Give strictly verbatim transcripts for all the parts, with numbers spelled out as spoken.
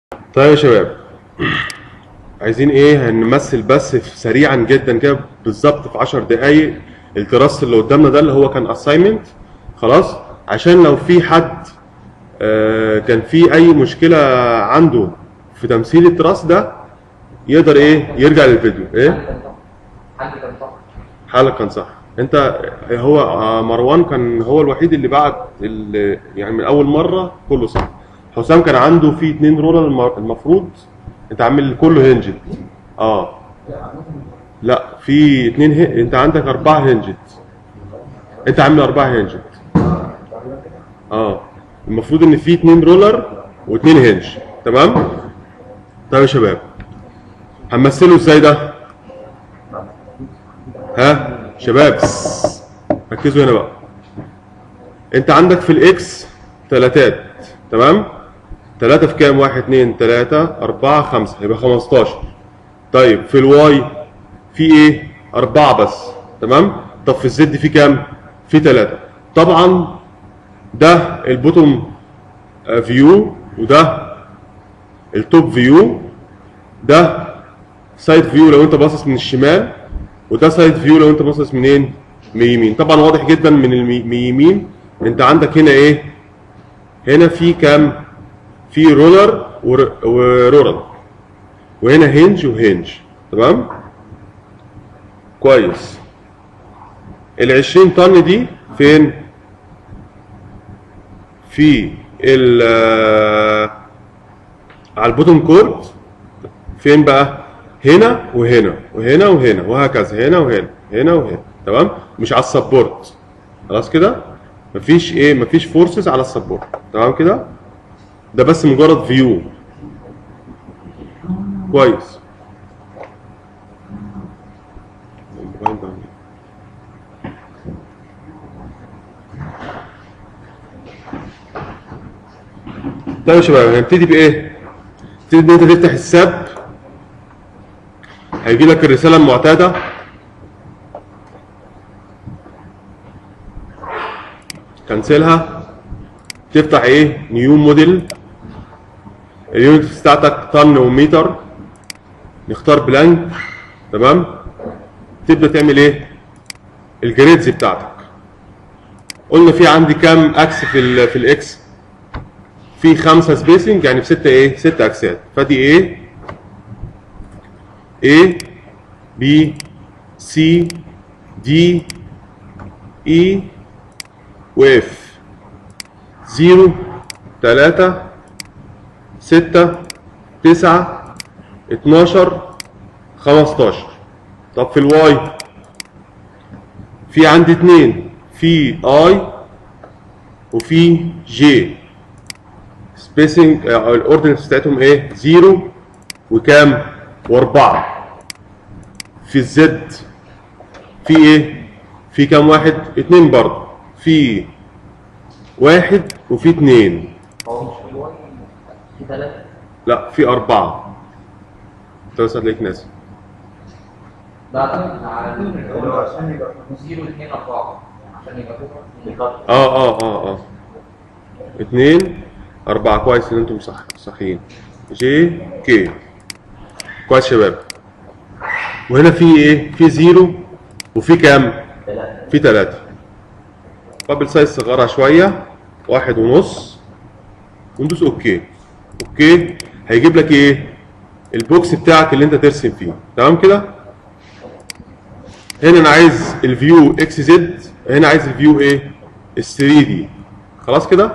طيب يا شباب، عايزين ايه؟ هنمثل بس في سريعا جدا كده بالظبط في عشر دقايق التراست اللي قدامنا ده اللي هو كان اساينمنت. خلاص، عشان لو في حد آه كان في اي مشكله عنده في تمثيل التراست ده يقدر ايه يرجع للفيديو. ايه حد كان صح. حالك كان صح. انت هو آه، مروان كان هو الوحيد اللي بعد ال- يعني من اول مره كله صح. حسام كان عنده في اتنين رولر الم- المفروض انت عامل كله هنجد. اه لا، في اتنين هي... انت عندك اربعه هنجد، انت عامل اربعه هنجد. اه المفروض ان في اتنين رولر واتنين هنج. تمام. طيب يا شباب، هنمثله ازاي ده؟ ها شباب ركزوا هنا بقى. انت عندك في الاكس تلاتات، تمام؟ تلاتة في كام؟ واحد اتنين تلاتة أربعة خمسة، يبقى خمستاشر. طيب في الواي في ايه؟ أربعة بس، تمام؟ طب في الزد في كام؟ في تلاتة. طبعا ده البوتوم فيو وده التوب فيو، ده سايد فيو لو انت باصص من الشمال، وده سايد فيو لو انت باصص منين؟ من يمين. طبعا واضح جدا من اليمين. انت عندك هنا ايه؟ هنا في كام؟ في رولر ورولر، وهنا هنج وهنج. تمام كويس. ال عشرين طن دي فين؟ في ال على البوتوم كورد. فين بقى؟ هنا وهنا وهنا وهنا وهكذا، هنا وهنا هنا وهنا. تمام، مش على السبورت. خلاص كده، مفيش ايه، مفيش فورسز على السبورت. تمام كده، ده بس مجرد فيو. كويس. طيب يا شباب، هنبتدي بايه؟ تبتدي ان انت تفتح الساب، هيجي لك الرساله المعتاده. كنسلها، تفتح ايه؟ نيو موديل. اليونتس بتاعتك طن ومتر، نختار بلانك. تمام، تبدا تعمل ايه؟ الجريدز بتاعتك. قلنا في عندي كام اكس في ال في الاكس؟ في خمسه سبيسنج، يعني في سته ايه؟ سته اكسات. فدي ايه؟ A B C D E و F. صفر تلاتة ستة تسعة اتناشر خمستاشر. طب في الواي في عندي اتنين، في اي وفي جي. سبيسنج الاوردنس بتاعتهم ايه؟ صفر وكام؟ واربعة. في الزد في ايه؟ في كام واحد؟ اتنين برضه. في واحد وفي اتنين. هو مش في واحد في ثلاثة. لا، في أربعة. أنت بس هتلاقيك ناسي. لا لا على اللي هو عشان يبقى صفر اتنين أربعة عشان يبقى فوق. اه اه اه اه اتنين أربعة. كويس إن أنتم صح صحيين. جي كي. كويس شباب. وهنا في إيه؟ في زيرو وفي كام؟ في تلاتة. بابل سايز صغيرة شوية، واحد ونص، وندوس أوكي. أوكي، هيجيب لك إيه؟ البوكس بتاعك اللي أنت ترسم فيه. تمام كده؟ هنا انا عايز الفيو اكس زد، هنا عايز الفيو ايه؟ ال ثري دي. خلاص كده؟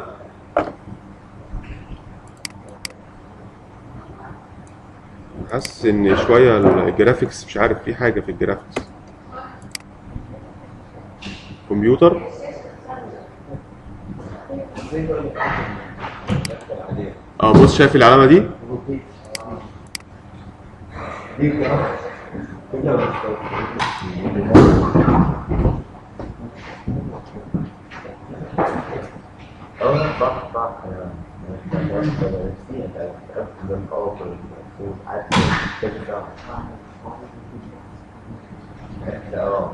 حاسس ان شويه الجرافيكس مش عارف، في حاجه في الجرافيكس. كمبيوتر. اه بص، شايف العلامه دي؟ اه صح صح. اه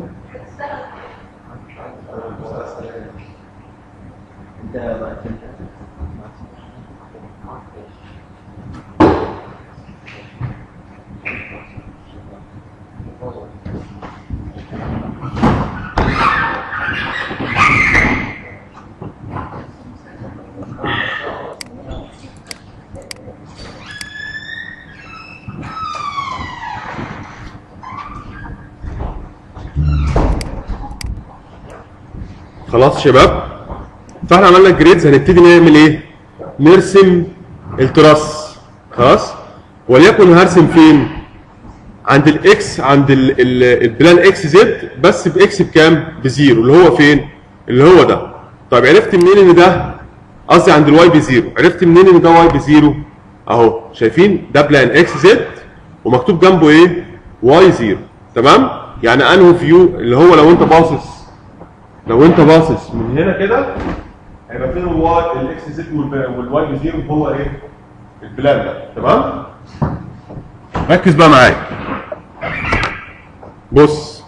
خلاص يا شباب، فاحنا عملنا الجريدز. هنبتدي نعمل ايه؟ نرسم التراس. خلاص، وليكن هرسم فين؟ عند الاكس، عند ال ال البلان اكس زد، بس باكس بكام؟ بزيرو، اللي هو فين؟ اللي هو ده. طيب عرفت منين ان ده، قصدي عند الواي بزيرو، عرفت منين ان ده واي بزيرو؟ اهو شايفين ده بلان اكس زد ومكتوب جنبه ايه؟ واي زيرو. تمام؟ يعني انهو فيو اللي هو لو انت باصص لو انت باصص من هنا كده هيبقى فين الواي الاكس زد والواي بزيرو هو ايه؟ البلان ده. تمام؟ ركز بقى معايا. بص،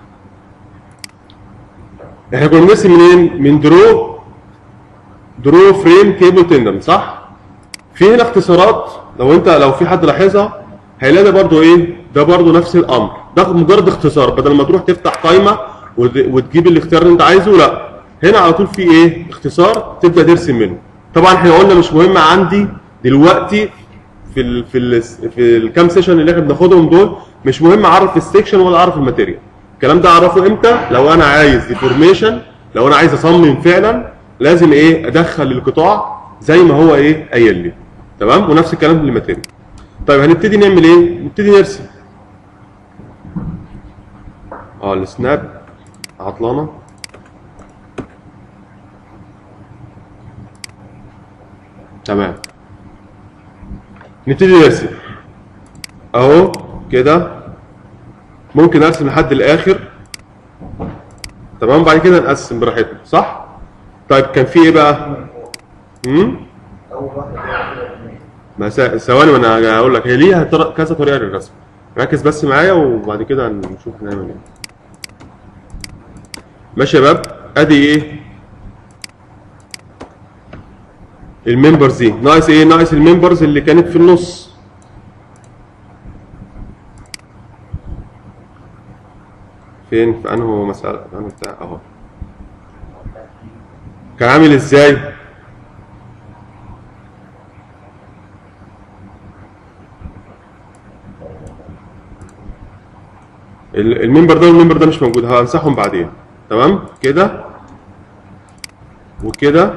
احنا كنا بنرسم منين؟ من درو درو فريم كيبل تندم، صح؟ في هنا اختصارات، لو انت لو في حد لاحظها هيلاقي ده برضه ايه؟ ده برضه نفس الامر، ده مجرد اختصار، بدل ما تروح تفتح قايمه وتجيب الاختيار اللي انت عايزه، لا، هنا على طول في ايه؟ اختصار تبدا ترسم منه. طبعا احنا قلنا مش مهم عندي دلوقتي في ال في ال في الكام سيشن اللي احنا بناخدهم دول، مش مهم اعرف السكشن ولا اعرف الماتيريال. الكلام ده اعرفه امتى؟ لو انا عايز ديفورميشن، لو انا عايز اصمم فعلا، لازم ايه؟ ادخل القطاع زي ما هو ايه؟ قايل لي. تمام؟ ونفس الكلام للماتيريال. طيب هنبتدي نعمل ايه؟ نبتدي نرسم. اه السناب عطلانه. تمام، نبتدي نرسم اهو كده. ممكن ارسم لحد الاخر. تمام، بعد كده نقسم براحتنا، صح؟ طيب كان في ايه بقى؟ امم ما ثواني وانا هقول لك، هي ليها كذا طريقه للرسم. ركز بس معايا وبعد كده نشوف هنعمل ايه. ماشي يا شباب، ادي ايه؟ الممبرز دي. ناقص ايه؟ ناقص الممبرز اللي كانت في النص. فين؟ في انهو مسألة؟ في انهو بتاع اهو. كان عامل ازاي؟ الممبر ده والممبر ده مش موجود، هنمسحهم بعدين. تمام؟ كده وكده.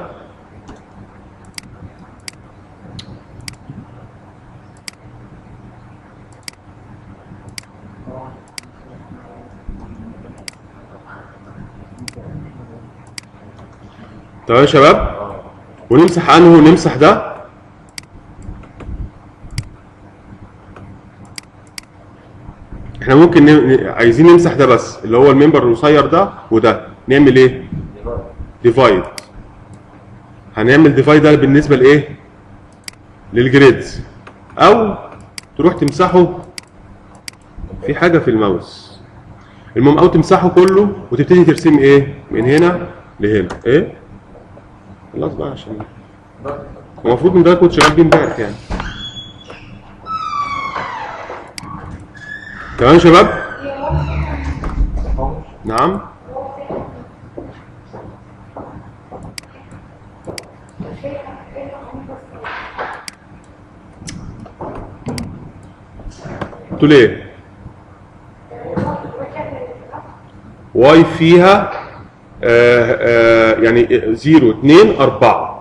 تمام يا شباب؟ ونمسح انه نمسح ده. احنا ممكن ن... عايزين نمسح ده بس، اللي هو الممبر القصير ده وده. نعمل ايه؟ ديفايد. هنعمل ديفايد ده بالنسبه لايه؟ للجريدز. او تروح تمسحه في حاجه في الماوس. المهم، او تمسحه كله وتبتدي ترسم ايه؟ من هنا لهنا. ايه؟ خلاص بقى، عشان المفروض ان ده كنت شغال بيه امبارح يعني. تمام يا شباب؟ نعم؟ قلت ايه؟ واي فيها آه آه يعني زيرو اتنين اربعة.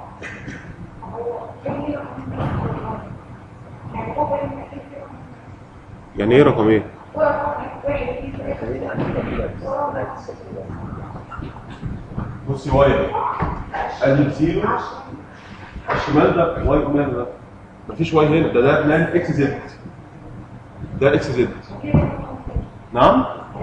يعني ايه رقم ايه؟ بصي واي ادي زيرو، الشمال ده واي كمان ده مفيش واي هنا، ده ده بلان اكس زد، ده اكس زد. نعم؟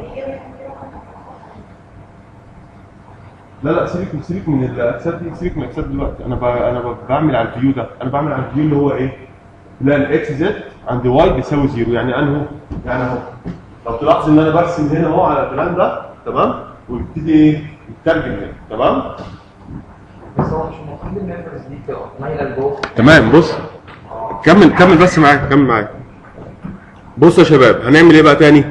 لا لا، سيبك سيبك من الاكسات دي، سيبك من الاكسات دلوقتي. انا ب... انا ب... بعمل على الفيو ده، انا بعمل على الفيو اللي هو ايه؟ بلان اكس زد عند واي بيساوي زيرو. يعني انهو؟ يعني اهو. لو تلاحظ ان انا برسم هنا اهو على البلان ده تمام؟ ويبتدي ايه؟ يترجم هنا تمام؟ بس هو مش المفروض الممبرز دي تبقى مايله لجوه. تمام. بص كمل كمل بس معاك كمل معاك. بص يا شباب هنعمل ايه بقى تاني؟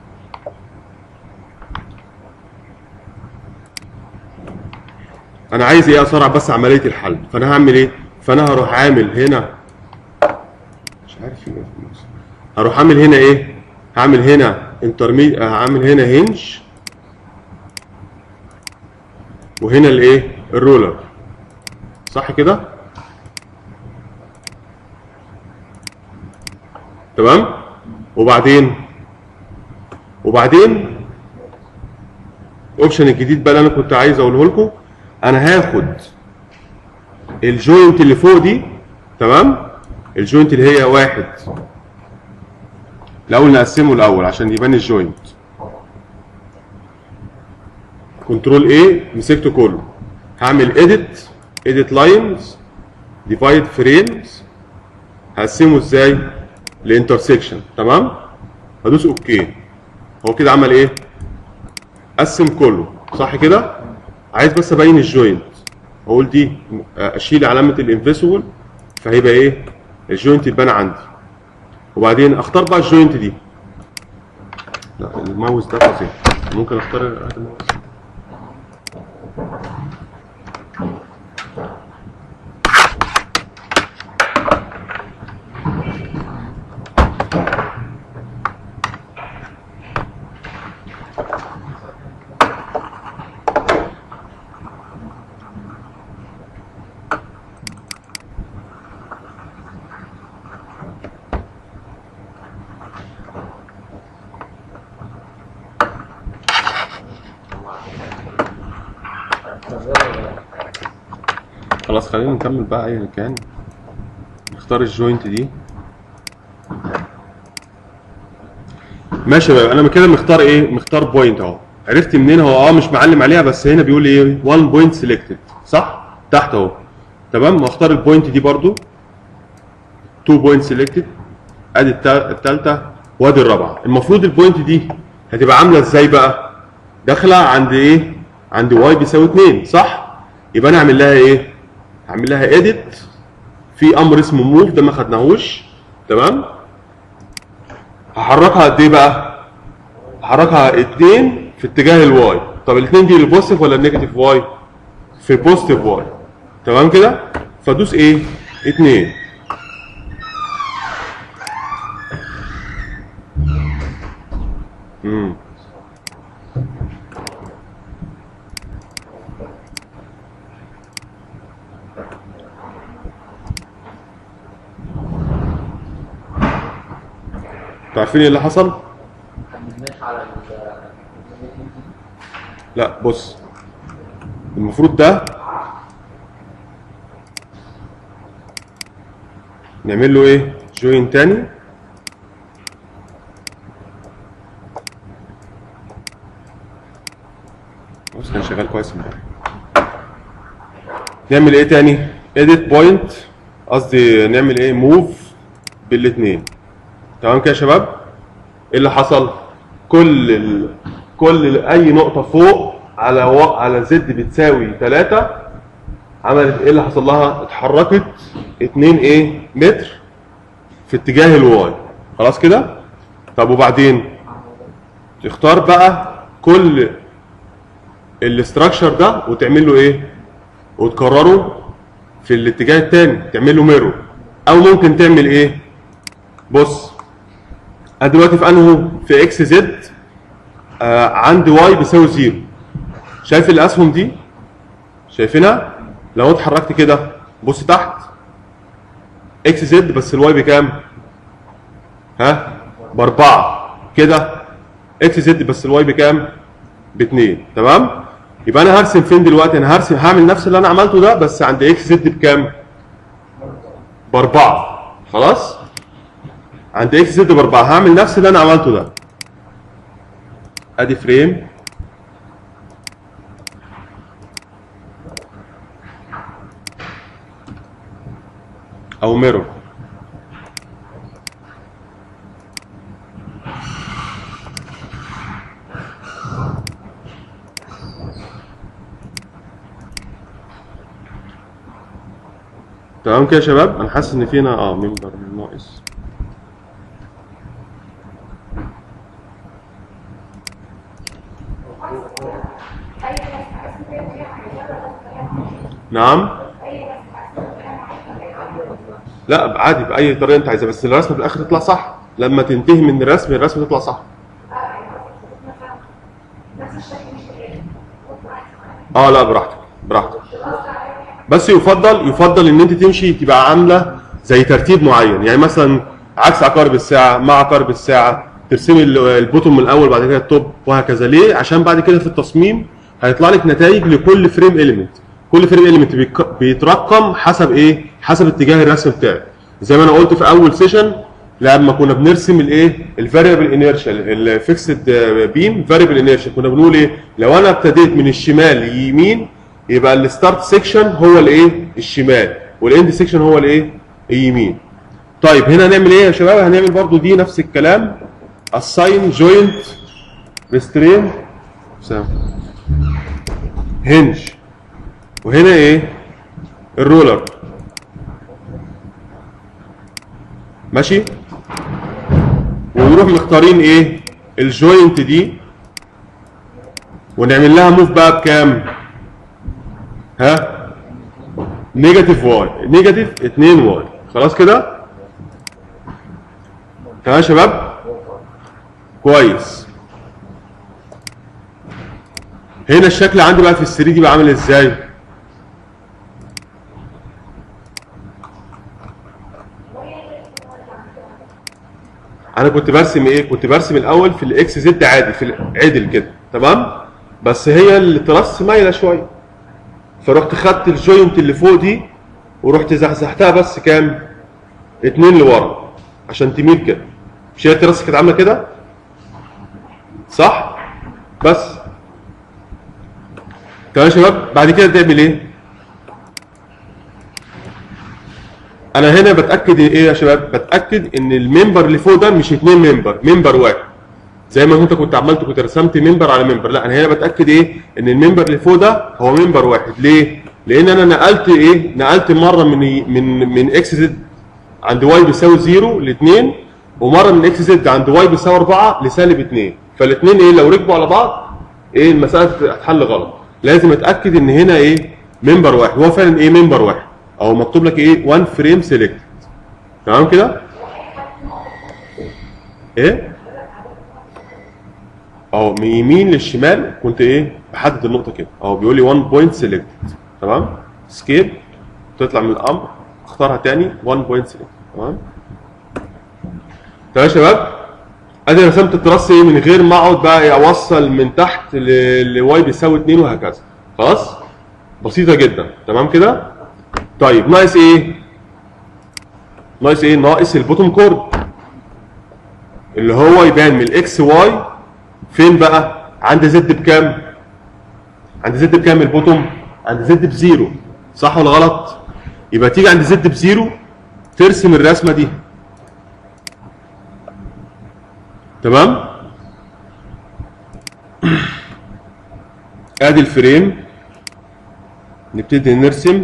انا عايز ايه؟ اسرع بس عمليه الحل. فانا هعمل ايه؟ فانا هروح عامل هنا مش عارف ايه هروح عامل هنا ايه؟ هعمل هنا انترميد هعمل هنا هنج وهنا الايه؟ الرولر. صح كده؟ تمام؟ وبعدين وبعدين الاوبشن الجديد بقى اللي انا كنت عايز اقوله لكم، انا هاخد الجوينت اللي فوق دي تمام؟ الجوينت اللي هي واحد الاول نقسمه الاول عشان يبان الجوينت. كنترول ايه مسكته كله. هعمل اديت اديت لاينز ديفايد فريمز. هقسمه ازاي؟ لانترسكشن تمام؟ هدوس اوكي. هو كده عمل ايه؟ قسم كله صح كده؟ عايز بس ابين الجوينت اقول دي اشيل علامه الانفيسبل فهيبقى ايه؟ الجوينت يبان عندي. وبعدين اختار بقى الجوينت دي. لا الماوس ده فظيع. ممكن اختار الماوس. خلاص خلينا نكمل بقى ايا كان. نختار الجوينت دي. ماشي يا بقى انا كده مختار ايه؟ مختار بوينت اهو. عرفت منين هو اه مش معلم عليها بس هنا بيقول لي ايه؟ واحد بوينت سيلكتد صح؟ تحت اهو. تمام؟ واختار البوينت دي برضو اتنين بوينت سيلكتد. ادي الثالثه وادي الرابعه. المفروض البوينت دي هتبقى عامله ازاي بقى؟ داخله عند ايه؟ عند واي بيساوي اتنين صح؟ يبقى انا اعمل لها ايه؟ هعمل لها اديت في امر اسمه موف ده ما خدناهوش تمام؟ هحركها قد ايه بقى؟ هحركها اتنين في اتجاه الواي. طب الاثنين دي البوزيتيف ولا النيجاتيف واي؟ في البوزيتيف واي تمام كده؟ فادوس ايه؟ اتنين. امم عارفين ايه اللي حصل؟ حملناش على ال لا بص المفروض ده نعمل له ايه؟ جوين تاني. بص كان شغال كويس امبارح. نعمل ايه تاني؟ edit point قصدي نعمل ايه؟ موف بالاثنين. تمام كده يا شباب؟ ايه اللي حصل؟ كل ال... كل ال... اي نقطة فوق على و... على زد بتساوي تلاتة عملت ايه اللي حصل لها؟ اتحركت اتنين ايه؟ متر في اتجاه الواي. خلاص كده؟ طب وبعدين؟ تختار بقى كل الاستراكشر ده وتعمل له ايه؟ وتكرره في الاتجاه الثاني تعمل له ميرور. او ممكن تعمل ايه؟ بص انا دلوقتي في انهو؟ في اكس زد آه عند واي بيساوي زيرو. شايف الاسهم دي؟ شايفينها؟ لو اتحركت كده بص تحت اكس زد بس الواي بكام؟ ها؟ باربعه. كده اكس زد بس الواي بكام؟ باتنين. تمام؟ يبقى انا هرسم فين دلوقتي؟ انا هرسم هعمل نفس اللي انا عملته ده بس عند اكس زد بكام؟ باربعه. خلاص؟ عند اكس زد باربعه هعمل نفس اللي انا عملته ده. ادي فريم او ميرور. تمام كده يا شباب؟ انا حاسس ان فينا اه ممبر ناقص. نعم. لا عادي باي طريقه انت عايزها، بس الرسمه في الاخر تطلع صح. لما تنتهي من الرسم الرسمه تطلع صح. اه لا براحتك براحتك. بس يفضل يفضل ان انت تمشي تبقى عامله زي ترتيب معين، يعني مثلا عكس عقارب الساعه مع عقارب الساعه، ترسمي البوتوم من الاول بعد كده التوب وهكذا. ليه؟ عشان بعد كده في التصميم هيطلع لك نتائج لكل فريم اليمنت. كل فريم اليمنت بيترقم حسب ايه؟ حسب اتجاه الرسم بتاعك. زي ما انا قلت في اول سيشن لما كنا بنرسم الايه؟ الفاريبل انيرشال الفيكسد بيم فاريبل انيرشال، كنا بنقول ايه؟ لو انا ابتديت من الشمال يمين يبقى الستارت سيكشن هو الايه؟ الشمال، والاند سيكشن هو الايه؟ اليمين. طيب هنا هنعمل ايه يا شباب؟ هنعمل برضو دي نفس الكلام، assign joint restrain هنج، وهنا ايه؟ الرولر. ماشي؟ ونروح مختارين ايه؟ الجوينت دي ونعمل لها موف بقى بكام؟ ها؟ نيجاتيف واي، نيجاتيف اتنين واي. خلاص كده؟ تمام يا شباب؟ كويس. هنا الشكل عندي بقى في ال ثري دي بقى عامل ازاي؟ انا كنت برسم ايه؟ كنت برسم الاول في الاكس زد عادي، في عدل كده، تمام؟ بس هي التراس مايله شويه. فرحت خدت الجوينت اللي فوق دي ورحت زحزحتها بس كام؟ اتنين لورا عشان تميل كده. مش هي التراس كانت عامله كده؟ صح؟ بس. تمام يا شباب؟ بعد كده تعمل ايه؟ انا هنا بتاكد ايه يا شباب؟ بتاكد ان الممبر اللي فوق ده مش اتنين ممبر، ممبر واحد. زي ما انت كنت عملت كنت رسمت ممبر على ممبر، لا انا هنا بتاكد ايه؟ ان الممبر اللي فوق ده هو ممبر واحد. ليه؟ لان انا نقلت ايه؟ نقلت مره من من من اكس زد عند واي بيساوي زيرو لاثنين، ومره من اكس زد عند واي بيساوي اربعه لسالب اتنين، فالاثنين ايه؟ لو ركبوا على بعض ايه؟ المساله هتحل غلط. لازم اتاكد ان هنا ايه؟ ممبر واحد. هو فعلا ايه؟ ممبر واحد. او مكتوب لك ايه؟ وان فريم سيلكت. تمام كده؟ ايه؟ اهو من يمين للشمال كنت ايه؟ بحدد النقطه كده، اهو بيقول لي واحد بوينت سيلكت. تمام؟ سكيب، تطلع من الامر، اختارها تاني واحد بوينت سيلكت. تمام؟ تمام يا شباب؟ ادي رسمت التراس ايه؟ من غير ما اقعد بقى إيه اوصل من تحت لواي بيساوي اتنين وهكذا. خلاص؟ بسيطه جدا. تمام كده؟ طيب ناقص ايه؟ ناقص ايه؟ ناقص البوتوم كورد اللي هو يبان من الاكس واي فين بقى؟ عند زد بكام؟ عند زد بكام البوتوم؟ عند زد بزيرو. صح ولا غلط؟ يبقى تيجي عند زد بزيرو ترسم الرسمه دي. تمام؟ ادي الفريم، نبتدي نرسم.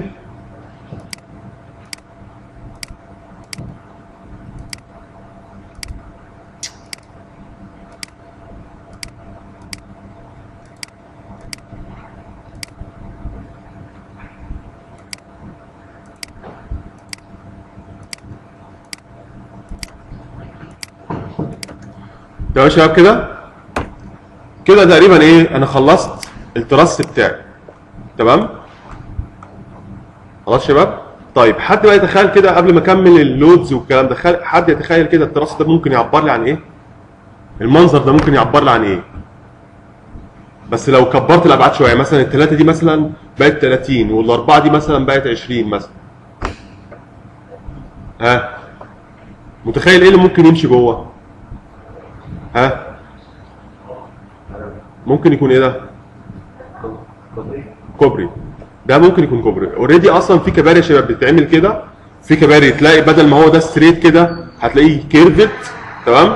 تمام يا شباب كده؟ كده تقريبا ايه؟ انا خلصت التراس بتاعي. تمام؟ خلاص يا شباب؟ طيب حد بقى يتخيل كده قبل ما اكمل اللودز والكلام ده، حد يتخيل كده التراس ده ممكن يعبر لي عن ايه؟ المنظر ده ممكن يعبر لي عن ايه؟ بس لو كبرت الابعاد شويه، مثلا الثلاثه دي مثلا بقت تلاتين والاربعه دي مثلا بقت عشرين مثلا. ها؟ متخيل ايه اللي ممكن يمشي جوه؟ ها؟ ممكن يكون ايه ده؟ كوبري. ده ممكن يكون كوبري. اوريدي اصلا في كباري يا شباب بتتعمل كده، في كباري تلاقي بدل ما هو ده ستريت كده هتلاقيه كيرفت. تمام؟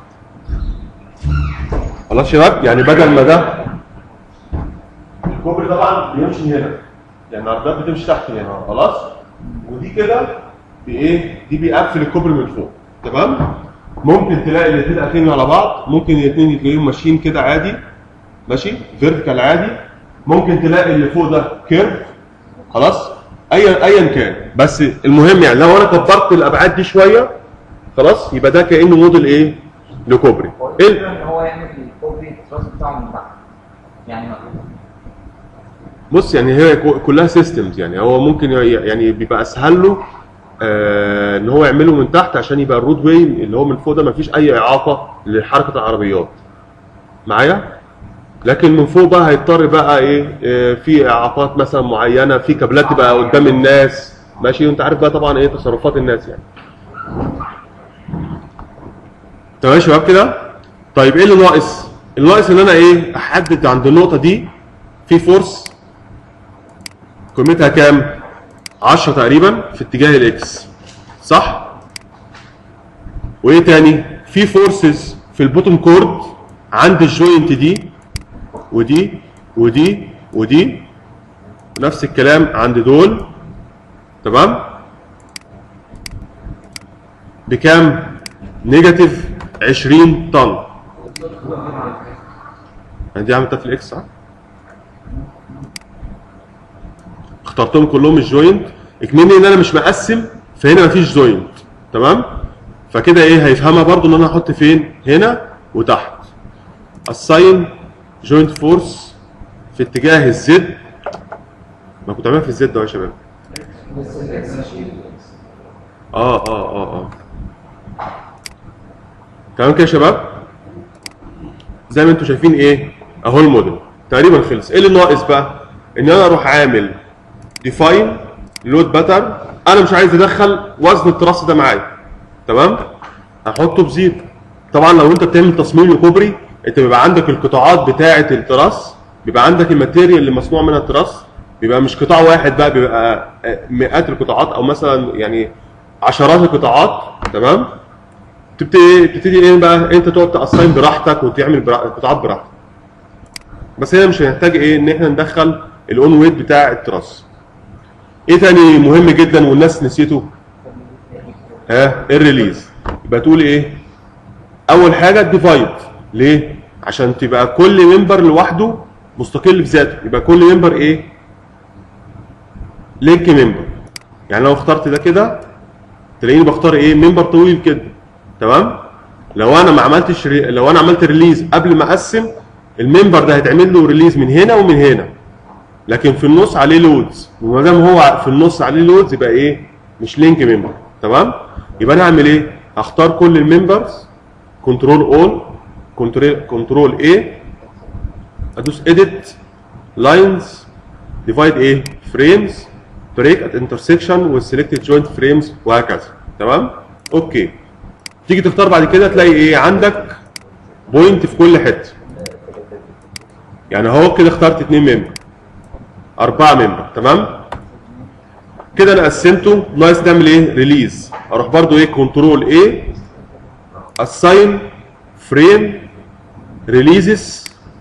خلاص يا شباب؟ يعني بدل ما ده الكوبري طبعا بيمشي هنا، يعني العربيات بتمشي تحت هنا. خلاص؟ ودي كده بايه؟ دي بيقفل الكوبري من فوق تمام؟ ممكن تلاقي الاثنين قافلين على بعض، ممكن الاثنين تلاقيهم ماشيين كده عادي ماشي فيرتيكال عادي، ممكن تلاقي اللي فوق ده كيرف خلاص ايا ايا كان، بس المهم يعني لو انا كبرت الابعاد دي شويه خلاص يبقى ده كانه موديل ايه؟ لكوبري. هو ايه؟ الفكرة ان هو يعمل الكوبري التراس بتاعه من تحت يعني ما بص يعني هي كو- كلها سيستمز، يعني هو ممكن ي- يعني بيبقى اسهل له آه ان هو يعمله من تحت عشان يبقى الرود واي اللي هو من فوق ده ما فيش اي اعاقه لحركه العربيات معايا، لكن من فوق بقى هيضطر بقى ايه آه في اعاقات مثلا معينه، في كابلات تبقى قدام الناس ماشي، وانت عارف بقى طبعا ايه تصرفات الناس يعني. تمام يا شباب كده؟ طيب ايه اللي ناقص؟ اللي ناقص ان انا ايه احدد عند النقطه دي في فورس قيمتها كام؟ عشرة تقريبا في اتجاه الاكس صح؟ وايه تاني؟ في فورسز في البوتوم كورد عند الجوينت دي ودي ودي ودي، نفس الكلام عند دول تمام؟ بكام؟ نيجاتيف عشرين طن. يعني دي عملتها في الاكس صح؟ اخترتهم كلهم الجوينت، اكمني ان انا مش مقسم فهنا مفيش جوينت تمام؟ فكده ايه هيفهمها برضو ان انا هحط فين؟ هنا وتحت. الساين جوينت فورس في اتجاه الزد، ما كنت عاملها في الزد اهو يا شباب. بس الاكس ماشي اه اه اه اه تمام كده يا شباب؟ زي ما انتم شايفين ايه؟ اهو الموديل تقريبا خلص. ايه اللي ناقص بقى؟ ان انا اروح عامل ديفاين لود باترن، انا مش عايز ادخل وزن التراس ده معايا تمام؟ هحطه بزيرو. طبعا لو انت بتعمل تصميم لكوبري انت بيبقى عندك القطاعات بتاعه التراس، بيبقى عندك الماتيريال اللي مصنوع منها التراس، بيبقى مش قطاع واحد بقى، بيبقى مئات القطاعات او مثلا يعني عشرات القطاعات تمام؟ تبتدي تبتدي ايه بقى؟ انت تقعد تقسم براحتك وتعمل برا- القطاعات براحتك. بس هنا مش هنحتاج ايه ان احنا ندخل الاون ويت بتاع التراس. ايه تاني مهم جدا والناس نسيته؟ ها الريليز. يبقى تقول ايه؟ اول حاجه الديفايد. ليه؟ عشان تبقى كل ممبر لوحده مستقل بذاته، يبقى كل ممبر ايه؟ لينك ممبر. يعني لو اخترت ده كده تلاقيني بختار ايه؟ ممبر طويل كده تمام؟ لو انا ما عملتش ري... لو انا عملت ريليز قبل ما اقسم الممبر ده هيتعمل له ريليز من هنا ومن هنا، لكن في النص عليه لودز، وما دام هو في النص عليه لودز يبقى ايه؟ مش لينك ممبر تمام؟ يبقى انا هعمل ايه؟ هختار كل الممبرز كنترول اول كنترول كنترول ايه، ادوس اديت لاينز ديفايد ايه؟ فريمز بريك ات انترسكشن والسيلكتد جوينت فريمز وهكذا تمام؟ اوكي. تيجي تختار بعد كده تلاقي ايه؟ عندك بوينت في كل حته. يعني اهو كده اخترت اتنين ممبر أربعة ممبر تمام؟ كده انا قسمته، ناقص نعمل ايه؟ ريليز. اروح برضو ايه؟ كنترول ايه اساين فريم ريليزز،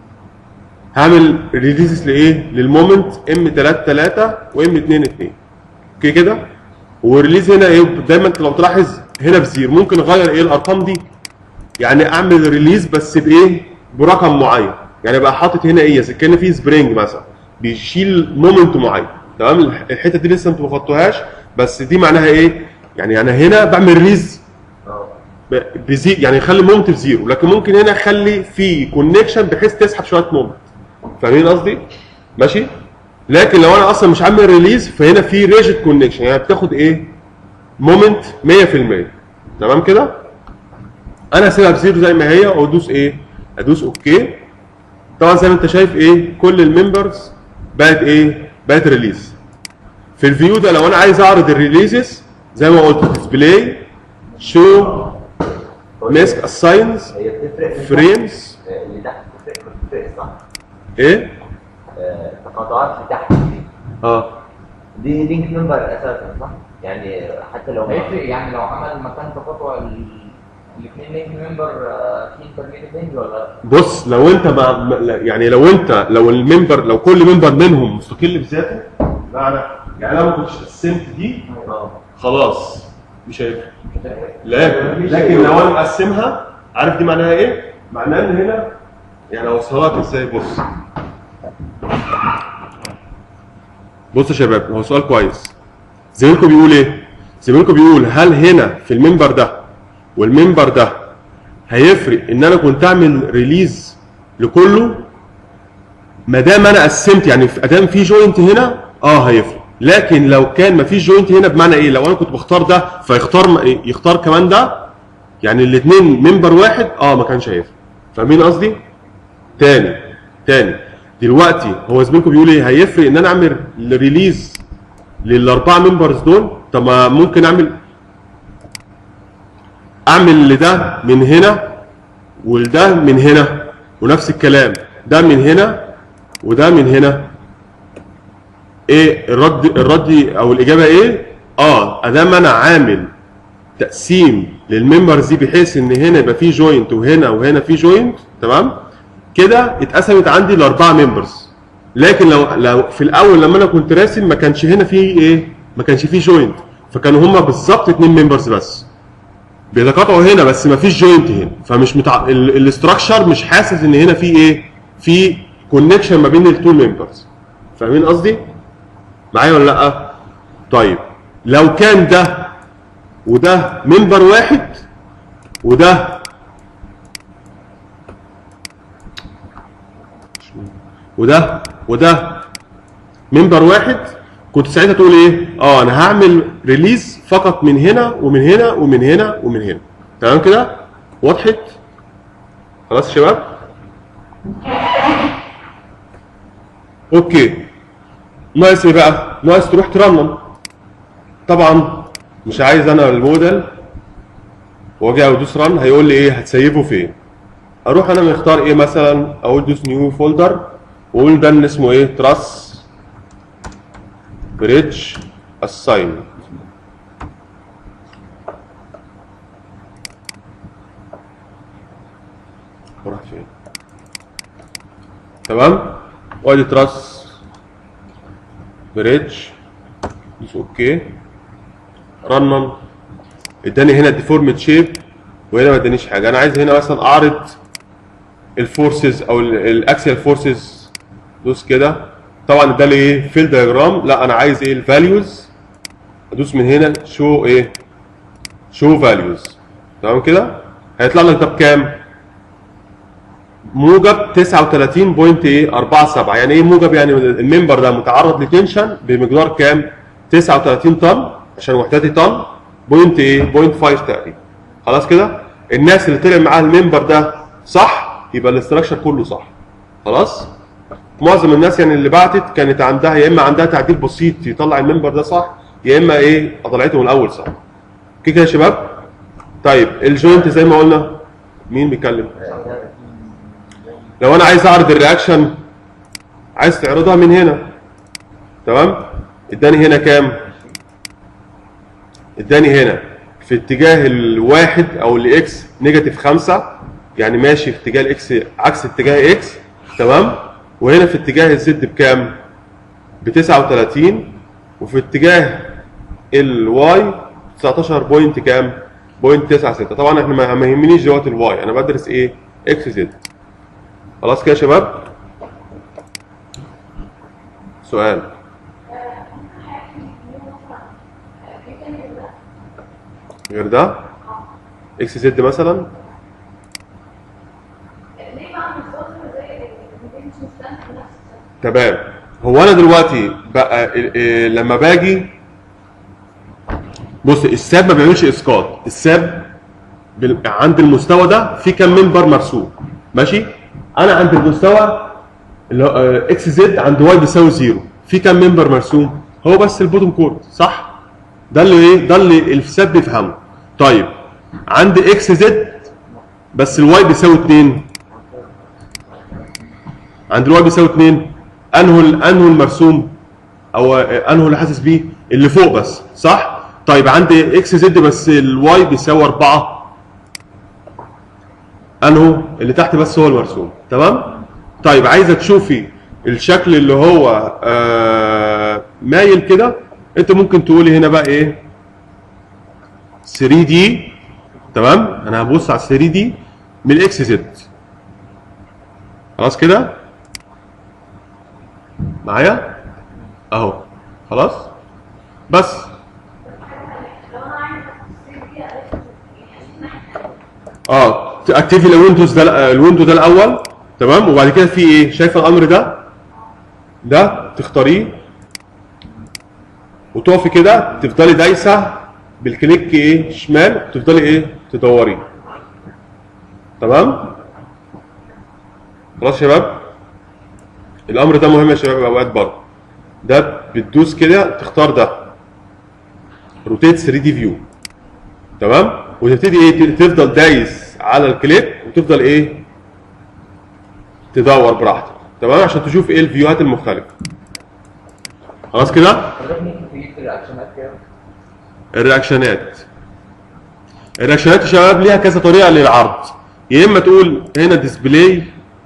هعمل ريليزز لايه؟ للمومنت ام تلاتة تلاتة وام اتنين اتنين. اوكي كده؟ والريليز هنا ايه؟ دايما لو تلاحظ هنا بزيرو، ممكن اغير ايه الارقام دي؟ يعني اعمل ريليز بس بايه؟ برقم معين، يعني بقى حاطط هنا ايه؟ كان في سبرينج مثلا بيشيل مومنت معين تمام؟ الحته دي لسه انتوا ما خدتوهاش، بس دي معناها ايه؟ يعني انا هنا بعمل ريليز بزي يعني يخلي مومنت بزيرو، لكن ممكن هنا اخلي في كونكشن بحيث تسحب شويه مومنت. فاهمين قصدي؟ ماشي؟ لكن لو انا اصلا مش عامل ريليز فهنا في ريجيد كونكشن، يعني بتاخد ايه؟ مومنت مية في المية تمام كده؟ انا هسيبها بزيرو زي ما هي وادوس ايه؟ ادوس اوكي. طبعا زي ما انت شايف ايه؟ كل الممبرز بقت ايه؟ بقت ريليز. في الفيو ده لو انا عايز اعرض الريليزز زي ما قلت ديسبلاي شو ماسك اساينز هي بتفرق من فريمز تحت، اللي تحت بتفرق بتفرق صح؟ ايه؟ آه، التقاطعات اللي تحت دي اه دي لينك نمبر اساسا صح؟ يعني حتى لو هيفرق يعني لو عمل مكان تقاطع الاثنين لينك ممبر في انترميديت رينج ولا؟ بص لو انت ما ما- يعني لو انت لو الممبر لو كل ممبر منهم مستقل بذاته بمعنى يعني انا ما كنتش قسمت دي اه خلاص مش هيفرق. لكن لكن لو انا مقسمها عارف دي معناها ايه؟ معناها ان هنا يعني اوصلها لك ازاي؟ بص بص يا شباب، هو سؤال كويس. زميلكم بيقول ايه؟ زميلكم بيقول هل هنا في المنبر ده والمنبر ده هيفرق ان انا كنت اعمل ريليز لكله؟ ما دام انا قسمت يعني ادام في جوينت هنا اه هيفرق، لكن لو كان ما فيش جوينت هنا بمعنى ايه؟ لو انا كنت بختار ده فيختار يختار كمان ده يعني الاثنين منبر واحد اه ما كانش هيفرق. فاهمين قصدي؟ تاني تاني دلوقتي هو زميلكم بيقول ايه؟ هيفرق ان انا اعمل ريليز للاربعه ممبرز دول؟ طب ما ممكن اعمل اعمل لده من هنا ولده من هنا ونفس الكلام ده من هنا وده من هنا. ايه الرد الرد او الاجابه ايه؟ اه ادام انا عامل تقسيم للممبرز دي بحيث ان هنا يبقى فيه جوينت وهنا وهنا فيه جوينت، تمام؟ كده اتقسمت عندي لاربعه ممبرز. لكن لو لو في الاول لما انا كنت راسم ما كانش هنا فيه ايه؟ ما كانش فيه جوينت، فكانوا هما بالظبط اتنين ممبرز بس بيتقاطعوا هنا بس ما فيش جوينت هنا، فمش متع... الاستراكشر مش حاسس ان هنا في ايه؟ في كونكشن ما بين التو ممبرز. فاهمين قصدي؟ معايا ولا لا؟ طيب لو كان ده وده ممبر واحد وده وده وده ممبر واحد، كنت ساعتها تقول ايه؟ اه انا هعمل ريليز فقط من هنا ومن هنا ومن هنا ومن هنا. تمام كده؟ وضحت؟ خلاص يا شباب؟ اوكي. ناقص ايه بقى؟ ناقص تروح ترنم. طبعا مش عايز انا الموديل واجي ادوس رن هيقول لي ايه؟ هتسيبه فين؟ اروح انا مختار ايه مثلا؟ اقول دوس نيو فولدر واقول ده اسمه ايه؟ تراس بريدج اساينمنت. وراح فين؟ تمام؟ وادي تراس بريدج، دوس اوكي، رنن. اداني هنا ديفورمد شيب وهنا ما ادانيش حاجه. انا عايز هنا مثلا اعرض الفورسز او الاكسيال فورسز، دوس كده. طبعا ادالي ايه؟ فيل دايجرام. لا انا عايز ايه؟ الفاليوز. ادوس من هنا شو ايه؟ شو فاليوز. تمام كده؟ هيطلع لك ده بكام؟ موجب تسعة وتلاتين فاصلة أربعة سبعة. يعني ايه موجب؟ يعني الممبر ده متعرض لتنشن بمقدار كام؟ تسعة وتلاتين طن عشان وحدتي طن بوينت ايه؟ بوينت خمسة تقريبا. خلاص كده؟ الناس اللي طلع معاها الممبر ده صح يبقى الاستراكشر كله صح. خلاص؟ معظم الناس يعني اللي بعتت كانت عندها يا اما عندها تعديل بسيط يطلع الممبر ده صح، يا اما ايه؟ طلعته من الاول صح. كده يا شباب؟ طيب الجوينت زي ما قلنا مين بيتكلم؟ لو انا عايز اعرض الرياكشن عايز تعرضها من هنا. تمام؟ اداني هنا كام؟ اداني هنا في اتجاه الواحد او الاكس نيجاتيف خمسة، يعني ماشي في اتجاه الاكس عكس اتجاه اكس. تمام؟ وهنا في اتجاه الزد بكام؟ ب تسعة وتلاتين، وفي اتجاه الواي تسعتاشر بوينت كام؟ بوينت تسعة ستة. طبعا احنا ما يهمنيش دلوقتي الواي، انا بدرس ايه؟ اكس زد. خلاص كده يا شباب؟ سؤال. غير ده؟ اكس زد مثلا؟ تمام. هو انا دلوقتي بقى إيه لما باجي بص الساب ما بيعملش اسقاط. الساب عند المستوى ده في كام منبر مرسوم؟ ماشي؟ انا عند المستوى اللي هو اكس زد عند واي بيساوي زيرو في كام منبر مرسوم؟ هو بس البوتوم كورد صح؟ ده اللي ايه؟ ده اللي الساب بيفهمه. طيب عند اكس زد بس الواي بيساوي اتنين، عند الواي بيساوي اتنين انهو انهو المرسوم او انهو اللي حاسس بيه؟ اللي فوق بس صح؟ طيب عند اكس زد بس الواي بيساوي أربعة انهو اللي تحت بس هو المرسوم. تمام؟ طيب عايزه تشوفي الشكل اللي هو آه مايل كده، انت ممكن تقولي هنا بقى ايه ثري دي. تمام، انا هبص على ثري دي من اكس زد. خلاص كده معايا اهو. خلاص بس اه تاكتيفي الويندوز ده، الويندو ده الاول. تمام، وبعد كده في ايه، شايف الامر ده ده تختاريه وتقفي كده، تفضلي دايسه بالكليك ايه شمال، تفضلي ايه تدوري. تمام خلاص يا شباب، الامر ده مهم يا شباب اوقات برضه. ده بتدوس كده تختار ده روتيت ثري دي فيو. تمام، وتبتدي ايه تفضل دايس على الكليك وتفضل ايه تدور براحتك. تمام، عشان تشوف ايه الفيوهات المختلفه. خلاص كده. حضرتك ممكن تجيب الرياكشنات كده. الرياكشنات الرياكشنات يا شباب ليها كذا طريقه للعرض. يا اما تقول هنا ديسبلاي،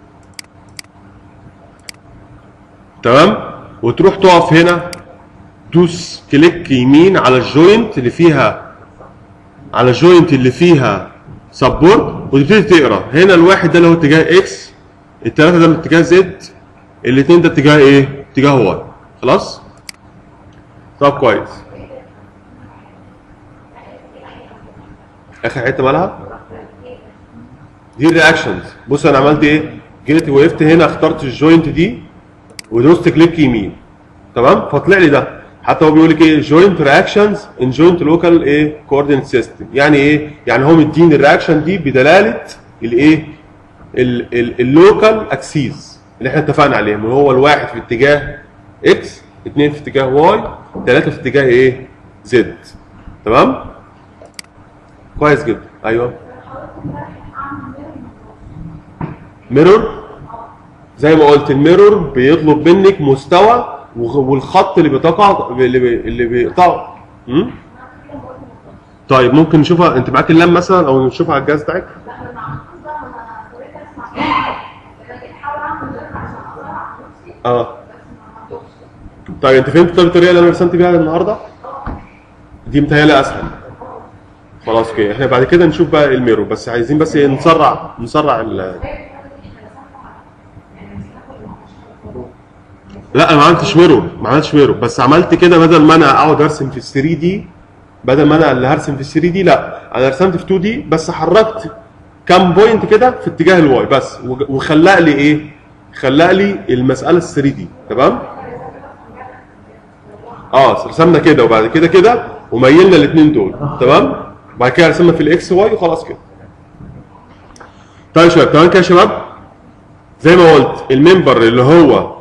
تمام، وتروح تقف هنا دوس كليك يمين على الجوينت اللي فيها على الجوينت اللي فيها سبورت، وتبتدي تقرا هنا. الواحد ده اللي هو اتجاه اكس، الثلاثه ده اتجاه زد، الاثنين ده اتجاه ايه؟ اتجاه واي. خلاص؟ طب كويس. اخر حته مالها؟ دي الرياكشنز. بص انا عملت ايه؟ جيت وقفت هنا، اخترت الجوينت دي ودوست كليك يمين. تمام؟ فطلع لي ده. حتى هو بيقول لك ايه؟ جوينت رياكشنز ان جوينت لوكال ايه؟ كوردينيت سيستم. يعني ايه؟ يعني هو مديني الرياكشن دي بدلاله الايه؟ اللوكال اكسيز اللي احنا اتفقنا عليهم، وهو الواحد في اتجاه اكس، اثنين في اتجاه واي، ثلاثه في اتجاه ايه؟ زد. تمام؟ كويس جدا. ايوه. ميرور زي ما قلت، الميرور بيطلب منك مستوى والخط اللي بيتقع اللي بي... اللي بيقطعه. طيب ممكن نشوفها، انت معاك اللام مثلا او نشوفها على الجهاز بتاعك؟ اه طيب انت فهمت الطريقه اللي انا رسمت بيها النهارده؟ دي متهيألي اسهل. خلاص اوكي، احنا بعد كده نشوف بقى الميرور، بس عايزين بس ايه نسرع نسرع ال لا انا ما عملتش ميرور، ما عملتش ميرور، بس عملت كده بدل ما انا اقعد ارسم في ثري دي، بدل ما انا اللي هرسم في ثري دي، لا انا رسمت في تو دي بس حركت كام بوينت كده في اتجاه الواي بس، وخلق لي ايه؟ خلق لي المساله ال ثري دي. تمام؟ اه رسمنا كده وبعد كده كده وميلنا الاثنين دول. تمام؟ بعد كده رسمنا في الاكس واي وخلاص كده. طيب يا شباب، تمام كده يا شباب؟ زي ما قلت الممبر اللي هو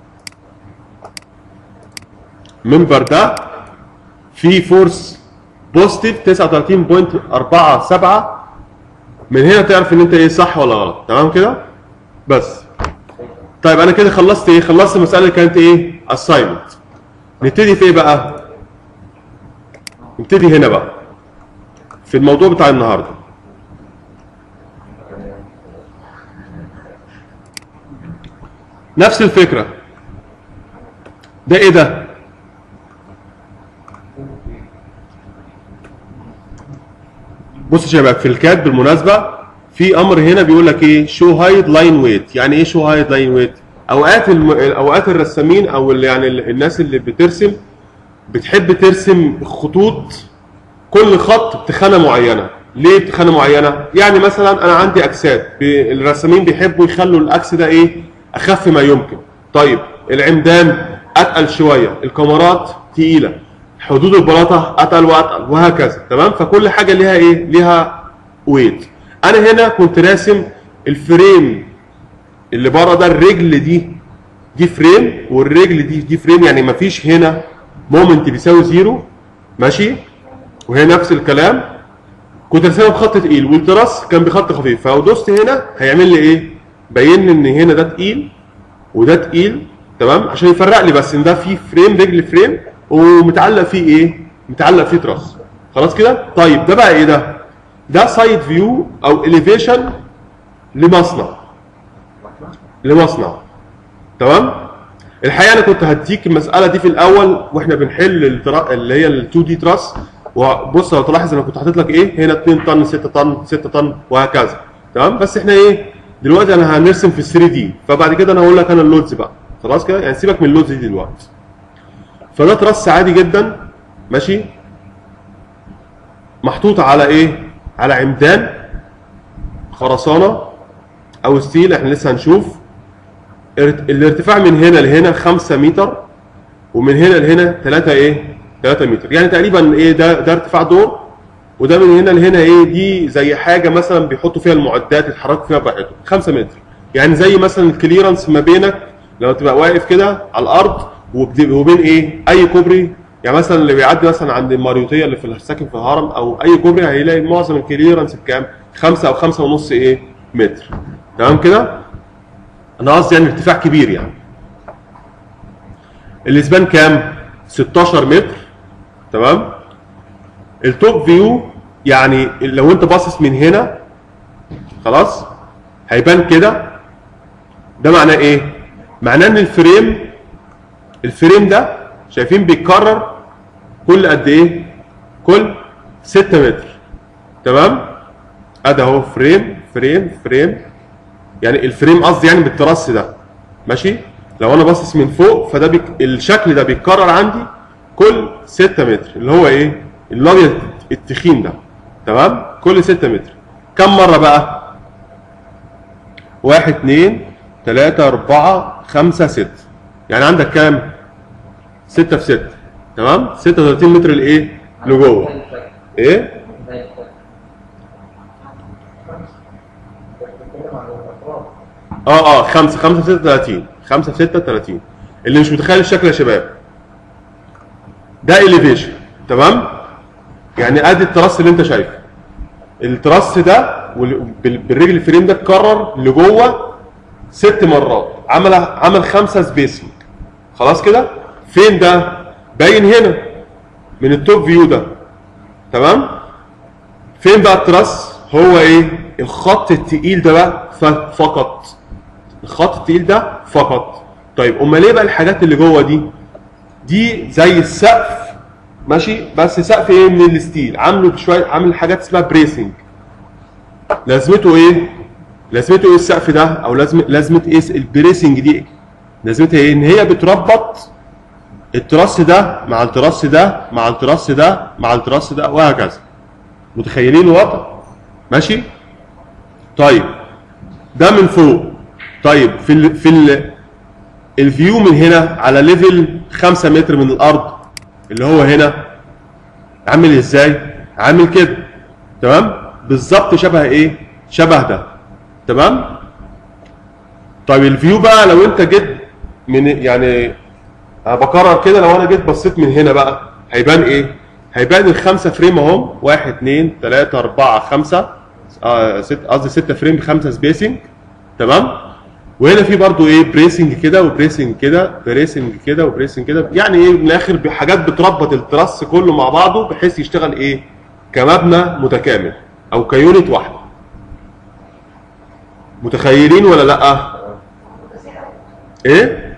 الممبر ده فيه فورس بوزيتيف تسعة وثلاثين فاصلة أربعة سبعة. من هنا تعرف ان انت ايه صح ولا غلط. تمام كده؟ بس. طيب انا كده خلصت ايه؟ خلصت المساله اللي كانت ايه؟ اساينمنت. نبتدي في ايه بقى؟ نبتدي هنا بقى في الموضوع بتاع النهارده. نفس الفكره. ده ايه ده؟ بص يا شباب، في الكاد بالمناسبه في امر هنا بيقول لك ايه؟ شو هايد لاين ويت. يعني ايه شو هايد لاين ويت؟ اوقات الم... اوقات الرسامين او اللي يعني الناس اللي بترسم بتحب ترسم خطوط، كل خط بتخانه معينه. ليه بتخانه معينه؟ يعني مثلا انا عندي اكسات، الرسامين بيحبوا يخلوا الاكس ده ايه؟ اخف ما يمكن. طيب العمدان اتقل شويه، الكاميرات تقيله، حدود البلاطه اتقل واتقل وهكذا. تمام؟ فكل حاجه ليها ايه؟ ليها ويت. انا هنا كنت راسم الفريم اللي بره ده، الرجل دي دي فريم والرجل دي دي فريم، يعني مفيش هنا مومنت بيساوي زيرو. ماشي؟ وهي نفس الكلام. كنت راسمها بخط تقيل والتراس كان بخط خفيف، فلو دوست هنا هيعمل لي ايه؟ بين لي ان هنا ده تقيل وده تقيل. تمام؟ عشان يفرق لي بس ان ده فيه فريم، رجل فريم، ومتعلق فيه ايه؟ متعلق فيه تراس. خلاص كده؟ طيب ده بقى ايه ده؟ ده سايد فيو او اليفيشن لمصنع. لمصنع. تمام؟ الحقيقه انا كنت هديك المساله دي في الاول واحنا بنحل الترا... اللي هي ال اتنين دي تراس، وبص لو تلاحظ انا كنت حاطط لك ايه هنا اتنين طن ستة طن ستة طن وهكذا، تمام؟ بس احنا ايه دلوقتي انا هنرسم في ال ثري دي، فبعد كده انا هقول لك انا اللودز بقى، خلاص كده؟ يعني سيبك من اللودز دي دلوقتي. فده تراس عادي جدا ماشي، محطوط على ايه؟ على عمدان خرسانه او ستيل، احنا لسه هنشوف. الارتفاع من هنا لهنا خمسة متر، ومن هنا لهنا تلاتة ايه؟ تلاتة متر، يعني تقريبا ايه ده ده ارتفاع دور، وده من هنا لهنا ايه؟ دي زي حاجه مثلا بيحطوا فيها المعدات يتحركوا فيها براحتهم، خمسة متر، يعني زي مثلا الكليرنس ما بينك لما تبقى واقف كده على الارض وبين ايه؟ اي كوبري، يعني مثلا اللي بيعدي مثلا عند الماريوتيه اللي في ساكن في الهرم او اي كوبري هيلاقي معظم الكليرنس بكام؟ خمسة او خمسة ونص ايه؟ متر، تمام كده؟ انا قصدي يعني ارتفاع كبير يعني. الاسبان كام؟ ستاشر متر، تمام؟ التوب فيو يعني لو انت باصص من هنا خلاص هيبان كده، ده معناه ايه؟ معناه ان الفريم الفريم ده شايفين بيتكرر كل قد ايه؟ كل ستة متر، تمام؟ ادي اهو فريم فريم فريم، يعني الفريم قصدي يعني بالتراس ده ماشي؟ لو انا باصص من فوق فده بيك... الشكل ده بيتكرر عندي كل ستة متر، اللي هو ايه؟ الابيض التخين ده، تمام؟ كل ستة متر. كم مرة بقى؟ واحد اتنين تلاتة أربعة خمسة ستة، يعني عندك كام؟ ستة في ستة، تمام؟ ستة وتلاتين متر لايه؟ لجوه. ايه؟ اه اه خمسة خمسة في ستة تلاتين، خمسة في ستة تلاتين. اللي مش متخيل الشكل يا شباب، ده اليفيشن، تمام؟ يعني ادي التراس اللي انت شايفه. التراس ده بالرجل الفريم ده اتكرر لجوه ست مرات، عمل عمل خمسه سبيسنج، خلاص كده؟ فين ده؟ باين هنا من التوب فيو ده، تمام؟ فين بقى التراس؟ هو ايه؟ الخط التقيل ده بقى فقط، الخط التقيل ده فقط. طيب امال ايه بقى الحاجات اللي جوه دي؟ دي زي السقف ماشي، بس سقف ايه؟ من الستيل، عامله بشويه، عامل حاجات اسمها بريسنج. لازمته ايه؟ لازمته ايه السقف ده؟ او لازمه لازمه ايه البريسنج دي؟ لازمتها ايه؟ ان هي بتربط التراس ده مع التراس ده مع التراس ده مع التراس ده وهكذا. متخيلين الوضع؟ ماشي؟ طيب ده من فوق. طيب في ال في ال الفيو من هنا على ليفل خمسة متر من الارض، اللي هو هنا عامل ازاي؟ عامل كده، تمام؟ بالظبط شبه ايه؟ شبه ده، تمام؟ طيب الفيو بقى لو انت جيت من يعني انا بكرر كده، لو انا جيت بصيت من هنا بقى هيبان ايه؟ هيبان الخمسه فريم اهم، واحد اتنين تلاته اربعه خمسه، اه ست قصدي ستة فريم خمسه سبيسنج، تمام؟ وهنا في برضو ايه؟ بريسنج كده وبريسنج كده، بريسنج كده وبريسنج كده، يعني ايه من الاخر بحاجات بتربط التراس كله مع بعضه بحيث يشتغل ايه؟ كمبنى متكامل او كيونت واحده. متخيلين ولا لا؟ ايه؟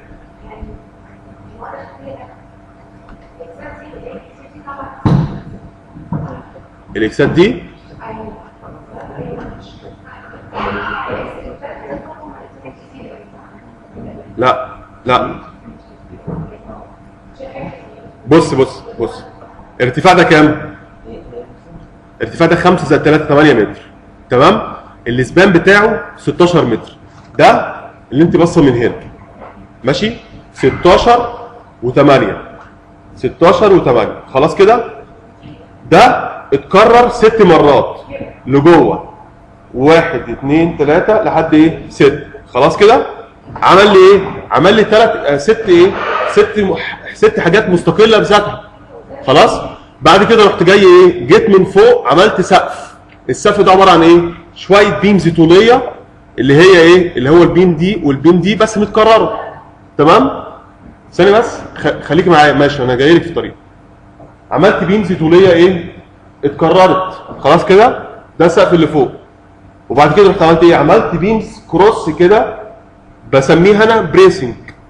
الاكسات دي لا لا، بص بص بص، الارتفاع ده كام؟ الارتفاع ده خمسة زائد تلاتة تمانية متر، تمام؟ الاسبان بتاعه ستاشر متر، ده اللي انت باصه من هنا ماشي؟ ستاشر وتمانية، ستاشر وتمانية، خلاص كده؟ ده اتكرر ست مرات لجوه، واحد اتنين تلاته لحد ايه؟ ست، خلاص كده؟ عمل لي ايه؟ عمل لي تلات آه ست ايه؟ ست مح... ست حاجات مستقله بذاتها، خلاص؟ بعد كده رحت جاي ايه؟ جيت من فوق عملت سقف، السقف ده عباره عن ايه؟ شويه بيمز طوليه اللي هي ايه؟ اللي هو البيم دي والبيم دي بس متكرره، تمام؟ ثانيه بس خليك معايا ماشي، انا جاي لك في الطريق. عملت بيمز طوليه ايه؟ اتكررت، خلاص كده؟ ده السقف اللي فوق. وبعد كده رحت عملت ايه؟ عملت بيمز كروس كده بسميها انا بريسنج،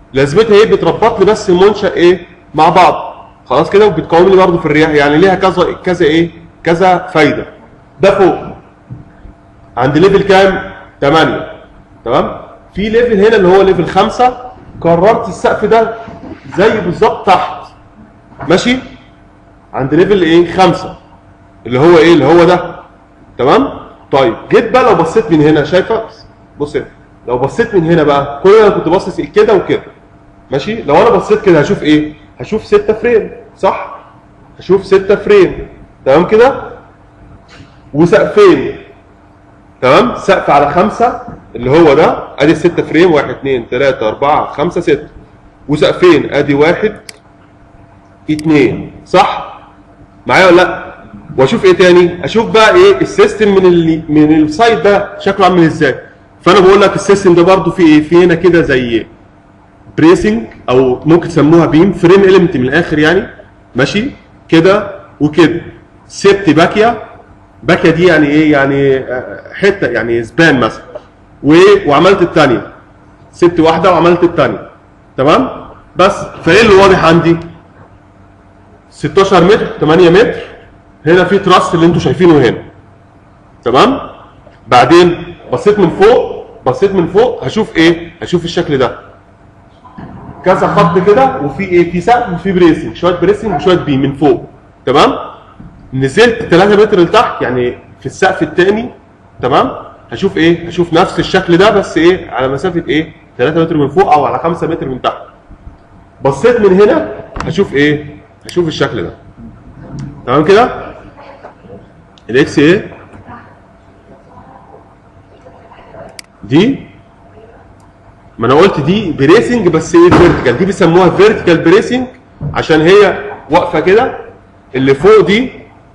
لازمتها ايه؟ بتربط لي بس المنشأ ايه مع بعض، خلاص كده، وبتقاوم لي برضه في الرياح، يعني ليها كذا كذا ايه كذا فايده. ده فوق عند ليفل كام؟ تمانية. تمام. في ليفل هنا اللي هو ليفل خمسة، قررت السقف ده زي بالظبط تحت، ماشي، عند ليفل ايه خمسة اللي هو ايه اللي هو ده. تمام. طيب جيت بقى لو بصيت من هنا، شايفه؟ بص هنا. لو بصيت من هنا بقى، كل انا كنت باصص كده وكده، ماشي، لو انا بصيت كده هشوف ايه؟ هشوف ستة فريم، صح؟ هشوف ستة فريم. تمام كده؟ وسقفين. تمام؟ سقف على خمسة اللي هو ده، ادي الستة فريم، واحد اثنين ثلاثة أربعة خمسة ستة. وسقفين ادي واحد اثنين، صح؟ معايا ولا لا؟ واشوف ايه تاني؟ اشوف بقى ايه السيستم من اللي من السايد ده شكله عامل ازاي. فانا بقول لك السيستم ده برضو فيه ايه؟ فيه هنا كده زي بريسنج، او ممكن تسموها بيم فريم اليمنت من الاخر يعني، ماشي كده وكده. سبت باكيه، باكيه دي يعني ايه؟ يعني حته يعني سبان مثلا، وايه وعملت الثانيه، سبت واحده وعملت الثانيه. تمام. بس فايه اللي واضح عندي؟ ستاشر متر، تمانية متر. هنا في تراس اللي انتوا شايفينه هنا. تمام. بعدين بصيت من فوق، بصيت من فوق هشوف ايه؟ هشوف الشكل ده كذا خط كده، وفي ايه؟ في سقف وفي بريسنج، شويه بريسنج وشويه بي من فوق. تمام. نزلت ثلاثة متر لتحت يعني في السقف الثاني. تمام. هشوف ايه؟ هشوف نفس الشكل ده بس ايه؟ على مسافه ايه؟ ثلاثة متر من فوق او على خمسة متر من تحت. بصيت من هنا هشوف ايه؟ هشوف الشكل ده. تمام كده؟ الاكس ايه؟ دي ما انا قلت دي بريسنج بس ايه؟ فيرتيكال. دي بيسموها فيرتيكال بريسنج عشان هي واقفه كده. اللي فوق دي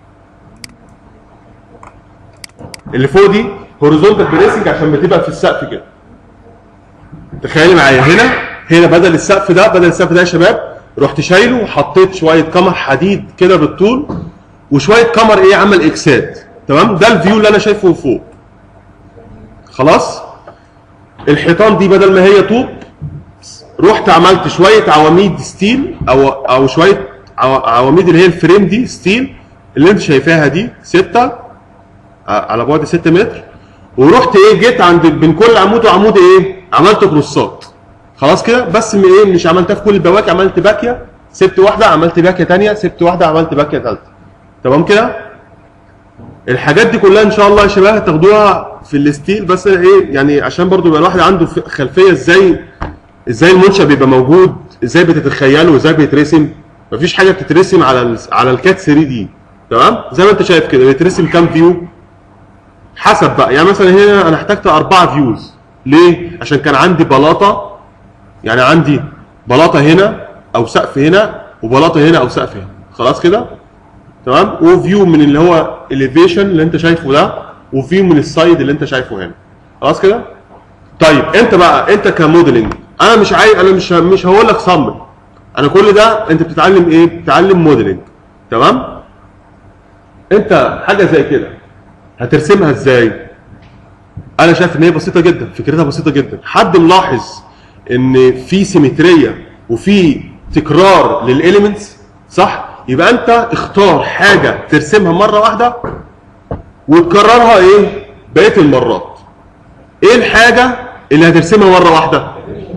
اللي فوق دي هوريزونتال بريسنج عشان بتبقى في السقف كده. تخيلي معايا هنا، هنا بدل السقف ده، بدل السقف ده يا شباب، رحت شايله وحطيت شويه كمر حديد كده بالطول، وشويه كمر ايه؟ عمل اكسات. تمام. ده الفيو اللي انا شايفه فوق. خلاص. الحيطان دي بدل ما هي طوب، رحت عملت شويه عواميد ستيل، او او شويه عواميد اللي هي الفريم دي ستيل اللي انت شايفاها دي، ستة على بعد ستة متر. ورحت ايه؟ جيت عند بين كل عمود وعمود ايه؟ عملت كروسات. خلاص كده. بس من ايه؟ مش عملتها في كل البواكي، عملت باكيه، سبت واحده، عملت باكيه ثانيه، سبت واحده، عملت باكيه ثالثه. تمام كده؟ الحاجات دي كلها ان شاء الله يا شباب هتاخدوها في الستيل، بس ايه يعني عشان برضو يبقى الواحد عنده خلفيه ازاي ازاي المنشأ بيبقى موجود، ازاي بتتخيله وازاي بيترسم. مفيش حاجه بتترسم على ال على الكات ثري دي. تمام. زي ما انت شايف كده بيترسم كام فيو حسب بقى. يعني مثلا هنا انا احتجت اربعه فيوز. ليه؟ عشان كان عندي بلاطه، يعني عندي بلاطه هنا او سقف هنا، وبلاطه هنا او سقف هنا. خلاص كده. تمام. وفيو من اللي هو اليفيشن اللي انت شايفه ده، وفيو من السايد اللي انت شايفه هنا. خلاص كده. طيب انت بقى انت كموديلنج، انا مش عايز، انا مش مش هقول لك صمم. انا كل ده انت بتتعلم ايه؟ بتتعلم موديلنج. تمام. انت حاجه زي كده هترسمها ازاي؟ انا شايف ان هي بسيطه جدا، فكرتها بسيطه جدا. حد ملاحظ ان في سيمتريه وفي تكرار للاليمنتس، صح؟ يبقى انت اختار حاجه ترسمها مره واحده وتكررها ايه؟ بقيه المرات. ايه الحاجه اللي هترسمها مره واحده؟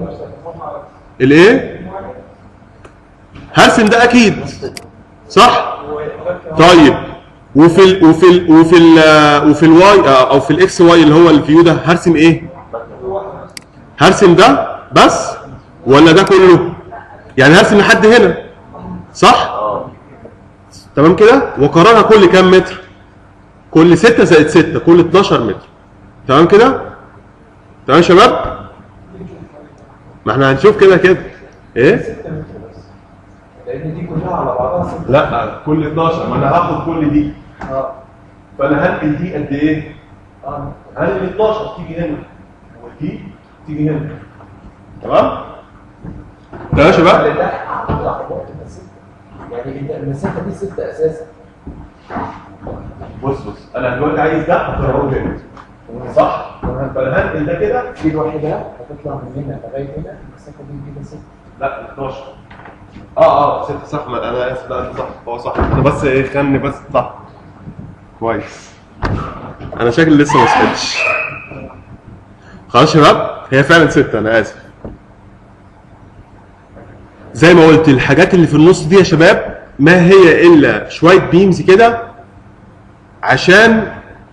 الايه؟ هرسم ده اكيد، صح؟ طيب وفي ال وفي ال وفي ال وفي الواي او في الاكس واي اللي هو الفيو ده هرسم ايه؟ هرسم ده بس ولا ده كله؟ يعني هرسم لحد هنا، صح؟ تمام كده؟ واكررها كل كام متر؟ كل ستة زائد ستة، كل اتناشر متر. تمام كده؟ تمام يا شباب؟ ما احنا هنشوف كده كده. ايه؟ لان دي كلها على بعضها. لا كل اتناشر، ما انا هاخد كل دي. اه. فانا هنقل دي قد ايه؟ اه. هنقل اتناشر تيجي هنا، ودي تيجي هنا. تمام؟ تمام يا شباب؟ يعني المسافه دي ستة اساسا. بص بص انا دلوقتي عايز ده اكرره هنا. صح؟ فالهاندل ده كده دي الوحيدة هتطلع من هنا لغاية هنا المسافة دي كده ستة. لا اتناشر. اه اه ستة صح، ما انا اسف، لا انت صح، هو صح، انا بس ايه خلني بس صح. كويس. انا شكلي لسه ما صحيتش. خلاص يا شباب، هي فعلا ستة، انا اسف. زي ما قلت الحاجات اللي في النص دي يا شباب ما هي الا شويه بيمز كده عشان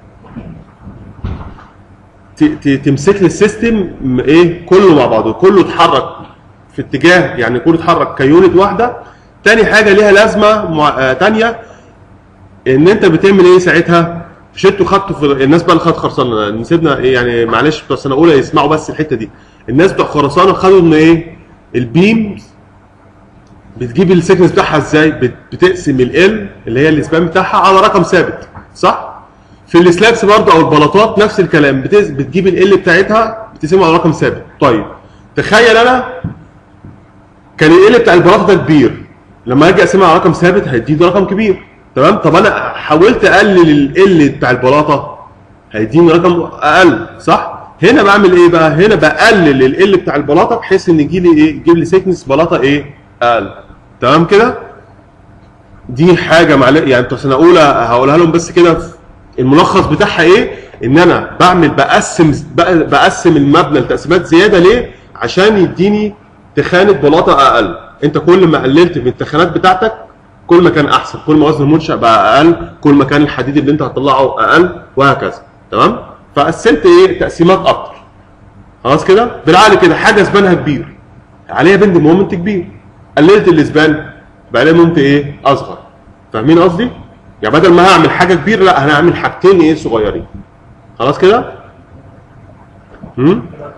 تمسك لي السيستم ايه كله مع بعضه، كله اتحرك في اتجاه، يعني كله اتحرك كيونت واحده. تاني حاجه ليها لازمه مع... آه تانيه، ان انت بتعمل ايه ساعتها؟ مش انتوا خدتوا في الناس بقى اللي خدت خرسانه، نسيبنا ايه يعني، معلش بتوع سنه اولى يسمعوا بس الحته دي. الناس بتوع خرسانه خدوا ان ايه البيمز بتجيب السيكنس بتاعها ازاي؟ بتقسم ال اللي هي الاسبان بتاعها على رقم ثابت، صح؟ في السلابس برضه او البلاطات نفس الكلام، بتجيب ال بتاعتها بتقسمها على رقم ثابت. طيب تخيل انا كان ال بتاع البلاطه ده كبير، لما اجي اقسمها على رقم ثابت هيديني رقم كبير، تمام؟ طب انا حاولت اقلل ال بتاع البلاطه هيديني رقم اقل، صح؟ هنا بعمل ايه بقى؟ هنا بقلل ال بتاع البلاطه بحيث ان يجي لي ايه؟ يجيب لي سيكنس بلاطه ايه؟ اقل. تمام كده؟ دي حاجه معلش يعني انتوا سنه اولى هقولها لهم بس كده، الملخص بتاعها ايه؟ ان انا بعمل بقسم بقسم المبنى لتقسيمات زياده، ليه؟ عشان يديني تخانه بلاطه اقل. انت كل ما قللت من التخانات بتاعتك كل ما كان احسن، كل ما وزن المنشأ بقى اقل، كل ما كان الحديد اللي انت هتطلعه اقل، وهكذا. تمام؟ فقسمت ايه؟ تقسيمات اكتر. خلاص كده؟ بالعقل كده حاجه زبانها كبير عليها بند مومنت كبير، قللت الاسبان بقى لها مومنت ايه؟ اصغر. فاهمين قصدي؟ يعني بدل ما هعمل حاجه كبيره لا انا هعمل حاجتين ايه؟ صغيرين. خلاص كده؟ امم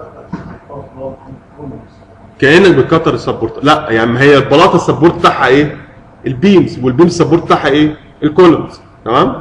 كانك بتكتر السبورت. لا يعني ما هي البلاطه السبورت بتاعها ايه؟ البيمز، والبيمز السبورت بتاعها ايه؟ الكولمز. تمام؟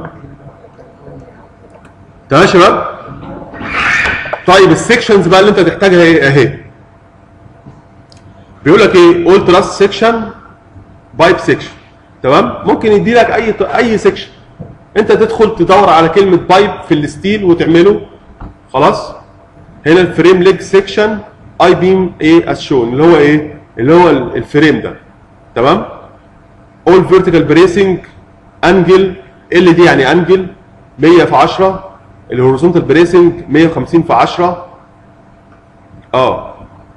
تمام يا شباب؟ طيب السكشنز بقى اللي انت هتحتاجها ايه؟ اهي. بيقول لك ايه؟ اول تراس سكشن، بايب سكشن. تمام؟ ممكن يدي لك اي اي سكشن. انت تدخل تدور على كلمه بايب في الستيل وتعمله. خلاص؟ هنا الفريم ليج سكشن اي بيم ايه از شون، اللي هو ايه؟ اللي هو الفريم ده. تمام؟ اول فيرتيكال بريسنج انجل، ال دي يعني انجل مية في عشرة، الهوريزونتال بريسنج مية وخمسين في عشرة. اه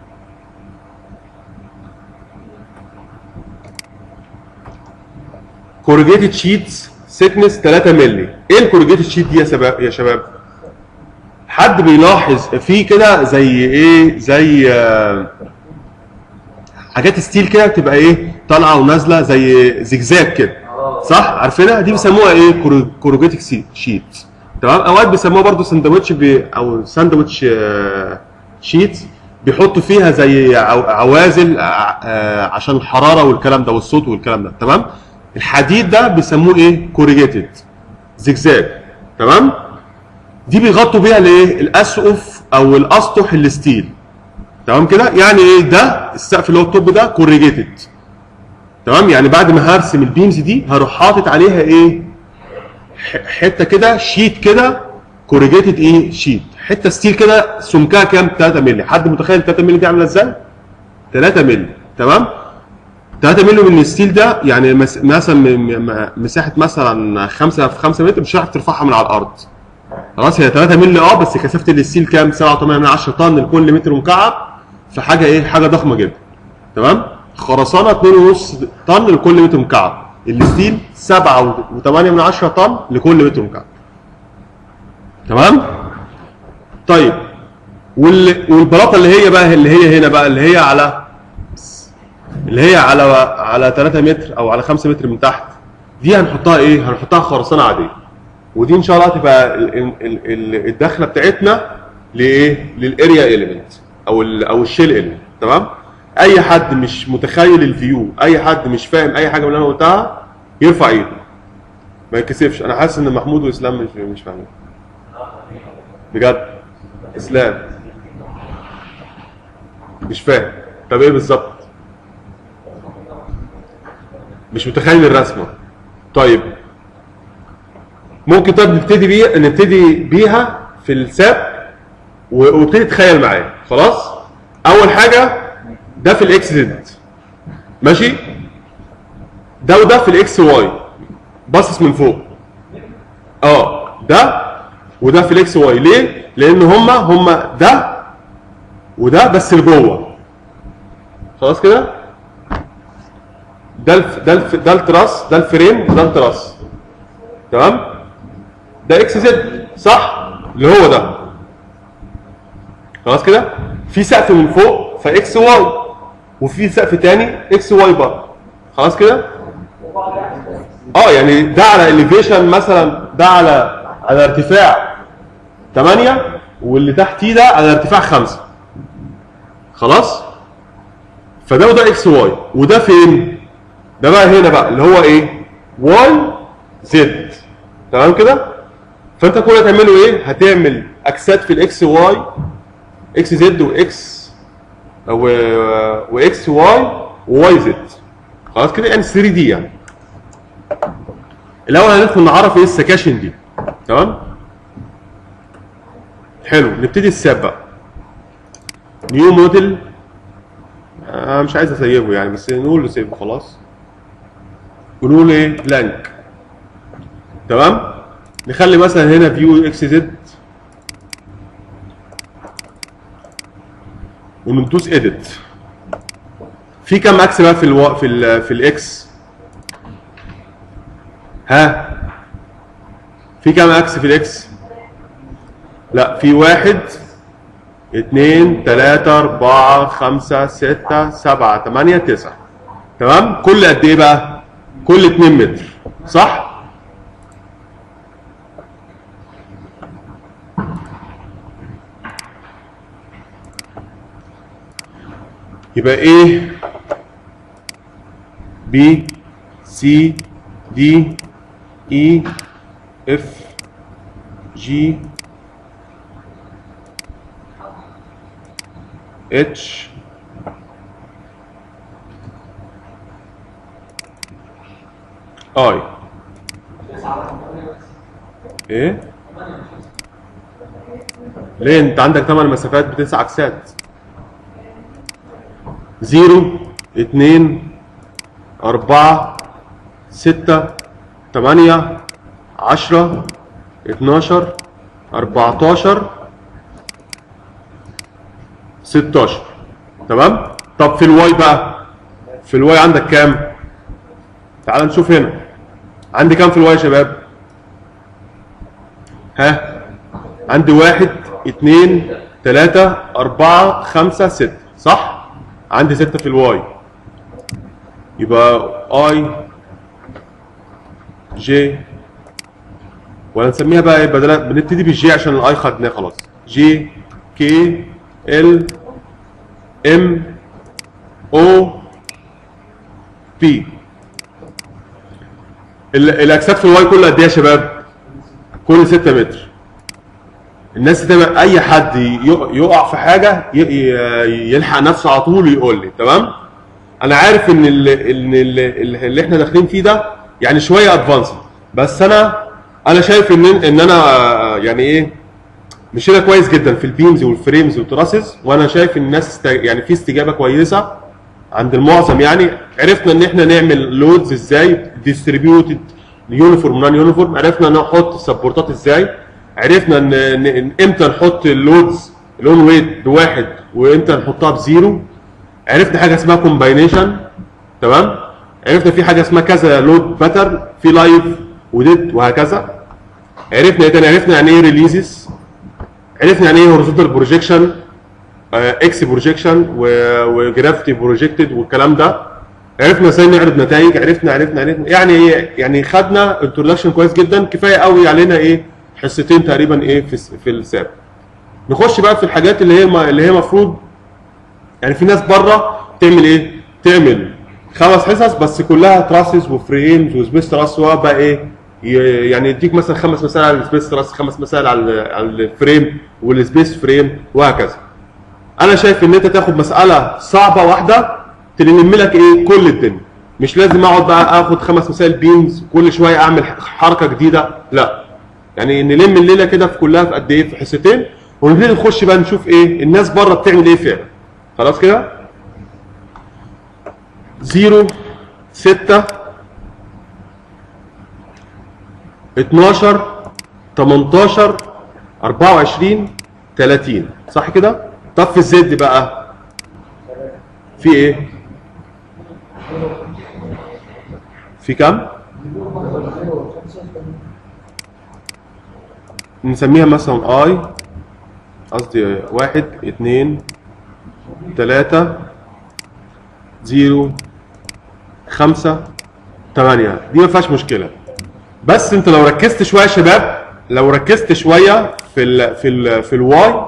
كورجيتد شيتس سيكنس تلاتة مللي. ايه الكورجيتد شيت دي يا شباب؟ يا شباب حد بيلاحظ في كده زي ايه؟ زي آه حاجات ستيل كده بتبقى ايه؟ طالعه ونازله زي زجزاج كده، صح؟ عارفينها؟ دي بيسموها ايه؟ كورجيتد شيت. تمام؟ اوقات بيسموها برضو ساندوتش بي او ساندوتش آه شيت، بيحطوا فيها زي عوازل آه عشان الحراره والكلام ده والصوت والكلام ده. تمام؟ الحديد ده بيسموه ايه؟ كوريجيتد زجزاج. تمام؟ دي بيغطوا بيها الايه؟ الاسقف او الاسطح الستيل. تمام كده؟ يعني ايه ده؟ السقف اللي هو الطوب ده كوريجيتد. تمام؟ يعني بعد ما هرسم البيمز دي هروح حاطط عليها ايه؟ حته كده شيت كده كوريجيتد ايه؟ شيت، حته ستيل كده سمكها كام؟ تلاتة مللي. حد متخيل تلاتة مللي دي عامله ازاي؟ تلاتة مللي. تمام؟ تلاتة مللي من الستيل ده يعني مثلا مساحه مثلا خمسة في خمسة متر، مش هتعرف ترفعها من على الارض. خلاص؟ هي تلاتة مللي اه، بس كثافه الستيل كام؟ سبعة وتمانية من عشرة طن لكل متر مكعب، فحاجه ايه؟ حاجه ضخمه جدا. تمام؟ خرسانه اتنين ونص طن لكل متر مكعب، الستيل سبعة وتمانية من عشرة طن لكل متر مكعب. تمام؟ طيب والبلاطه اللي هي بقى اللي هي هنا بقى اللي هي على اللي هي على على تلاتة متر او على خمسة متر من تحت، دي هنحطها ايه؟ هنحطها خرسانه عاديه. ودي ان شاء الله هتبقى الدخله بتاعتنا لايه؟ للاريا اليمنت او ال او الشيل اليمنت. تمام؟ اي حد مش متخيل الفيو، اي حد مش فاهم اي حاجه من اللي انا قلتها يرفع ايده ما يتكسفش. انا حاسس ان محمود واسلام مش مش فاهمين بجد. اسلام مش فاهم. طب ايه بالظبط؟ مش متخيل الرسمه. طيب ممكن طب نبتدي بيها نبتدي بيها في في الساب وابتدي تتخيل معايا. خلاص؟ اول حاجه ده في الاكس زد ماشي، ده وده في الاكس واي باصص من فوق. اه ده وده في الاكس واي. ليه؟ لان هما هما ده وده بس لجوه. خلاص كده؟ ده الف ده الف ده التراس، ده الفريم وده التراس. تمام؟ ده اكس زد صح؟ اللي هو ده. خلاص كده؟ في سقف من فوق فاكس واي، وفي سقف تاني اكس واي برضه. خلاص كده؟ اه يعني ده على اليفيشن مثلا، ده على على ارتفاع ثمانية، واللي تحتيه ده على ارتفاع خمسة. خلاص؟ فده وده اكس واي، وده فين؟ ده بقى هنا بقى اللي هو ايه؟ واي زد. تمام كده؟ فانت كل اللي هتعمله ايه؟ هتعمل اكسات في الاكس واي، اكس زد واكس واكس واي وواي زد. خلاص كده؟ يعني ثري دي يعني. الاول هندخل نعرف ايه السكاشن دي. تمام؟ حلو، نبتدي الساب بقى. نيو موديل، انا مش عايز اسيبه يعني، بس نقول له سيبه خلاص. ونقول ايه؟ بلانك. تمام؟ نخلي مثلا هنا فيو اكس زد وندوس اديت. في كام اكس بقى في الو... في ال... في الاكس؟ ها؟ في كام اكس في الاكس؟ لا، في واحد اثنين ثلاثة أربعة خمسة ستة سبعة ثمانية تسعة. تمام؟ كل قد إيه بقى؟ كل اتنين متر، صح؟ يبقى A B C D E F G H I. ايه؟ ليه؟ انت عندك ثمان مسافات بتسع اكسات. زيرو، اتنين، أربعة، ستة، تمانية، عشرة، اتناشر، أربعتاشر، ستاشر. تمام؟ طب في الواي بقى؟ في الواي عندك كام؟ تعال نشوف هنا. عندي كام في الواي يا شباب؟ ها؟ عندي واحد، اتنين، تلاتة، أربعة، خمسة، ستة، صح؟ عندي ستة في الواي. يبقى اي جي، ولا نسميها بقى ايه؟ بدل بنبتدي بالجي عشان الاي خدناه خلاص. جي كي ال ام او بي. الاكسات في الواي كل قد ايه يا شباب؟ كل ستة متر. الناس تبقى اي حد يقع في حاجه يلحق نفسه على طول ويقول لي. تمام؟ انا عارف ان اللي, اللي, اللي احنا داخلين فيه ده يعني شويه ادفانسد، بس انا انا شايف ان ان انا يعني ايه، مشينا كويس جدا في البيمز والفريمز والتراسز، وانا شايف ان الناس يعني في استجابه كويسه عند المعظم. يعني عرفنا ان احنا نعمل لودز ازاي، ديستريبيوتد يونيفورم نون يونيفورم، عرفنا نحط السبورتات ازاي، عرفنا ان, إن امتى نحط اللودز الاون ويت بواحد وامتى نحطها بزيرو، عرفنا حاجه اسمها كومباينيشن. تمام؟ عرفنا في حاجه اسمها كذا لود باترن، في لايف وديد وهكذا. عرفنا ايه تاني؟ عرفنا يعني ايه ريليزز، عرفنا يعني ايه هوريزونتال بروجيكشن، اكس بروجيكشن وجرافيتي بروجيكتد والكلام ده. عرفنا ازاي نعرض نتائج، عرفنا عرفنا عرفنا يعني يعني خدنا انتروداكشن كويس جدا. كفايه قوي علينا ايه؟ حصتين تقريبا ايه في في الساب. نخش بقى في الحاجات اللي هي اللي هي المفروض يعني في ناس بره تعمل ايه؟ تعمل خمس حصص بس كلها تراسز وفريمز وسبيس تراس، وبقى ايه؟ يعني يديك مثلا خمس مسائل على السبيس تراس، خمس مسائل على على الفريم والسبيس فريم وهكذا. انا شايف ان انت تاخد مساله صعبه واحده تلم لك ايه؟ كل الدنيا. مش لازم اقعد بقى اخد خمس مسائل بيمز كل شويه اعمل حركه جديده، لا. يعني نلم الليله كده في كلها في قد ايه؟ في حصتين، ونبتدي نخش بقى نشوف ايه الناس بره بتعمل ايه فعلا. خلاص كده؟ صفر ستة اتناشر تمنتاشر اربعة وعشرين تلاتين، صح كده؟ طب في الزد بقى في ايه؟ في كام؟ نسميها مثلا اي، قصدي واحد اتنين تلاتة زيرو خمسة تمانية، دي ما فيهاش مشكلة. بس انت لو ركزت شوية يا شباب، لو ركزت شوية في ال في ال في الواي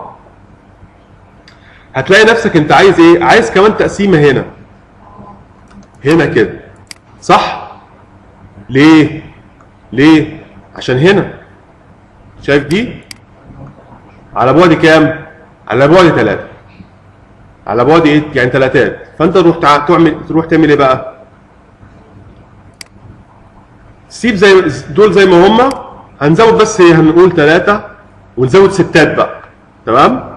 هتلاقي نفسك انت عايز ايه؟ عايز كمان تقسيمة هنا هنا كده، صح؟ ليه؟ ليه؟ عشان هنا شايف دي على بعد كام؟ على بعد ثلاثة، على بعد ايه؟ يعني ثلاثات، فانت تروح تعمل تروح تعمل ايه بقى؟ سيب زي دول زي ما هم، هنزود بس ايه؟ هنقول ثلاثة ونزود ستات بقى، تمام؟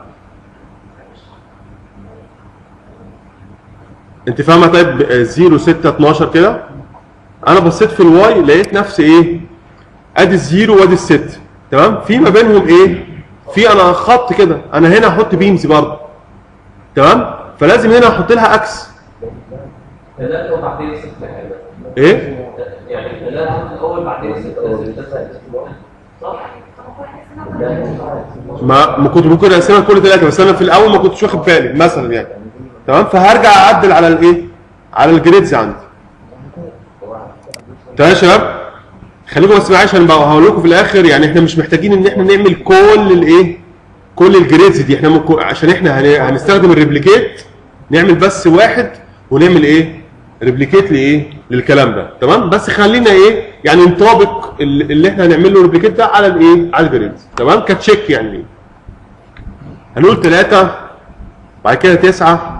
انت فاهمه؟ طيب صفر ستة اتناشر كده، انا بصيت في الواي لقيت نفسي ايه؟ ادي الزيرو وادي الست، تمام؟ في ما بينهم ايه؟ في انا خط كده، انا هنا هحط بيمز برضه، تمام؟ فلازم هنا احط لها اكس. ثلاثة وبعدين ستة ايه؟ يعني ثلاثة الأول بعدين ستة صح؟ ما ما كنت ممكن اقسمها لكل ثلاثة، بس انا في الاول ما كنتش واخد بالي مثلا يعني، تمام؟ فهرجع اعدل على الايه؟ على الجريدز عندي. تمام يا شباب؟ خليكم بس معايا عشان هقول لكم في الاخر، يعني احنا مش محتاجين ان احنا نعمل كل الايه؟ كل الجريدز دي، احنا ممكن عشان احنا هنستخدم الريبليكيت نعمل بس واحد ونعمل ايه؟ ريبليكيت لايه؟ للكلام ده، تمام؟ بس خلينا ايه؟ يعني نطابق اللي احنا هنعمل له ريبليكيت ده على الايه؟ على الجريدز، تمام؟ كتشيك يعني. هنقول ثلاثة بعد كده تسعة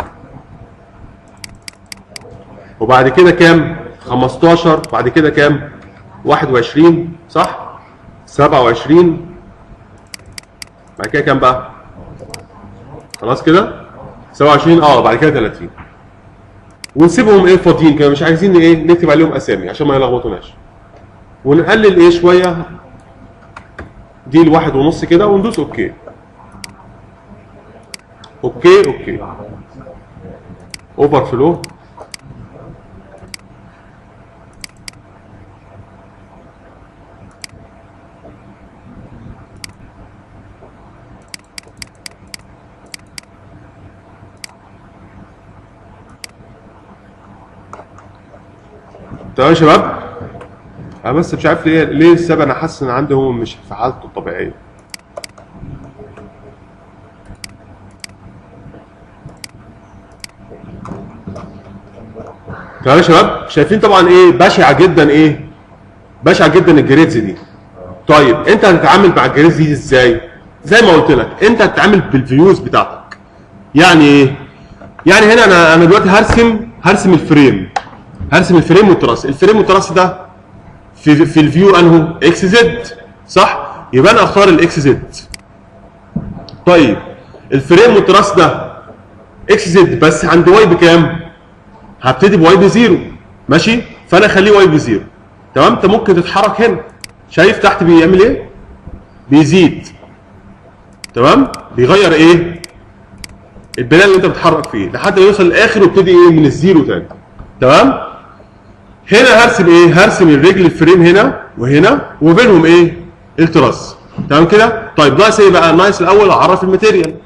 وبعد كده كام؟ خمستاشر، بعد كده كام؟ واحد وعشرين، صح؟ سبعة وعشرين، بعد كده كام بقى؟ خلاص كده؟ سبعة وعشرين، اه بعد كده تلاتين. ونسيبهم ايه؟ فاضيين كده، مش عايزين ايه؟ نكتب عليهم اسامي عشان ما يلخبطوناش. ونقلل ايه شويه دي الواحد ونص كده وندوس اوكي. اوكي اوكي. اوفر فلو. تمام يا شباب؟ انا بس مش عارف ليه ليه السبب، انا حاسس ان عندي هو مش في حالته الطبيعيه. تمام يا شباب؟ شايفين طبعا ايه؟ بشعه جدا ايه؟ بشعه جدا الجريدز دي. طيب انت هتتعامل مع الجريدز دي ازاي؟ زي ما قلت لك انت هتتعامل بالفيوز بتاعتك. يعني ايه؟ يعني هنا انا انا دلوقتي هرسم هرسم الفريم. هرسم الفريم والتراس، الفريم والتراس ده في في الفيو انه اكس زد، صح؟ يبقى انا اختار الاكس زد. طيب الفريم والتراس ده اكس زد بس عند واي بكام؟ هبتدي بواي بزيرو، ماشي؟ فانا اخليه واي بزيرو، تمام؟ انت ممكن تتحرك هنا، شايف تحت بيعمل ايه؟ بيزيد، تمام؟ بيغير ايه؟ البناء اللي انت بتتحرك فيه لحد ما يوصل للاخر ويبتدي ايه؟ من الزيرو تاني، تمام؟ هنا هرسم ايه؟ هرسم الرجل الفريم هنا وهنا وبينهم ايه؟ التراس، تمام كده؟ طيب ناقص ايه بقى؟ ناقص الاول اعرف الماتيريال.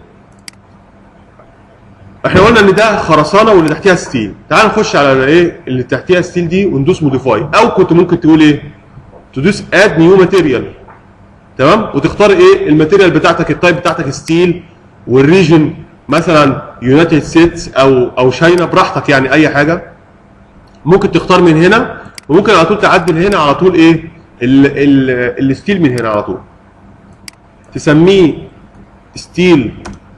احنا قلنا ان ده خرسانه واللي تحتيها ستيل، تعال نخش على ايه؟ اللي تحتيها ستيل دي وندوس موديفاي، او كنت ممكن تقول ايه؟ تدوس اد نيو ماتيريال، تمام؟ وتختار ايه؟ الماتيريال بتاعتك، التايب بتاعتك ستيل، والريجن مثلا يونايتد ستيتس او او شاينا، براحتك يعني اي حاجه. ممكن تختار من هنا وممكن على طول تعدل هنا على طول ايه؟ الستيل من هنا على طول. تسميه ستيل،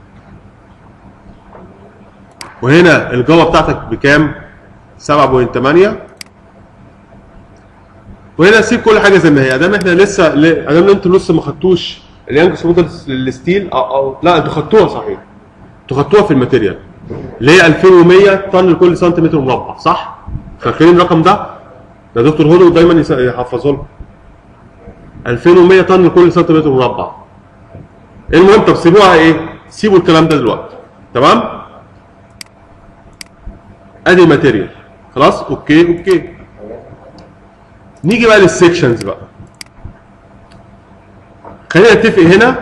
وهنا الجوه بتاعتك بكام؟ سبعة فاصلة ثمانية. وهنا سيب كل حاجه زي ما هي، ادام احنا لسه ادام انتوا لسه ما خدتوش اليانجس موديل الستيل او او لا انتوا خدتوها صحيح، انتوا خدتوها في الماتيريال اللي هي ألفين ومية طن لكل سنتيمتر مربع صح؟ فاكرين الرقم ده؟ ده دكتور هولو دايما يحفظه لكم. ألفين ومية طن لكل سنتيمتر مربع. المهم طب سيبوها ايه؟ سيبوا الكلام ده دلوقتي. تمام؟ ادي الماتيريال. خلاص؟ اوكي اوكي. نيجي بقى للسكشنز بقى. خلينا نتفق هنا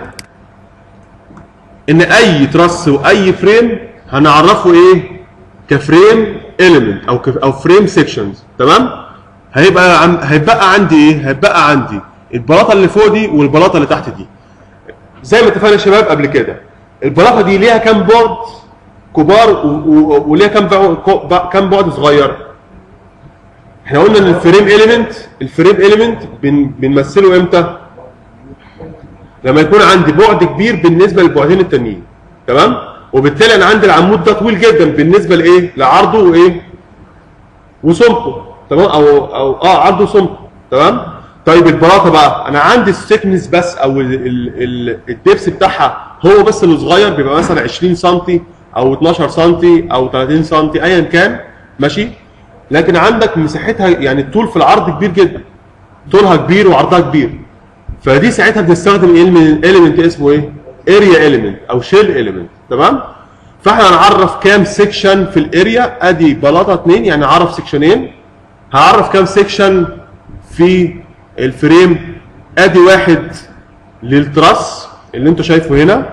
ان اي تراس واي فريم هنعرفه ايه؟ كفريم اليمنت او كف او فريم سيكشنز. تمام؟ هيبقى عن... هيبقى عندي ايه؟ هيبقى عندي البلاطه اللي فوق دي والبلاطه اللي تحت دي. زي ما اتفقنا يا شباب قبل كده، البلاطه دي ليها كام بعد كبار و... و... وليها كام بعد كام بعد صغير؟ احنا قلنا ان الفريم اليمنت الفريم اليمنت بن... بنمثله امتى؟ لما يكون عندي بعد كبير بالنسبه للبعدين التانيين. تمام؟ وبالتالي انا عندي العمود ده طويل جدا بالنسبه لايه؟ لعرضه وايه؟ وسمكه. تمام؟ او او اه عرضه وسمكه. تمام؟ طيب البلاطه بقى انا عندي السكنس بس او الدبس بتاعها هو بس اللي صغير، بيبقى مثلا عشرين سم او اتناشر سم او تلاتين سم ايا كان. ماشي؟ لكن عندك مساحتها يعني الطول في العرض كبير جدا. طولها كبير وعرضها كبير. فدي ساعتها بنستخدم اليمنت اسمه ايه؟ اريا اليمنت او شيل اليمنت. تمام؟ فاحنا هنعرف كام سيكشن في الاريا. ادي بلاطه اتنين يعني هعرف سيكشنين. هعرف كام سيكشن في الفريم. ادي واحد للتراس اللي انتوا شايفه هنا،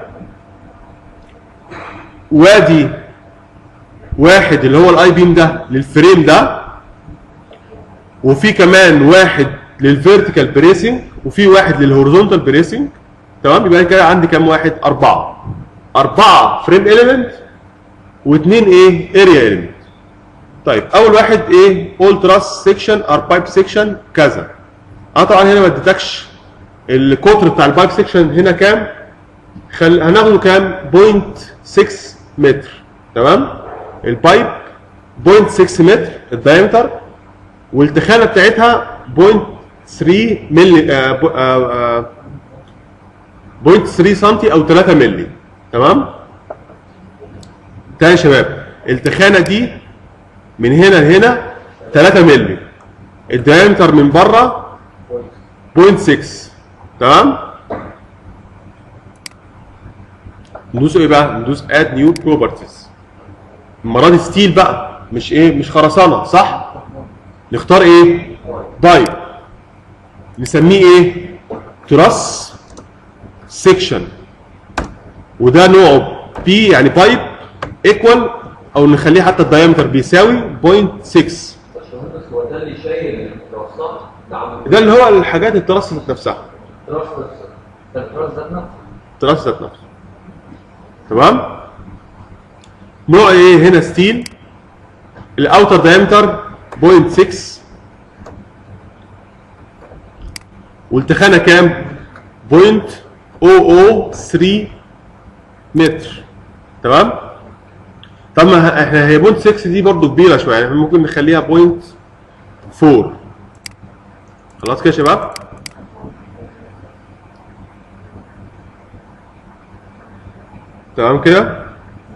وادي واحد اللي هو الاي بيم ده للفريم ده، وفي كمان واحد للفيرتيكال بريسنج، وفي واحد للهوريزونتال بريسنج. تمام؟ يبقى كده عندي كام واحد؟ اربعه. اربعه فريم اليمنت واثنين ايه؟ اريا اليمنت. طيب اول واحد ايه؟ اول تراس سيكشن ار بايب سيكشن كذا. اه طبعا هنا ما اديتكش القطر بتاع البايب سيكشن هنا كام؟ خل... هناخده كام؟ صفر فاصلة ستة متر. تمام؟ البايب صفر فاصلة ستة متر الدايمتر، والتخانه بتاعتها صفر فاصلة ثلاثة مللي آه آه آه صفر فاصلة ثلاثة سم او تلاتة مللي. تمام؟ تاني يا شباب التخانه دي من هنا لهنا تلاتة مللي، الدايمتر من بره صفر فاصلة ستة. تمام؟ ندوس ايه بقى؟ ندوس اد نيو بروبرتيز. المره دي ستيل بقى مش ايه؟ مش خرسانه صح؟ نختار ايه؟ بايب. نسميه ايه؟ تراس سيكشن، وده نوعه بي يعني بايب ايكوال، او نخليه حتى الدايمتر بيساوي صفر فاصلة ستة. هو ده اللي شايل التراثات؟ ده اللي هو الحاجات التراس ذات نفسها. التراث التراث ذات نفسه. التراس ذات نفسه. تمام؟ نوع ايه هنا؟ ستيل. الاوتر دايمتر صفر فاصلة ستة، والتخانه كام؟ صفر فاصلة صفر ثلاثة متر. تمام؟ طب ما احنا هي صفر فاصلة ستة دي برضو كبيره شويه، يعني ممكن نخليها صفر فاصلة أربعة. خلاص كده يا شباب؟ تمام كده؟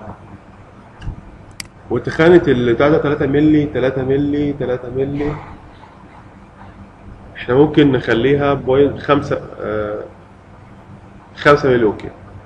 وتخانه البتاع ده تلاتة مللي تلاتة مللي تلاتة مللي، احنا ممكن نخليها بوينت خمسة آه خمسة مللي. اوكي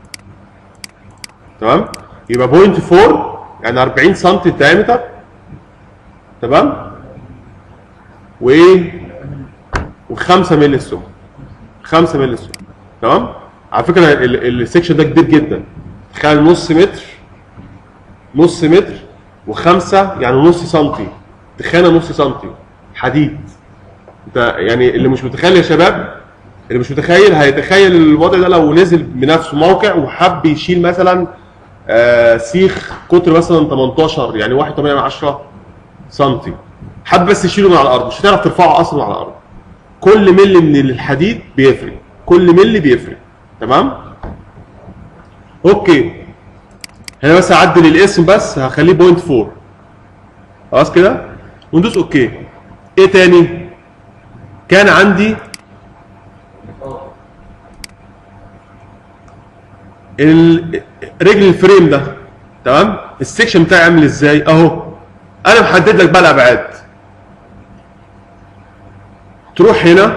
تمام؟ يبقى بوينت فور يعني أربعين سم الدايمتر. تمام؟ وايه؟ وخمسة مللي السمك. خمسة مللي السمك. تمام؟ على فكره السكشن ده كبير جدا. تخيل نص متر نص متر وخمسة يعني نص سنتي، تخانه نص سنتي حديد. انت يعني اللي مش متخيل يا شباب، اللي مش متخيل هيتخيل الوضع ده لو نزل بنفسه موقع وحب يشيل مثلا آه سيخ قطر مثلا تمنتاشر يعني واحد وتمانية من عشرة سنتي، حب بس يشيله من على الارض، مش هتعرف ترفعه اصلا على الارض. كل ملي من الحديد بيفرق، كل ملي بيفرق. تمام؟ اوكي هنا بس هعدل الاسم، بس هخليه بوينت فور. خلاص كده؟ وندوس اوكي. ايه تاني؟ كان عندي ال- رجل الفريم ده، تمام؟ السكشن بتاعي عامل ازاي؟ اهو انا محدد لك بقى الابعاد. تروح هنا،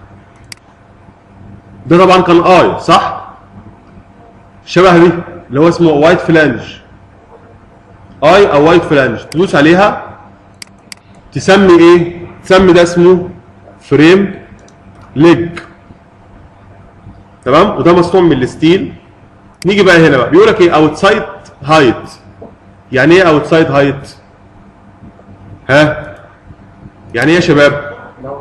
ده طبعا كان اي صح؟ شبه دي اللي هو اسمه وايت فلانج، اي او وايت فلانج، تدوس عليها تسمي ايه؟ تسمي ده اسمه فريم ليج، تمام؟ وده مصنوع من الستيل. نيجي بقى هنا بقى بيقول لك ايه؟ اوتسايد هايت. يعني ايه اوتسايد هايت؟ ها؟ يعني ايه يا شباب؟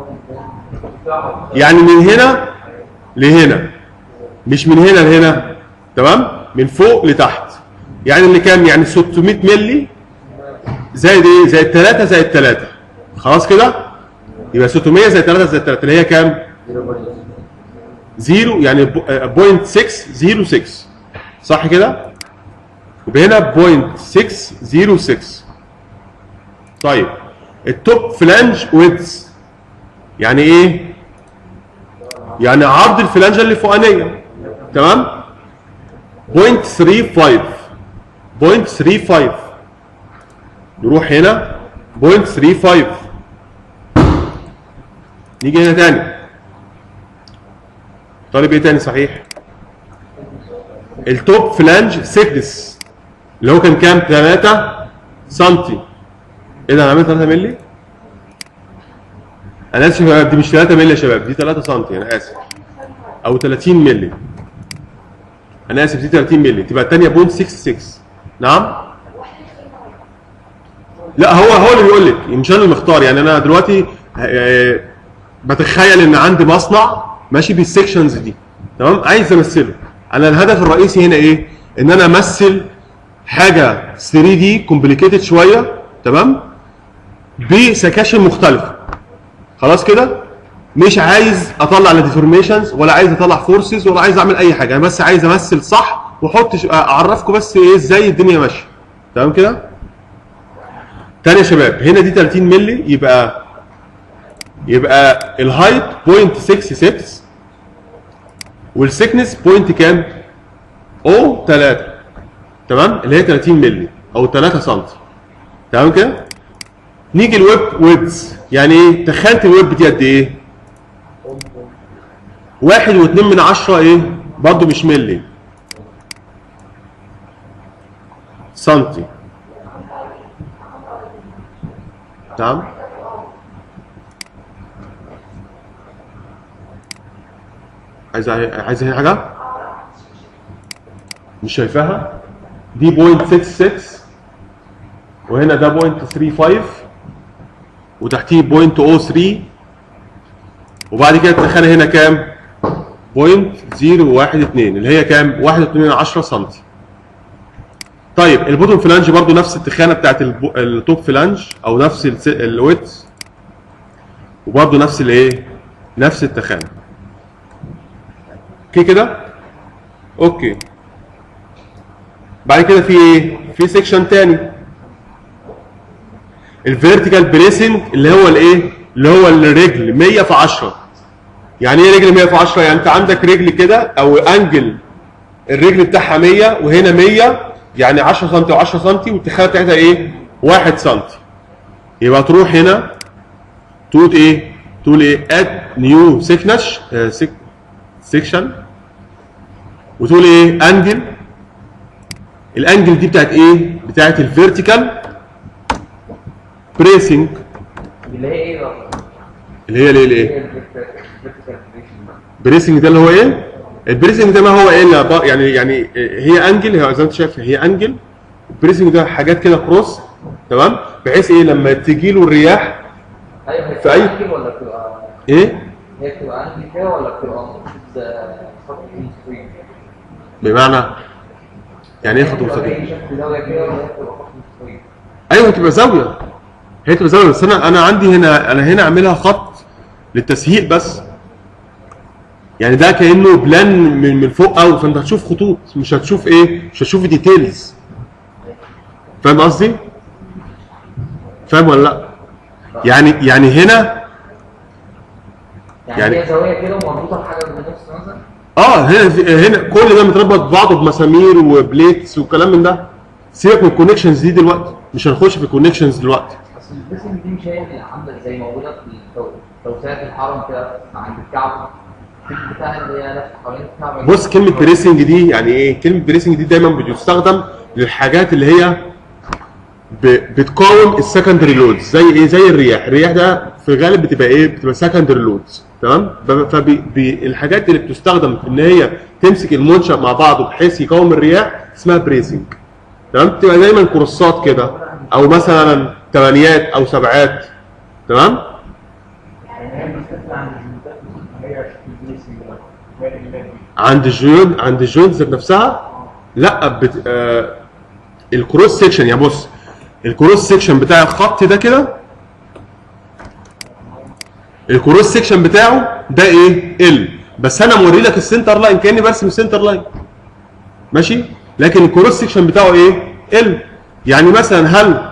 يعني من هنا لهنا، مش من هنا لهنا، تمام؟ من فوق لتحت. يعني اللي كام؟ يعني ستمية مللي زائد ايه؟ زائد ثلاثة زائد ثلاثة. خلاص كده؟ يبقى ستمية زائد ثلاثة زائد ثلاثة اللي هي كام؟ زيرو، يعني بوينت ستة زيرو ستة، صح كده؟ يبقى هنا بوينت ستة زيرو ستة. طيب التوب فلانج ويدز يعني ايه؟ يعني عرض الفلانجه اللي فوقانيه، تمام؟ بوينت ثلاثة خمسة، بوينت ثلاثة خمسة. نروح هنا بوينت ثلاثة خمسة. نيجي هنا تاني. طالب ايه تاني صحيح؟ التوب فلانج سيكنس اللي هو كان كام؟ ثلاثة سنتي. ايه ده انا عملت ثلاثة مللي؟ انا اسف يا شباب، دي مش ثلاثة مللي يا شباب، دي ثلاثة سنتي، انا اسف. او ثلاثين مللي. انا اسف، دي ثلاثين مللي، تبقى الثانيه بوينت ستة ستة. نعم؟ لا هو هو اللي بيقول لك، مش انا اللي مختار. يعني انا دلوقتي آه، بتخيل ان عندي مصنع ماشي بالسكشنز دي، تمام؟ عايز امثله. انا الهدف الرئيسي هنا ايه؟ ان انا امثل حاجه ثري دي كومبليكيتد شويه، تمام؟ بسكاشن مختلفه. خلاص كده؟ مش عايز اطلع لا ديفورميشنز ولا عايز اطلع فورسز ولا عايز اعمل اي حاجه، انا بس عايز امثل صح واحط ش- اعرفكم بس ايه ازاي الدنيا ماشيه. تمام كده؟ تاني يا شباب، هنا دي ثلاثين مللي، يبقى يبقى الهايت بوينت ستة ستة والسكنس بوينت كام؟ او ثلاثة، تمام؟ اللي هي ثلاثين مللي او ثلاثة سم. تمام كده؟ نيجي الويب ويدز، يعني ايه؟ تخانه الويب دي قد ايه؟ واحد واتنين من عشرة ايه؟ برضه مش ملي، سنتي. تمام؟ عايز عايز هنا حاجه؟ مش شايفاها؟ دي بوينت ستة ستة وهنا ده بوينت ثلاثة خمسة وتحتيه بوينت صفر ثلاثة وبعد كده التخانه هنا كام؟ بوينت صفر واحد اتنين اللي هي كام؟ واحد واتنين من عشرة سم. طيب البوتوم فلانج برضو نفس التخانه بتاعت البو- التوب فلانج او نفس الويدث وبرضو نفس الايه؟ نفس التخانه. اوكي كده؟ اوكي. بعد كده في ايه؟ في سيكشن تاني الفيرتيكال بريسنج اللي هو الايه؟ اللي هو الرجل مية في عشرة. يعني ايه رجل مية في عشرة؟ يعني انت عندك رجل كده او انجل الرجل بتاعها مية وهنا مية، يعني عشرة سم و10 سم والتخانه بتاعتها ايه؟ واحد سم. يبقى تروح هنا تقول ايه؟ تقول ايه؟ اد نيو سيكنش سيكشن وتقول ايه؟ انجل. الانجل دي بتاعت ايه؟ بتاعت الفيرتيكال بريسنج اللي هي ايه بقى؟ اللي هي الايه؟ الايه؟ بريسنج ده اللي هو ايه؟ البريسنج ده ما هو الا يعني يعني هي انجل، هي زي ما انت شايف هي انجل. البريسنج ده حاجات كده كروس، تمام؟ بحيث ايه؟ لما تيجي له الرياح ايوه هي في بتبقى أي- انجل ولا بتبقى ايه؟ هي بتبقى انجل كده ولا بتبقى مقصود خط مستقيم؟ بمعنى يعني ايه خط مستقيم؟ هي شكل زاويه كده ولا هي بتبقى خط مستقيم؟ ايوه هتبقى زاويه، هي تبقى زاويه، بس انا انا عندي هنا انا هنا اعملها خط للتسهيل بس. يعني ده كانه بلان من من فوق قوي، فانت هتشوف خطوط مش هتشوف ايه؟ مش هتشوف ديتيلز. فاهم قصدي؟ فاهم ولا لا؟ يعني يعني هنا يعني, يعني هي زاويه كده ومربوطه بحاجه في النص مثلا؟ اه هنا هنا كل ده متربط ببعضه بمسامير وبليتس وكلام من ده. سيبك من الكونكشنز دي دلوقتي، مش هنخش في الكونكشنز دلوقتي. اصل البريسنج دي مش هي اللي عامله زي موجوده في التو- توسعه الحرم كده عند الكعب، في بتاع اللي هي لفه حوالين الكعب. بص كلمه بريسنج دي يعني ايه؟ كلمه بريسنج دي دايما بتستخدم للحاجات اللي هي ب- بتقاوم السكندري لودز، زي ايه؟ زي الرياح. الرياح ده في الغالب بتبقى ايه؟ بتبقى سكندري لودز، تمام؟ فالحاجات اللي بتستخدم ان هي تمسك المنشأ مع بعضه بحيث يقاوم الرياح اسمها بريسنج، تمام؟ بتبقى دايما كروسات كده، او مثلا ثمانيات او سبعات، تمام؟ عند الجوين عند الجوينت ذات نفسها لا بت... آه الكروس سيكشن. يعني بص الكروس سيكشن بتاع الخط ده كده، الكروس سيكشن بتاعه ده ايه؟ ال، بس انا موري لك السنتر لاين كاني برسم السنتر لاين، ماشي؟ لكن الكروس سيكشن بتاعه ايه؟ ال. يعني مثلا هل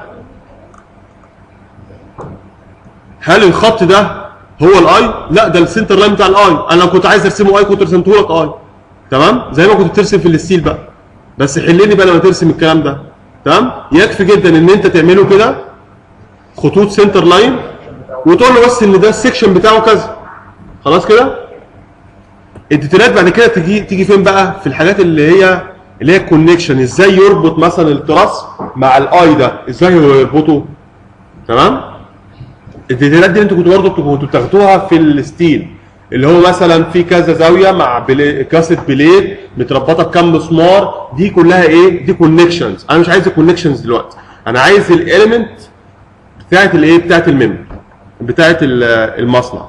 هل الخط ده هو الاي؟ لا، ده السنتر لاين بتاع الاي. انا لو كنت عايز ارسمه اي كنت رسمته لك اي، تمام؟ زي ما كنت بترسم في الستيل بقى، بس حلني بقى لما ترسم الكلام ده، تمام؟ يكفي جدا ان انت تعمله كده خطوط سنتر لاين وتقول له بس ان ده السكشن بتاعه كذا، خلاص كده؟ الديتيلات بعد كده تيجي تيجي فين بقى؟ في الحاجات اللي هي اللي هي الكونكشن، ازاي يربط مثلا التراس مع الاي ده، ازاي يربطه، تمام؟ الديتيلات دي انتوا كنتوا برضه كنتوا بتاخدوها في الستيل، اللي هو مثلا في كذا زاويه مع بلي... كاسه بليد متربطه بكام مسمار، دي كلها ايه؟ دي كونكشنز. انا مش عايز الكونكشنز دلوقتي، انا عايز الاليمنت بتاعت الايه؟ بتاعت الممبر، بتاعت المصنع.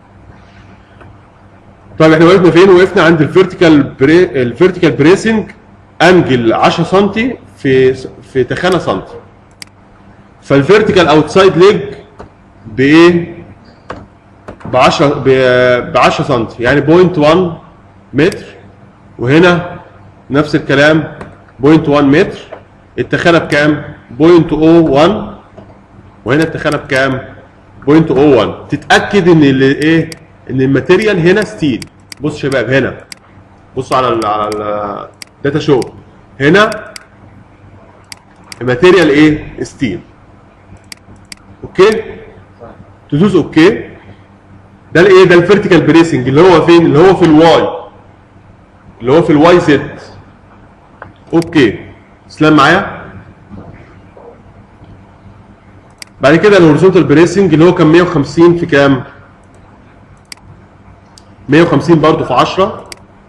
طيب احنا وقفنا فين؟ وقفنا عند الفيرتيكال بري... الفيرتيكال بريسنج انجل عشرة سم في في تخانه سم. فالفيرتيكال اوتسايد ليج بايه؟ ب عشرة ب عشرة سم، يعني صفر فاصلة واحد متر، وهنا نفس الكلام صفر فاصلة واحد متر. التخانه بكام؟ صفر فاصلة صفر واحد، وهنا التخانه بكام؟ صفر فاصلة صفر واحد. تتاكد ان الايه؟ ان الماتيريال هنا ستيل. بص يا شباب هنا، بصوا على ال على الداتا شو، هنا الماتيريال ايه؟ ستيل. اوكي؟ تدوس اوكي. ده الايه؟ ده الفيرتيكال بريسنج اللي هو فين؟ اللي هو في الواي، اللي هو في الواي زد. اوكي، اسلام معايا؟ بعد كده الهوريزونتال بريسنج اللي هو كان مية وخمسين في كام؟ مية وخمسين برضه في عشرة.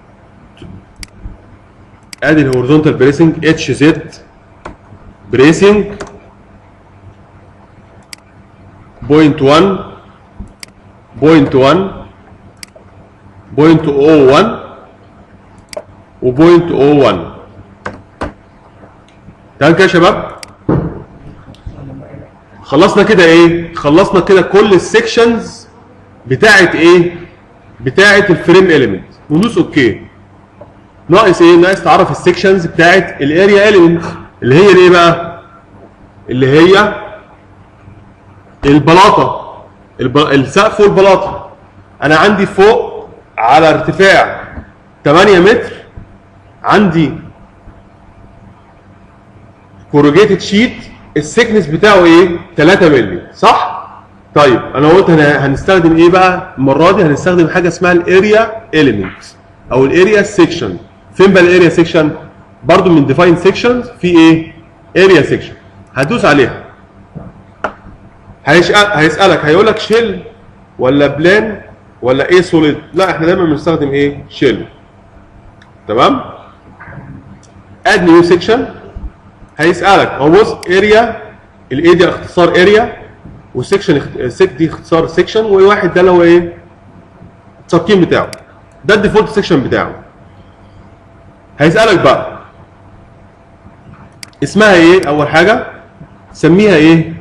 ادي الهوريزونتال بريسنج اتش زد بريسنج بوينت واحد بوينت واحد بوينت صفر واحد وبوينت صفر واحد. تمام كده يا شباب؟ خلصنا كده ايه؟ خلصنا كده كل السكشنز بتاعت ايه؟ بتاعت الفريم اليمنت. وندوس اوكي. ناقص ايه؟ ناقص تعرف السكشنز بتاعت الاريا اليمنت اللي هي ايه بقى؟ اللي هي البلاطه، الب... السقف والبلاطه. انا عندي فوق على ارتفاع تمانية متر عندي كوروجيتد شيت، السكنس بتاعه ايه؟ تلاتة مللي، صح؟ طيب انا قلت انا هنستخدم ايه بقى المره دي؟ هنستخدم حاجه اسمها الاريا اليمنت او الاريا سيكشن. فين بقى الاريا سيكشن؟ برضو من ديفاين سيكشنز في ايه؟ اريا سيكشن. هتدوس عليها، هيسالك هيقول لك شيل ولا بلان ولا ايه سوليد؟ لا احنا دايما بنستخدم ايه؟ شيل. تمام؟ اد نيو سيكشن. هيسالك هو بص اريا، الاي دي اختصار اريا، والسكشن سيك دي اختصار سيكشن، وواحد ده اللي هو ايه؟ الترقيم بتاعه. ده الديفولت سيكشن بتاعه. هيسالك بقى اسمها ايه؟ اول حاجه سميها ايه؟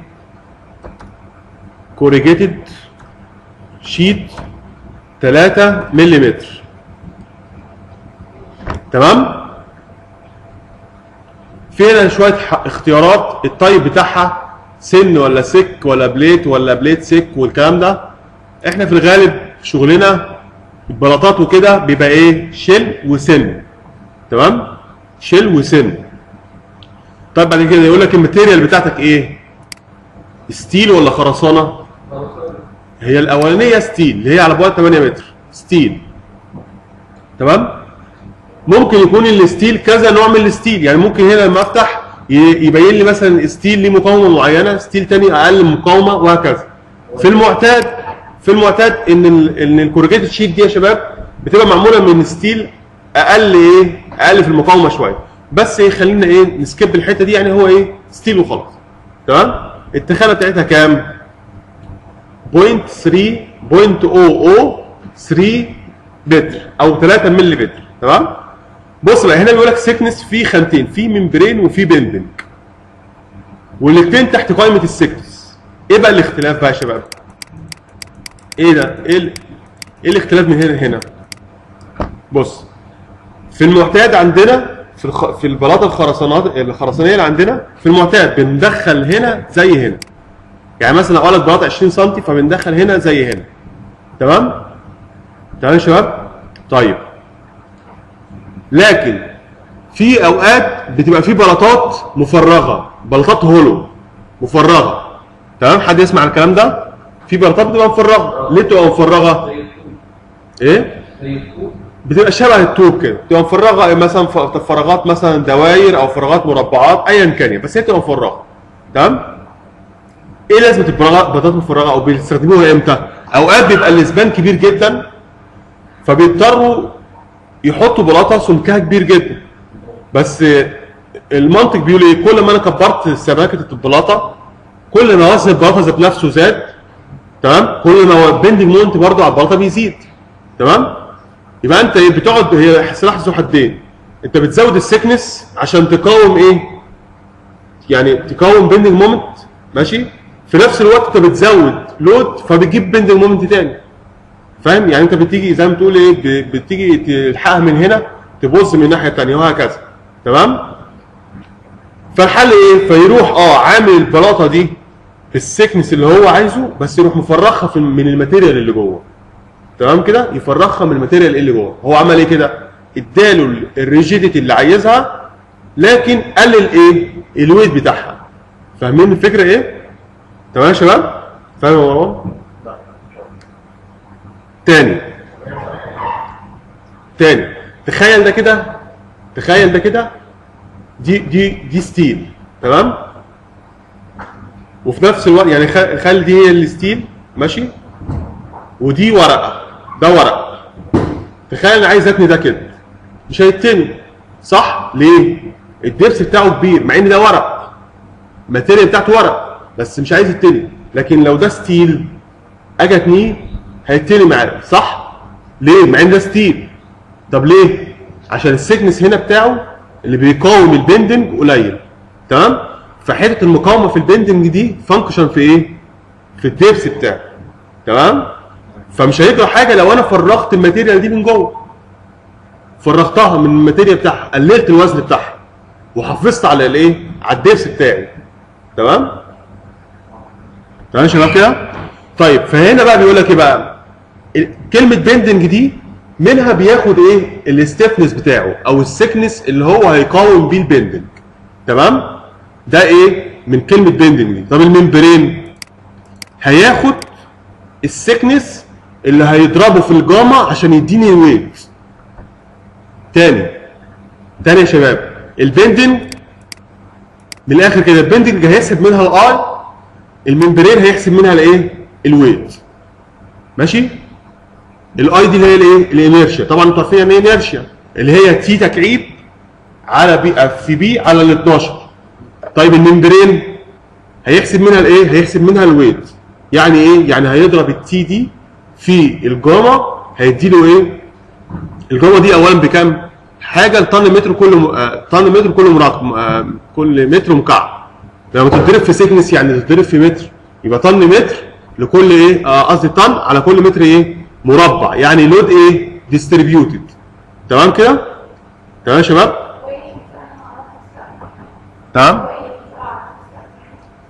كوريجيتد شيت تلاتة ملم. تمام؟ في هنا شويه اختيارات، التايب بتاعها سن ولا سك ولا بليت ولا بليت سك والكلام ده. احنا في الغالب شغلنا البلاطات وكده بيبقى ايه؟ شيل وسن. تمام؟ شيل وسن. طيب بعد كده يقول لك الماتيريال بتاعتك ايه؟ ستيل ولا خرسانه؟ هي الاولانيه ستيل اللي هي على بعد ثمانية متر ستيل. تمام؟ ممكن يكون الستيل كذا نوع من الستيل، يعني ممكن هنا لما افتح يبين لي مثلا ستيل ليه مقاومه معينه، ستيل تاني اقل مقاومه وهكذا. في المعتاد في المعتاد ان ال ان الكورجيتد شيت دي يا شباب بتبقى معموله من ستيل اقل ايه؟ اقل في المقاومه شويه. بس ايه خلينا ايه نسكيب الحته دي، يعني هو ايه؟ ستيل وخلاص. تمام؟ التخانه بتاعتها كام؟ صفر فاصلة ثلاثة صفر صفر ثلاثة متر او ثلاثة مللي متر. تمام؟ بص بقى هنا بيقول لك سيكنس في خانتين، في ممبرين وفي بندنج. والاثنين تحت قائمه السيكنس. ايه بقى الاختلاف بقى يا شباب؟ ايه ده؟ ايه ال... ايه الاختلاف من هنا لهنا؟ بص في المعتاد عندنا في الخ... في البلاطه الخرسانات الخرسانيه اللي عندنا في المعتاد بندخل هنا زي هنا. يعني مثلا اقول لك بلاطه عشرين سم فبندخل هنا زي هنا. تمام؟ تمام يا شباب؟ طيب لكن في اوقات بتبقى في بلاطات مفرغه، بلاطات هولو مفرغه. تمام؟ حد يسمع الكلام ده؟ في بلاطات بتبقى مفرغه. ليه بتبقى مفرغه؟ ايه؟ بتبقى شبه الطوب كده، بتبقى مفرغه مثلا فراغات مثلا دواير او فراغات مربعات ايا كان، بس هي بتبقى مفرغه. تمام؟ ايه لازمه البلاطات المفرغه او بيستخدموها امتى؟ اوقات بيبقى الاسبان كبير جدا فبيضطروا يحطوا بلاطه سمكها كبير جدا. بس المنطق بيقول ايه؟ كل ما انا كبرت سماكه البلاطه كل ما وزن البلاطه ذات نفسه زاد. تمام؟ كل ما البندنج مونت برضه على البلاطه بيزيد. تمام؟ يبقى انت بتقعد، هي سلاح ذو حدين. انت بتزود السكنس عشان تقاوم ايه؟ يعني تقاوم بندنج مومنت. ماشي؟ في نفس الوقت انت بتزود لود فبتجيب بندنج مومنت تاني. فاهم؟ يعني انت بتيجي زي ما تقول ايه؟ بتيجي تلحقها من هنا تبص من الناحيه الثانيه وهكذا. تمام؟ فالحل ايه؟ فيروح اه عامل البلاطه دي السكنس اللي هو عايزه، بس يروح مفرغها من الماتيريال اللي جوه. تمام كده؟ يفرغها من الماتيريال اللي جوه. هو عمل ايه كده؟ اداله الريجيديتي اللي عايزها لكن قلل ايه؟ الويت بتاعها. فاهمين الفكره ايه؟ تمام يا شباب؟ فاهم يا مروان؟ تاني تاني تخيل ده كده، تخيل ده كده، دي دي دي ستيل. تمام؟ وفي نفس الوقت يعني خلي دي هي الستيل. ماشي؟ ودي ورقه، ده ورق. تخيل انا عايز اتني ده كده، مش هيتني صح؟ ليه؟ الدبس بتاعه كبير مع ان ده ورق، الماتيريال بتاعته ورق بس مش عايز يتني. لكن لو ده ستيل اجي اتنيه هيتني معايا صح؟ ليه؟ مع ان ده ستيل. طب ليه؟ عشان السكنس هنا بتاعه اللي بيقاوم البندنج قليل. تمام؟ فحته المقاومه في البندنج دي فانكشن في ايه؟ في الدبس بتاعه. تمام؟ فمش هيجرى حاجه لو انا فرغت الماتيريال دي من جوه. فرغتها من الماتيريال بتاعها، قللت الوزن بتاعها وحافظت على الايه؟ على الدبس بتاعي. تمام؟ تمام يا شباب كده؟ طيب فهنا بقى بيقول لك ايه بقى؟ كلمه بندنج دي منها بياخد ايه؟ الستيفنس بتاعه او السكنس اللي هو هيقاوم بيه البندنج. تمام؟ ده ايه؟ من كلمه بندنج دي. طب الممبرين هياخد السكنس اللي هيضربه في الجاما عشان يديني الويت. تاني تاني يا شباب، البندنج من الاخر كده البندنج هيحسب منها الاي، الممبرين هيحسب منها الايه؟ الويت. ماشي؟ الاي دي اللي هي الايه؟ الانيرشيا. طبعا انتوا عارفين يعني ايه انيرشيا؟ اللي هي تي تكعيب على بي اف في بي على ال اتناشر. طيب الممبرين هيحسب منها الايه؟ هيحسب منها الويت. يعني ايه؟ يعني هيضرب التي دي في الجاما هيدي له ايه؟ الجاما دي اولا بكام؟ حاجه لطن متر كل م... آه... طن متر كل مراكب آه... كل متر مكعب. لما تتضرب في سيكنس يعني تتضرب في متر يبقى طن متر لكل ايه؟ قصدي آه... طن على كل متر ايه؟ مربع. يعني لود ايه؟ ديستريبيوتد. تمام كده؟ تمام يا شباب؟ تمام؟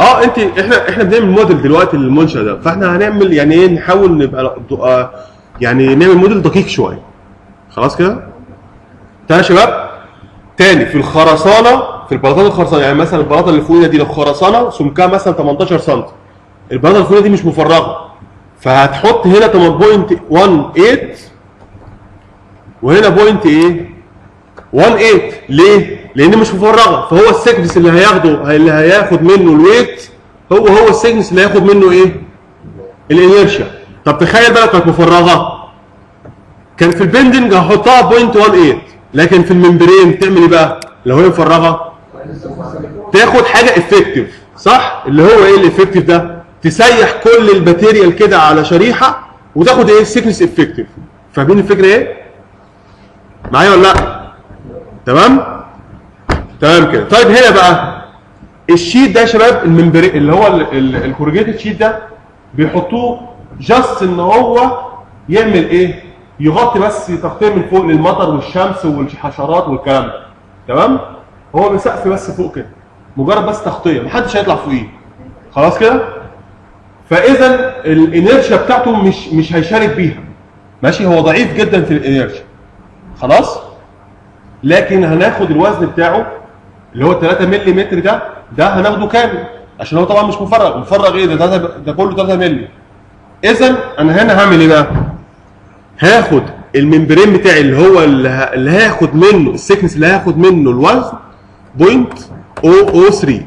اه انت احنا احنا بنعمل موديل دلوقتي للمنشا ده، فاحنا هنعمل يعني ايه، نحاول نبقى آه يعني نعمل موديل دقيق شويه. خلاص كده؟ تمام يا شباب؟ تاني في الخرسانه، في البلاطات الخرسانه، يعني مثلا البلاطه اللي فوقينا دي لو خرسانه سمكها مثلا تمنتاشر سم، البلاطه اللي فوقينا دي مش مفرغه، فهتحط هنا ثمانية فاصلة واحد ثمانية وهنا بوينت ايه؟ واحد ثمانية. ليه؟ لان مش مفرغه، فهو السكنس اللي هياخده اللي هياخد منه الويت هو هو السكنس اللي هياخد منه ايه؟ الانيرشيا. طب تخيل بقى لو كانت مفرغه، كان في البندنج هحطها بوينت واحد ثمانية، لكن في الممبرين تعمل ايه بقى؟ لو هي مفرغه تاخد حاجه افكتيف، صح؟ اللي هو ايه الافكتيف ده؟ تسيح كل الماتيريال كده على شريحه وتاخد ايه؟ السكنس افكتيف. فاهمين الفكره ايه؟ معايا ولا لا؟ تمام؟ تمام كده. طيب هنا بقى الشيت ده يا شباب، الممبرين اللي هو الكورجيتد شيت ده بيحطوه جاست ان هو يعمل ايه؟ يغطي بس تغطيه من فوق للمطر والشمس والحشرات والكلام ده. تمام؟ هو بسقف بس فوق كده، مجرد بس تغطيه، محدش هيطلع فوقيه. خلاص كده؟ فاذا الانيرشيا بتاعته مش مش هيشارك بيها. ماشي؟ هو ضعيف جدا في الانيرشيا. خلاص؟ لكن هناخد الوزن بتاعه اللي هو ثلاثة مللي ده، ده هناخده كامل عشان هو طبعا مش مفرغ، مفرغ ايه ده؟ ده, ده كله ثلاثة مللي. اذا انا هنا هعمل ايه بقى؟ هاخد الممبرين بتاعي اللي هو اللي هاخد منه السكنس اللي هاخد منه الوزن بوينت صفر صفر ثلاثة.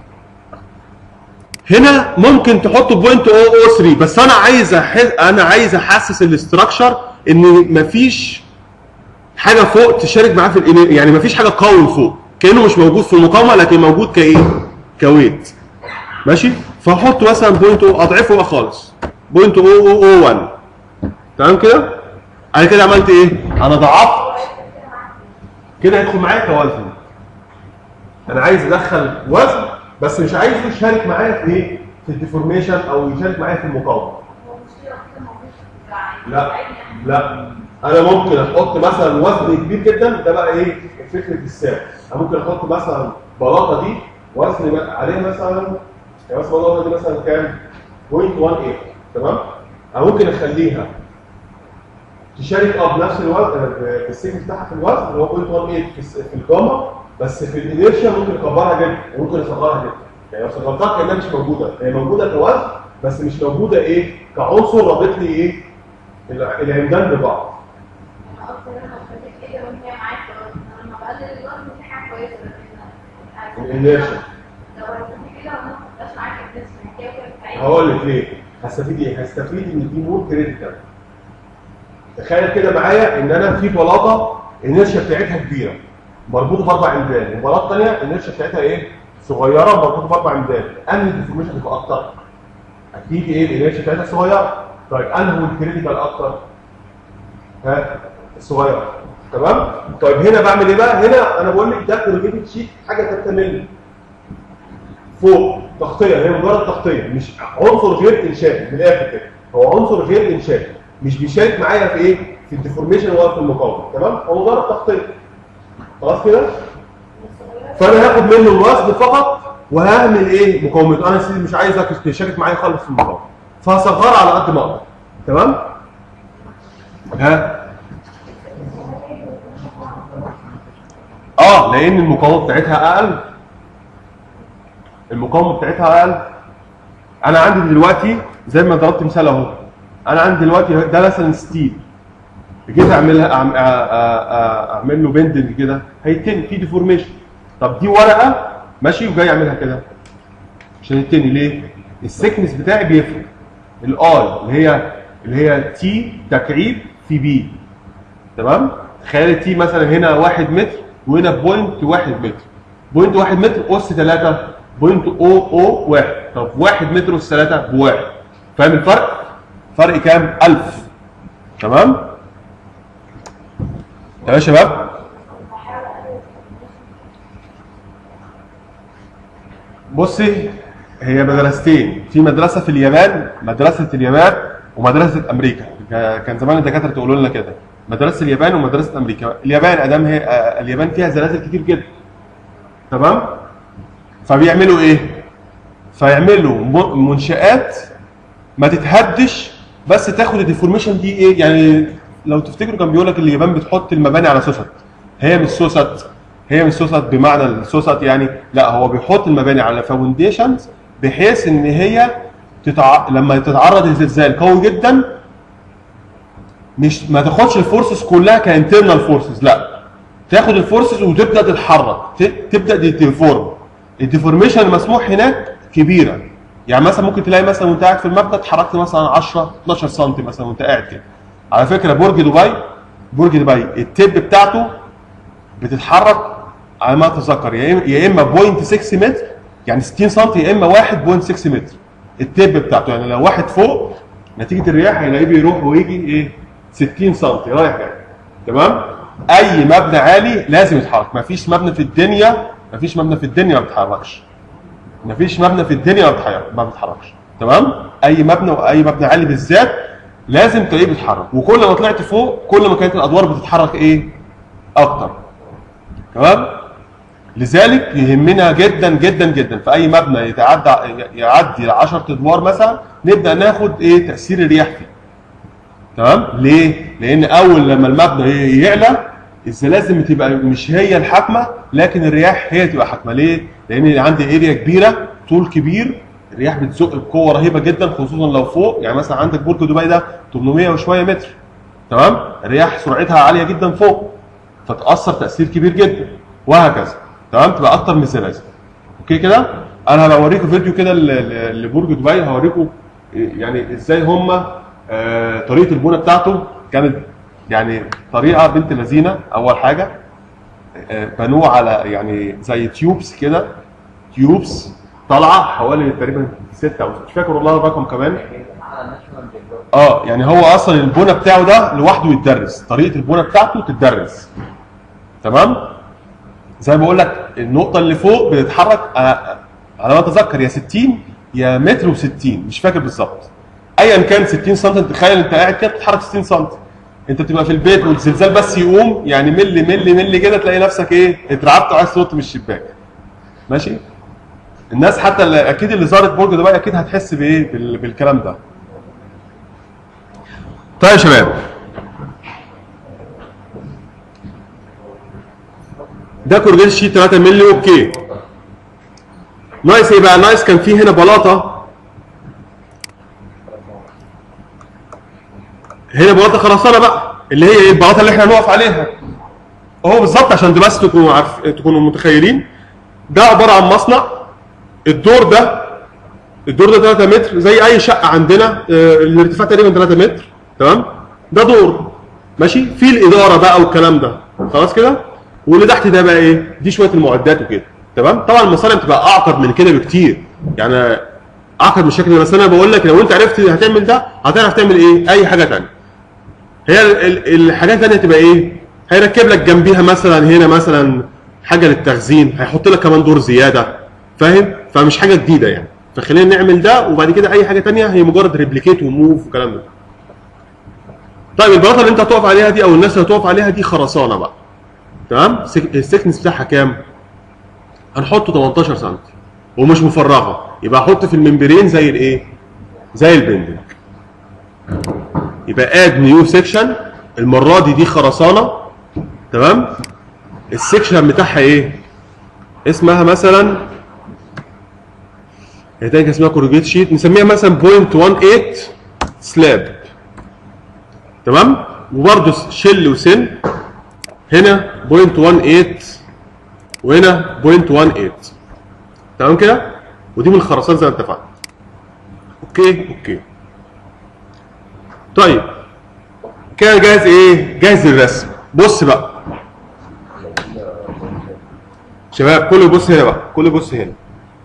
هنا ممكن تحطه بوينت صفر صفر ثلاثة، بس انا عايز أحس... انا عايز احسس الاستراكشر ان مفيش حاجه فوق تشارك معاه في الإن... يعني مفيش حاجه تقاوم فوق، كانه مش موجود في المقاومه لكن موجود كايه؟ كويت. ماشي؟ فاحط مثلا بوينت اضعفه بقى خالص بوينت صفر صفر صفر واحد. تمام كده؟ انا كده عملت ايه؟ انا ضعفت كده، هيدخل معايا كوزن. انا عايز ادخل وزن بس مش عايزه يشارك معايا في ايه؟ في الديفورميشن او يشارك معايا في المقاومه. لا لا، انا ممكن احط مثلا وزن كبير جدا، ده بقى ايه؟ فكره السعر. انا ممكن احط مثلا بلاطه دي وزن عليها مثلا، يعني مثلا البلاطه دي مثلا كام؟ بوينت واحد ثمانية. تمام؟ انا ممكن اخليها تشارك اه بنفس الوزن في السيجن بتاعها في الوزن اللي هو بوينت واحد ثمانية في في الجاما، بس في الانيرشيا ممكن اكبرها جدا وممكن اصغرها جدا. يعني لو صغرتها كانها مش موجوده، هي موجوده كوزن بس مش موجوده ايه؟ كعنصر رابط لي ايه؟ العمدان ببعض. الانيرشيا هقول لك ليه؟ هستفيد ايه؟ هستفيد ان دي مور كريتيكال. تخيل كده معايا ان انا في بلاطه الانيرشيا بتاعتها كبيره مربوطه باربع عمدان، وبلاطه ثانيه الانيرشيا بتاعتها ايه؟ صغيره مربوطه باربع عمدان، انهي الديفورميشن هتبقى اكتر؟ اكيد ايه؟ الانيرشيا بتاعتها صغيره. طيب انهي الكريتيكال اكتر؟ ها؟ الصغيره. تمام؟ طيب هنا بعمل ايه بقى؟ هنا انا بقول لك ده كورجيتد شيت حاجه ثلاثة مللي فوق تغطيه، هي مجرد تغطيه مش عنصر غير انشائي. من الاخر كده هو عنصر غير انشائي، مش بيشارك معايا في ايه؟ في الديفورميشن ولا في المقاومه. تمام؟ هو مجرد تغطيه. خلاص كده؟ فانا هاخد منه الوزن فقط وهعمل ايه؟ مقاومته. انا سيدي مش عايزك تشارك معايا خالص في المقاومه، فهصغرها على قد ما اقدر. تمام؟ ها؟ اه لان المقاومه بتاعتها اقل. المقاومه بتاعتها اقل. انا عندي دلوقتي زي ما ضربت مثال اهو، انا عندي دلوقتي ده مثلا ستيل، جيت اعملها اعمل له بندنج كده هيتني في ديفورميشن. طب دي ورقه ماشي وجاي اعملها كده عشان يتني. ليه؟ السكنس بتاعي بيفرق. الاي اللي هي اللي هي تي تكعيب في بي. تمام؟ تخيل تي مثلا هنا واحد متر وهنا بوينت واحد متر. بوينت واحد متر اس ثلاثة بوينت او او واحد. طب واحد متر اس ثلاثة بواحد. فاهم الفرق؟ فرق كام؟ ألف. تمام؟ تمام يا شباب؟ بصي هي مدرستين، في مدرسه في اليابان، مدرسه اليابان ومدرسه امريكا. كان زمان الدكاتره تقولوا لنا كده، مدرسه اليابان ومدرسه امريكا. اليابان ادام هي اليابان فيها زلازل كتير جدا. تمام؟ فبيعملوا ايه؟ فيعمل له منشآت ما تتهدش، بس تاخد الديفورميشن دي ايه يعني. لو تفتكروا كان بيقول لك اليابان بتحط المباني على سوست، هي مش سوست، هي مش سوست بمعنى السوست يعني، لا هو بيحط المباني على فاونديشنز بحيث ان هي تتع... لما تتعرض لزلزال قوي جدا مش ما تاخدش الفورسز كلها كانترنال فورسز، لا تاخد الفورسز وتبدا تتحرك، ت... تبدا ديفورم. الديفورميشن المسموح هناك كبيره، يعني مثلا ممكن تلاقي مثلا وانت قاعد في المبنى اتحركت مثلا عشرة اتناشر سم مثلا وانت قاعد كده. على فكره برج دبي، برج دبي التب بتاعته بتتحرك على ما اتذكر يا اما بوينت ستة متر يعني ستين سم، يا اما واحد بوينت ستة متر التب بتاعته. يعني لو واحد فوق نتيجه الرياح هيلاقيه بيروح ويجي ايه ستين سم رايح جاي. تمام؟ اي مبنى عالي لازم يتحرك، مفيش مبنى في الدنيا مفيش مبنى في الدنيا ما بيتحركش. مفيش مبنى في الدنيا ما بيتحركش. تمام؟ اي مبنى واي مبنى عالي بالذات لازم تلاقيه بيتحرك، وكل ما طلعت فوق كل ما كانت الادوار بتتحرك ايه؟ اكتر. تمام؟ لذلك يهمنا جدا جدا جدا في اي مبنى يتعدى يعدي عشرة ادوار مثلا نبدا ناخد ايه؟ تاثير الرياح فيه. تمام؟ ليه؟ لان اول لما المبنى يعلى الزلازل بتبقى مش هي الحاكمه، لكن الرياح هي تبقى حاكمه. ليه؟ لان عندي اريا كبيره، طول كبير، الرياح بتزق بقوه رهيبه جدا، خصوصا لو فوق. يعني مثلا عندك برج دبي ده ثمانمائة وشويه متر. تمام؟ الرياح سرعتها عاليه جدا فوق، فتاثر تاثير كبير جدا، وهكذا. تمام؟ تبقى اكتر من الزلازل. اوكي كده؟ انا هوريكم فيديو كده لبرج دبي، هوريكم يعني ازاي هم آه طريقه البناء بتاعته كانت يعني طريقه بنت لذينه. اول حاجه آه بنوه على يعني زي تيوبس كده، تيوبس طالعه حوالي تقريبا ستة او مش فاكر والله الرقم كمان. اه يعني هو اصلا البناء بتاعه ده لوحده يتدرس، طريقه البناء بتاعته تتدرس. تمام؟ زي ما بقول لك النقطه اللي فوق بتتحرك آه على ما اتذكر يا ستين يا متر و60 مش فاكر بالظبط. ايا كان ستين سم، تخيل انت قاعد كده بتتحرك ستين سم، انت بتبقى في البيت والزلزال بس يقوم يعني ملي ملي ملي كده تلاقي نفسك ايه؟ اترعبت وعايز تنط من الشباك. ماشي؟ الناس حتى اللي اكيد اللي زارت برج دبي اكيد هتحس بايه؟ بالكلام ده. طيب يا شباب، ده كورجيت شيت ثلاثة مللي. اوكي، نايس. ايه بقى نايس؟ كان في هنا بلاطه، هنا بلاطه خرسانه بقى، اللي هي ايه؟ البلاطه اللي احنا هنقف عليها اهو بالظبط، عشان بس تكونوا عارف تكونوا متخيلين. ده عباره عن مصنع، الدور ده الدور ده ثلاثة متر زي اي شقه عندنا، اه الارتفاع تقريبا ثلاثة متر. تمام؟ ده دور ماشي، في الاداره بقى والكلام ده خلاص كده. واللي تحت ده بقى ايه؟ دي شويه المعدات وكده. تمام؟ طبعا المصانع بتبقى اعقد من كده بكتير، يعني اعقد من الشكل ده، بس انا بقول لك لو انت عرفت هتعمل ده هتعرف تعمل ايه؟ اي حاجه ثانيه. هي الحاجات الثانيه تبقى ايه؟ هيركب لك جنبيها مثلا هنا مثلا حاجه للتخزين، هيحط لك كمان دور زياده، فاهم؟ فمش حاجه جديده يعني. فخلينا نعمل ده، وبعد كده اي حاجه ثانيه هي مجرد ريبليكيت وموف والكلام ده. طيب البلاطه اللي انت هتقف عليها دي او الناس اللي هتقف عليها دي خرسانه بقى. تمام؟ السكنس بتاعها كام؟ هنحطه تمنتاشر سم ومش مفرغه، يبقى احط في الممبرين زي الايه؟ زي البندنج. يبقى اد نيو سيكشن، المره دي دي خرسانه. تمام؟ السيكشن بتاعها ايه؟ اسمها مثلا هي تاني اسمها كورجيت شيت، نسميها مثلا بوينت واحد تمانية سلاب. تمام؟ وبرده شل وسن، هنا بوينت واحد تمانية وهنا بوينت واحد تمانية. تمام كده؟ ودي من الخرسانه زي ما اتفقنا. اوكي؟ اوكي. طيب كده جاهز ايه؟ جاهز للرسم. بص بقى شباب، كله يبص هنا بقى، كله يبص هنا.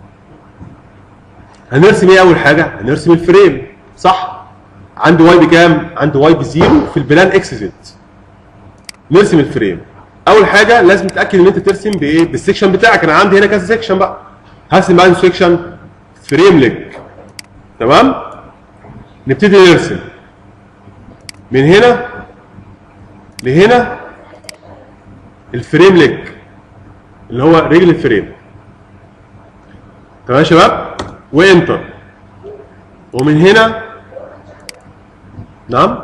هنرسم ايه اول حاجه؟ هنرسم الفريم، صح؟ عندي واي بكام؟ عندي واي بزيرو في البلان اكس زد. نرسم الفريم. اول حاجه لازم تتاكد ان انت ترسم بايه؟ بالسكشن بتاعك. انا عندي هنا كذا سكشن بقى، هرسم بقى سكشن فريم ليج. تمام؟ نبتدي نرسم من هنا لهنا الفريم ليج اللي هو رجل الفريم. تمام يا شباب؟ وانتر. ومن هنا نعم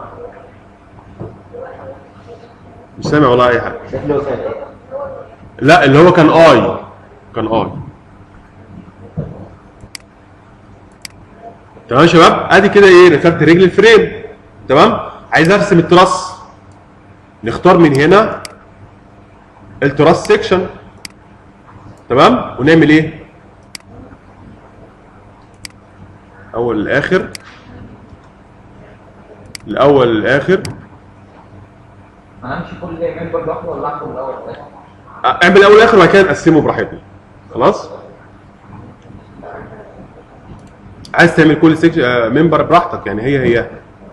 مش سامع والله اي حاجه. شكله كان ايه؟ لا اللي هو كان اي كان اي تمام يا شباب. ادي كده ايه رسمت رجل الفريم. تمام. عايز ارسم التراس، نختار من هنا التراس سيكشن. تمام. ونعمل ايه؟ اول للاخر، الاول للاخر. انا امشي كل ده ممبر لوحده ولا احكم الاول والاخر؟ اعمل الاول والاخر وبعد كده نقسمه براحتنا. خلاص. عايز تعمل كل سيكشن ممبر براحتك يعني. هي هي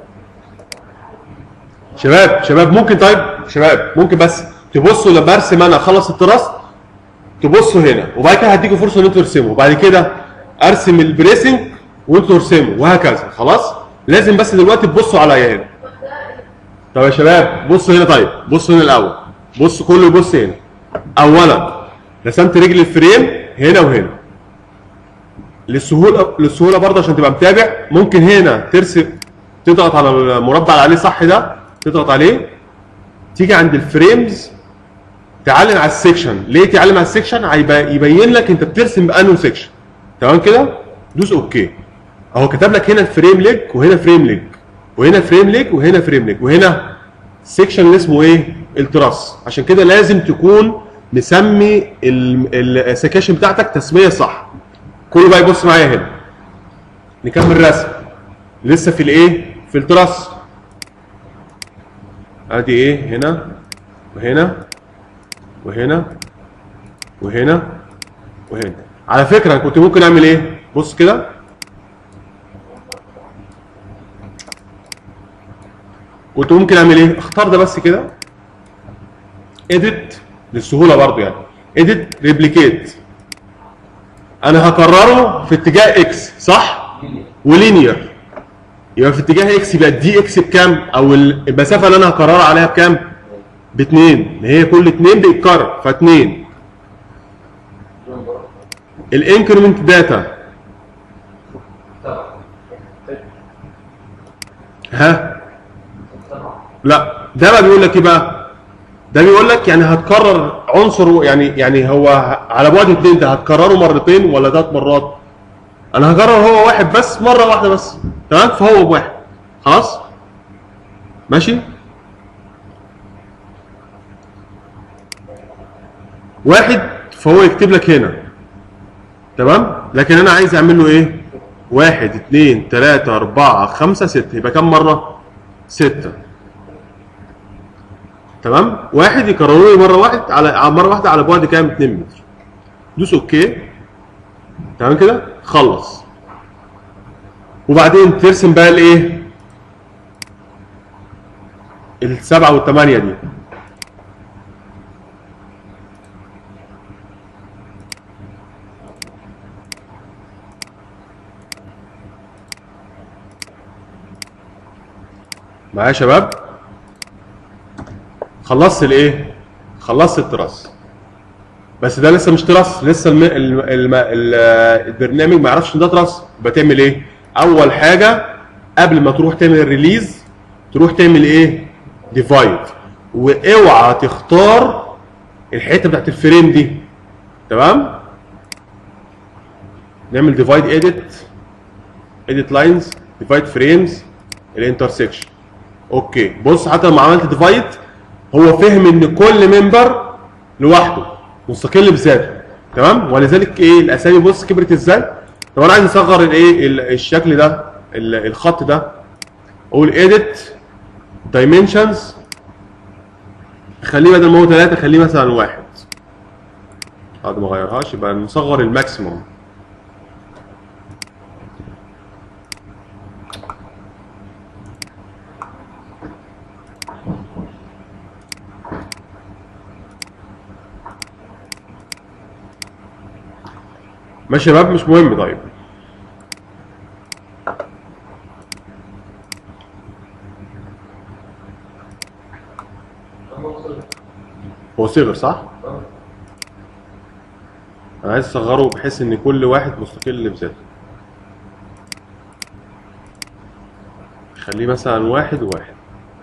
شباب شباب ممكن طيب شباب ممكن بس تبصوا لما ارسم انا اخلص التراس تبصوا هنا، وبعد كده هديكم فرصه ان انتوا ترسموا، وبعد كده ارسم البريسنج وانتوا ترسموا وهكذا. خلاص. لازم بس دلوقتي تبصوا عليا هنا. طب يا شباب بصوا هنا. طيب بصوا هنا الاول. بصوا كله يبص هنا. اولا رسمت رجل الفريم هنا وهنا للسهوله للسهوله برضه عشان تبقى متابع. ممكن هنا ترسم تضغط على المربع اللي عليه صح ده، تضغط عليه، تيجي عند الفريمز تعلم على السكشن. ليه تعلم على السكشن؟ يبين لك انت بترسم بانه سكشن. تمام كده. دوس اوكي. اهو كتب لك هنا الفريم ليج وهنا فريم ليج وهنا فريم ليج وهنا فريم ليج وهنا السكشن اللي اسمه ايه؟ التراس. عشان كده لازم تكون مسمي السكاشن بتاعتك تسميه صح. كله بقى يبص معايا هنا. نكمل رسم. لسه في الايه؟ في التراس. ادي ايه؟ هنا وهنا وهنا وهنا وهنا. على فكره كنت ممكن اعمل ايه؟ بص كده. كنت ممكن اعمل ايه؟ اختار ده بس كده. اديت للسهوله برضو يعني. اديت ريبليكيت. انا هكرره في اتجاه اكس صح؟ ولينير. يبقى في اتجاه اكس يبقى الدي اكس بكام؟ او المسافه اللي انا هكررها عليها بكام؟ باثنين. هي كل اثنين بيتكرر فاثنين. الانكريمنت داتا ها؟ لا ده بقى بيقول لك ايه بقى؟ ده بيقول لك يعني هتكرر عنصر يعني يعني هو على بعد اثنين، ده هتكرره مرتين ولا ثلاث مرات؟ انا هكرر هو واحد بس مره واحده بس. تمام. فهو بواحد. خلاص ماشي. واحد فهو يكتب لك هنا. تمام. لكن انا عايز اعمل له ايه؟ واحد اثنين ثلاثة أربعة خمسة ستة. يبقى كم مرة؟ ستة. تمام. واحد يكرروا لي مرة واحد على مرة واحدة على بعد كام؟ اتنين متر. دوس اوكي. تمام كده. خلص. وبعدين ترسم بقى الايه؟ السبعة والثمانية دي. معايا يا شباب؟ خلصت الايه؟ خلصت التراس. بس ده لسه مش تراس، لسه الم... الم... الم... البرنامج ما يعرفش ان ده تراس. يبقى تعمل ايه؟ اول حاجه قبل ما تروح تعمل الريليز تروح تعمل ايه؟ ديفايد. واوعى تختار الحته بتاعت الفريم دي. تمام؟ نعمل ديفايد اديت اديت لاينز ديفايد فريمز الانترسكشن. اوكي. بص حتى لما عملت ديفايد هو فهم ان كل ممبر لوحده مستقل بذاته. تمام. ولذلك ايه الاسامي بص كبرت ازاي. طب انا عايز اصغر الايه الشكل ده الخط ده. اقول اديت دايمنشنز خليه بدل ما هو ثلاثة خليه مثلا واحد. بعد ما اغيرهاش يبقى نصغر الماكسيموم. ماشي يا شباب. مش مهم. طيب هو صغر صح؟ انا عايز اصغره بحيث ان كل واحد مستقل بذاته. خليه مثلا واحد وواحد.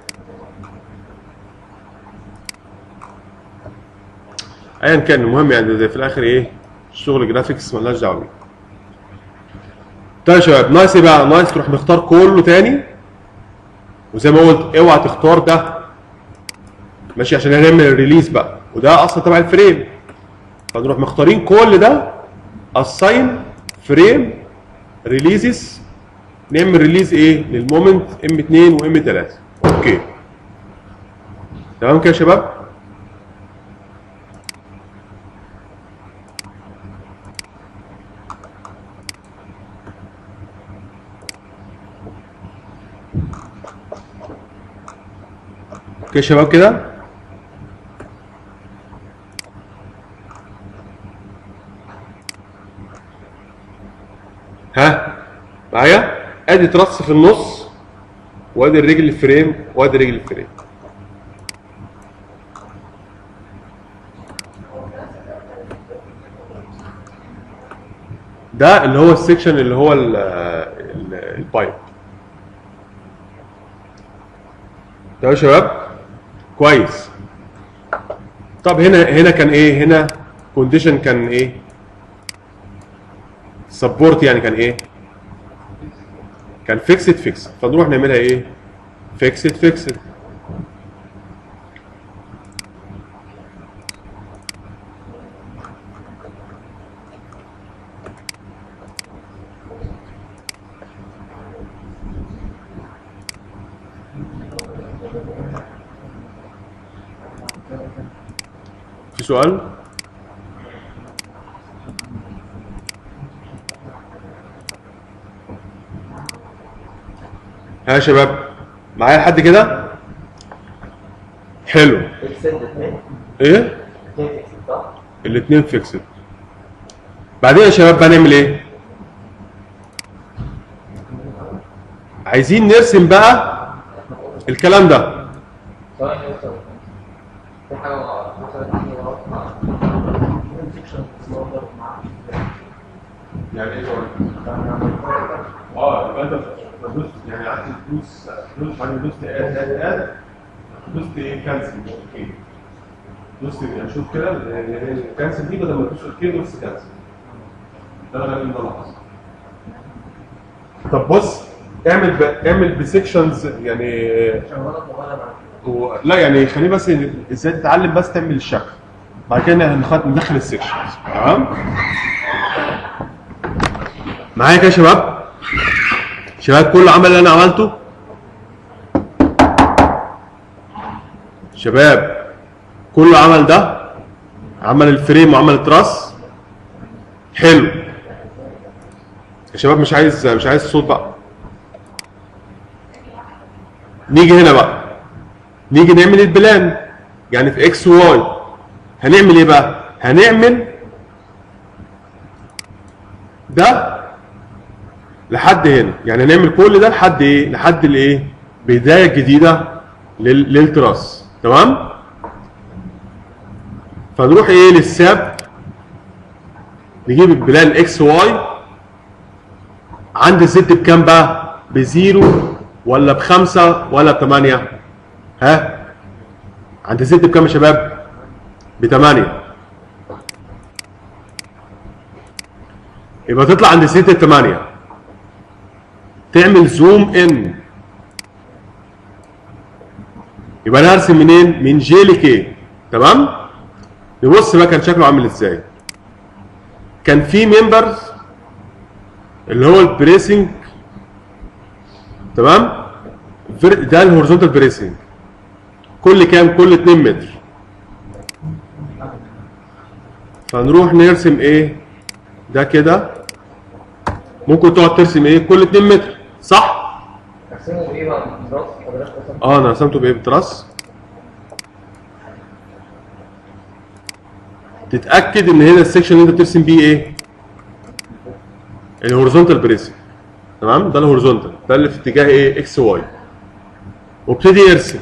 ايا كان المهم يعني ده في الاخر ايه؟ شغل جرافيكس مالناش دعوه بيه. طيب يا شباب ناقص ايه بقى؟ ناقص تروح مختار كله تاني، وزي ما قلت اوعى تختار ده ماشي عشان هنعمل الريليز بقى، وده اصلا تبع الفريم. فنروح مختارين كل ده assign فريم ريليزز، نعمل ريليز ايه؟ للمومنت ام اتنين وام تلاتة. اوكي تمام كده يا شباب؟ اوكي يا شباب كده؟ ها معايا؟ ادي ترص في النص، وادي الرجل الفريم، وادي رجل الفريم. ده اللي هو السكشن اللي هو ال ال البايب. تمام يا شباب؟ كويس. طب هنا هنا كان ايه؟ هنا كونديشن كان ايه؟ سبورت يعني كان ايه؟ كان فيكسد فيكسد، فنروح نعملها ايه؟ فيكسد فيكسد. في سؤال؟ ها يا شباب معايا لحد كده؟ حلو. ايه؟ الاثنين فيكسد. بعدين يا شباب بقى نعمل ايه؟ عايزين نرسم بقى الكلام ده. ثواني يا استاذ، في حاجه حصلت عندي غلط. يعني ايه اه يبقى انت دوست يعني عايز تدوس دوس يعني دوست اد اد اد دوست ايه؟ كانسل مش اوكي. دوست يعني شوف كده الكانسل دي بدل ما تدوس اوكي دوست كانسل. ده غالبا ده اللي حصل. طب بص اعمل ب... اعمل بسكشنز يعني و... لا يعني خليه بس ازاي تتعلم بس تعمل الشكل، بعد كده ندخل السكشنز. تمام معايا كده يا شباب؟ شباب كل عمل اللي انا عملته شباب، كل عمل ده عمل الفريم وعمل التراس. حلو يا شباب، مش عايز مش عايز صوت بقى. نيجي هنا بقى، نيجي نعمل البلان يعني في اكس وواي. هنعمل ايه بقى؟ هنعمل ده لحد هنا، يعني هنعمل كل ده لحد ايه؟ لحد الايه؟ بدايه جديده لل... للتراس. تمام؟ فنروح ايه للساب، نجيب البلان اكس واي. عند الزد بكام بقى؟ بزيرو ولا بخمسه ولا بثمانيه؟ ها؟ عند الزد بكام يا شباب؟ بثمانيه. يبقى تطلع عند الزد بثمانيه، تعمل زوم ان. يبقى انا هرسم منين؟ من جي لكي. تمام؟ نبص بقى كان شكله عامل ازاي. كان في ممبرز اللي هو البريسنج. تمام؟ ده الهوريزونتال بريسنج. كل كام؟ كل اتنين متر. فنروح نرسم ايه؟ ده كده. ممكن تقعد ترسم ايه؟ كل اتنين متر، صح؟ ارسمه بايه بقى؟ بالتراس؟ اه انا رسمته بايه؟ بالتراس. تتاكد ان هنا السكشن اللي انت بترسم بيه ايه؟ الهوريزونتال بريسنج. تمام؟ ده الهوريزونتال، ده اللي في اتجاه ايه؟ اكس واي. وابتدي يرسم.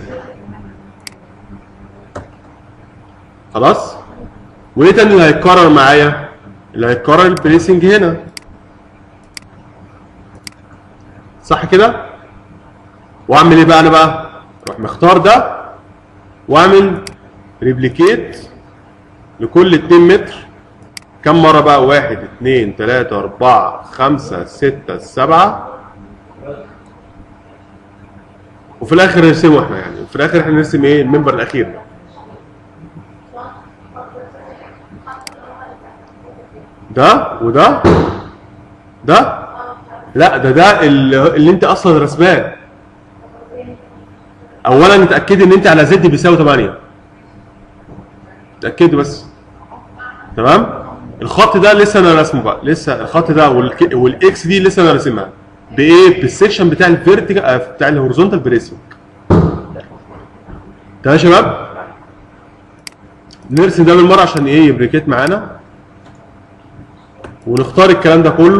خلاص؟ وايه تاني اللي هيتكرر معايا؟ اللي هيتكرر البريسنج هنا. صح كده؟ واعمل ايه بقى انا بقى؟ اروح مختار ده واعمل ريبليكيت لكل اتنين متر. كم مره بقى؟ واحد اتنين تلاته اربعه خمسه سته سبعه، وفي الاخر نرسمه احنا، يعني وفي الاخر احنا نرسم ايه؟ المنبر الاخير. ده وده ده لا ده ده اللي, اللي انت اصلا رسماه. اولا اتاكدي ان انت على زد بيساوي تمانيه، اتاكدي بس. تمام؟ الخط ده لسه انا راسمه بقى، لسه الخط ده والاكس دي لسه انا راسمها بايه؟ بالسكشن بتاع الفيرتيكال بتاع الهوريزونتال بريسنج. تمام يا شباب؟ نرسم ده بالمره عشان ايه؟ يبريكيت معانا، ونختار الكلام ده كله.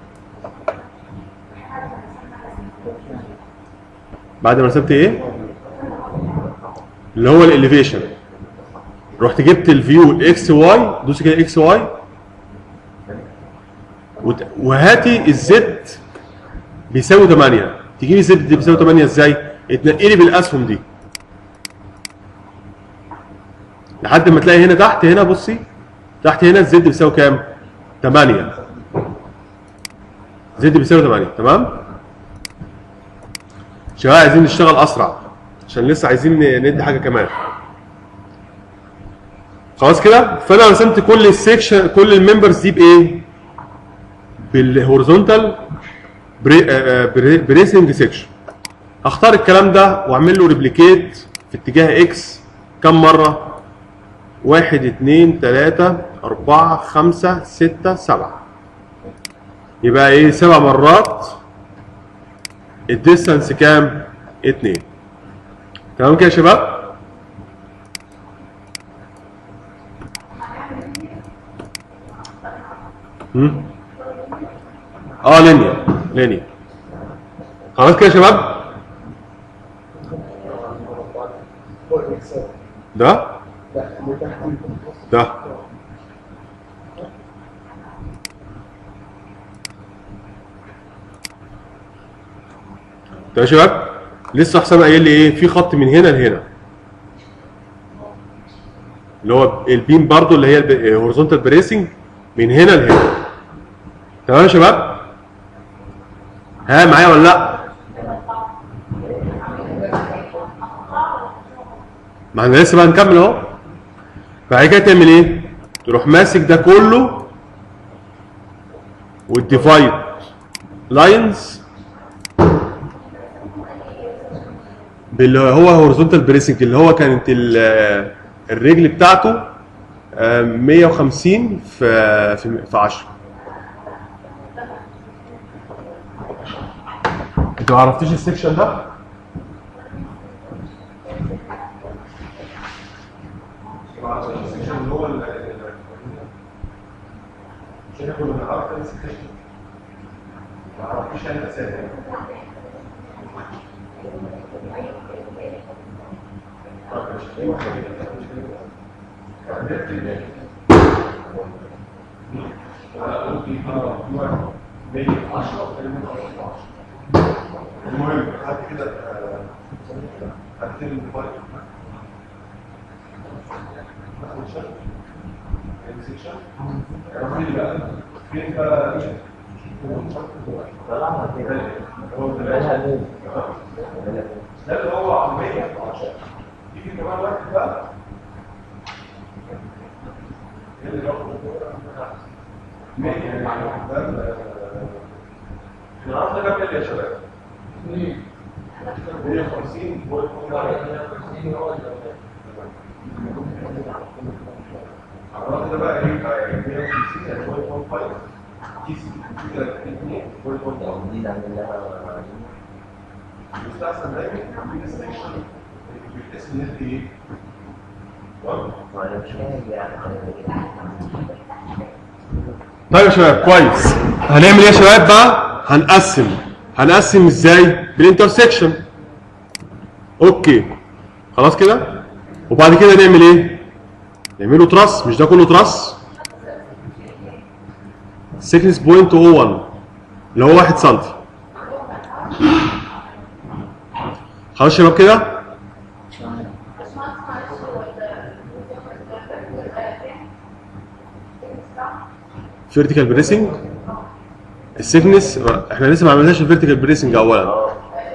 بعد ما رسمت ايه؟ اللي هو الاليفيشن، رحت جبت الفيو الاكس واي، دوسي كده اكس واي وهاتي الزد بيساوي تمانيه. تجيبي زد بيساوي تمانيه ازاي؟ اتنقلي بالاسهم دي لحد ما تلاقي هنا تحت، هنا بصي تحت هنا الزد بيساوي كام؟ تمانيه. زد بيساوي تمانيه. تمام؟ شباب عايزين نشتغل اسرع عشان لسه عايزين ندي حاجه كمان. خلاص كده؟ فانا رسمت كل السكشن كل الممبرز دي بايه؟ بالهوريزونتال بريسنج سكشن. هختار الكلام ده واعمل له ريبليكيت في اتجاه اكس كم مره؟ واحد اتنين تلاته اربعه خمسه سته سبعه. يبقى ايه؟ سبع مرات. الديستانس كام؟ اتنين. تمام كده يا شباب؟ امم اه لينير لينير. خلاص كده يا شباب؟ ده ده ده يا شباب لسه حسام قايل لي ايه؟ في خط من هنا لهنا اللي هو البيم برضو اللي هي الهوريزونتال بريسنج من هنا لهنا. تمام يا شباب؟ ها معايا ولا لا؟ ما احنا لسه بقى هنكمل اهو. بعد كده تعمل ايه؟ تروح ماسك ده كله والديفايد لاينز باللي هو هوريزونتال بريسنج اللي هو كانت الرجل بتاعته مية وخمسين في في عشرة. انتوا ما عرفتوش السكشن ده؟ السكشن اللي هو عشان كنا بنعرف السكشن ما عرفتوش انا اساسا. المهم بعد كده هكتب الفايل فين بقى طلعنا كده ده اللي هو عمليه يجي كمان واحد بقى اللي هو مية النهارده كام يا شباب؟ مية وخمسين النهارده ده بقى ايه؟ مية وخمسين يعني واحد فاصلة خمسة كيس دي نعمل لها يستحسن دايما في السكشن باسم النت ايه؟ وانا مش فاهم يعني. طيب يا شباب كويس. هنعمل ايه يا شباب بقى؟ هنقسم. هنقسم ازاي؟ بالانترسكشن. اوكي خلاص كده؟ وبعد كده نعمل ايه؟ نعمله تراس. مش ده كله تراس؟ سيكنس بوينت او واحد اللي هو واحد سنتي. خلاص يا شباب كده؟ فيرتيكال بريسنج السيكنس احنا لسه ما عملناش الفيرتيكال بريسنج اولا.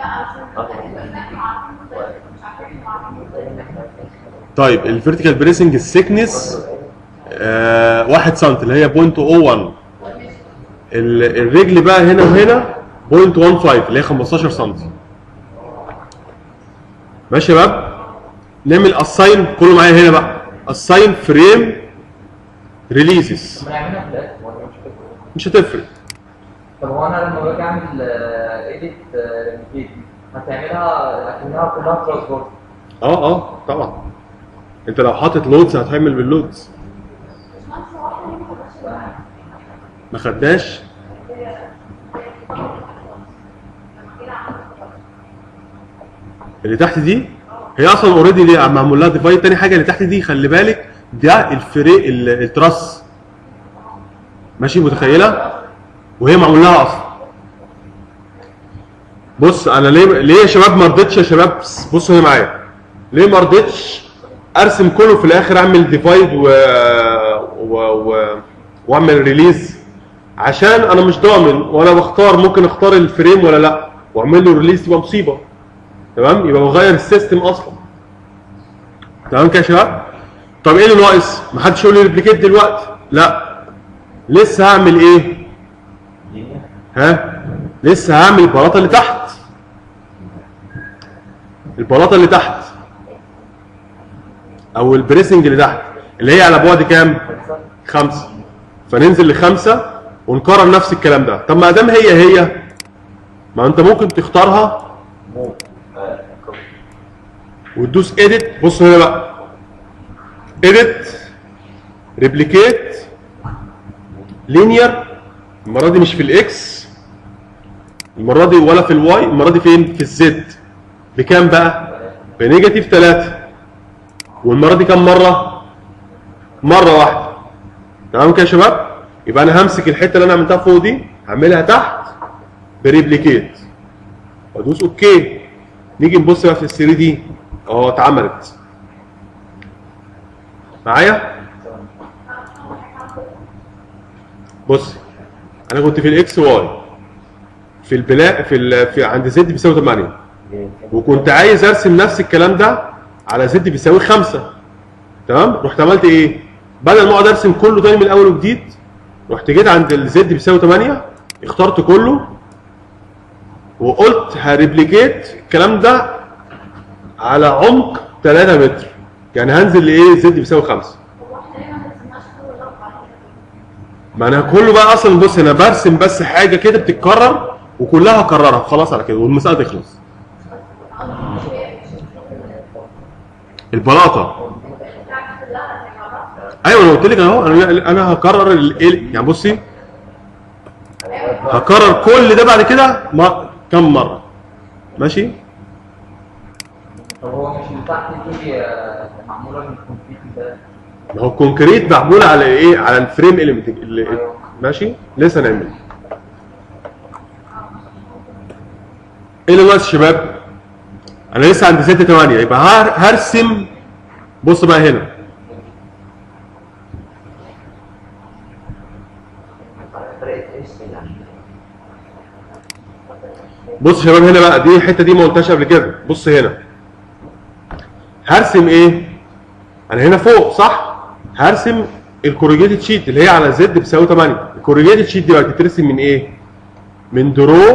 طيب الفيرتيكال بريسنج السيكنس آه واحد سم اللي هي صفر فاصلة صفر واحد. الرجل بقى هنا وهنا صفر فاصلة واحد خمسة اللي هي خمستاشر سم. ماشي يا شباب؟ نعمل اساين كله معايا هنا بقى. اساين فريم ريليزز. بنعملها في الاخر ولا مش فاكر؟ مش هتفرق. طب هو انا لما باجي اعمل ايديت ريبليكيت هتعملها اكنها كلها ترانسبورت؟ اه اه طبعا. انت لو حاطط لودز هتعمل باللودز. ما خدناش. اللي تحت دي هي اصلا اوريدي ليه معمول لها ديفايد. تاني حاجه اللي تحت دي خلي بالك ده الفريق التراس. ماشي متخيله؟ وهي معمول لها اصلا. بص انا ليه ليه يا شباب ما رضيتش يا شباب بصوا هنا معايا. ليه ما رضيتش ارسم كله في الاخر اعمل ديفايد و... و... و... واعمل ريليز؟ عشان انا مش ضامن وانا بختار ممكن اختار الفريم ولا لا واعمل له ريليز تبقى مصيبه. تمام؟ يبقى بغير السيستم اصلا. تمام كده يا شباب؟ طب ايه اللي ناقص؟ ما حدش يقول لي ريبليكيت دلوقتي. لا لسه هعمل ايه؟ ها؟ لسه هعمل البلاطه اللي تحت. البلاطه اللي تحت او البريسنج اللي تحت اللي هي على بعد كام؟ خمسه. فننزل لخمسه ونكرر نفس الكلام ده. طب ما دام هي هي ما انت ممكن تختارها وتدوس اديت. بص هنا بقى اديت ريبليكيت لينير. المره دي مش في الاكس المره دي ولا في الواي، المره دي فين؟ في الزد. بكام بقى؟ بنيجاتيف ثلاثة. والمره دي كام مره؟ مره واحده. تمام كده يا شباب؟ يبقى انا همسك الحته اللي انا عملتها فوق دي هعملها تحت بريبليكيت وادوس اوكي. نيجي نبص بقى في ال ثري دي اهو اتعملت معايا. بص انا كنت في الاكس واي في البلا في ال... في عند زد بيساوي ثمانية وكنت عايز ارسم نفس الكلام ده على زد بيساوي خمسة. تمام؟ رحت عملت ايه؟ بدل ما اقعد ارسم كله تاني من الاول وجديد رحت جيت عند الزد بيساوي ثمانية اخترت كله وقلت هريبليكيت الكلام ده على عمق ثلاثة متر. يعني هنزل لايه؟ زد بيساوي خمسة. ما انا كله بقى اصلا بص انا برسم بس حاجه كده بتتكرر وكلها هكررها خلاص على كده والمساله تخلص. البلاطه ايوه انا قلت لك اهو انا انا هكرر ال... يعني بصي هكرر كل ده بعد كده ما... كم مره. ماشي؟ طب هو مش اللي تحت دي معموله من الكونكريت ده؟ ما هو الكونكريت معمول على ايه؟ على الفريم اليمنت اللي ماشي؟ لسه نعمل. ايه اللي ناقص يا شباب؟ انا لسه عند ستة ثمانية يبقى هرسم. بص بقى هنا بص يا شباب هنا بقى دي الحته دي ما قلتهاش قبل كده. بص هنا هرسم ايه؟ انا هنا فوق صح؟ هرسم الكوريجيتد شيت اللي هي على زد بتساوي ثمانية. الكوريجيتد شيت دي بقى تترسم من ايه؟ من درو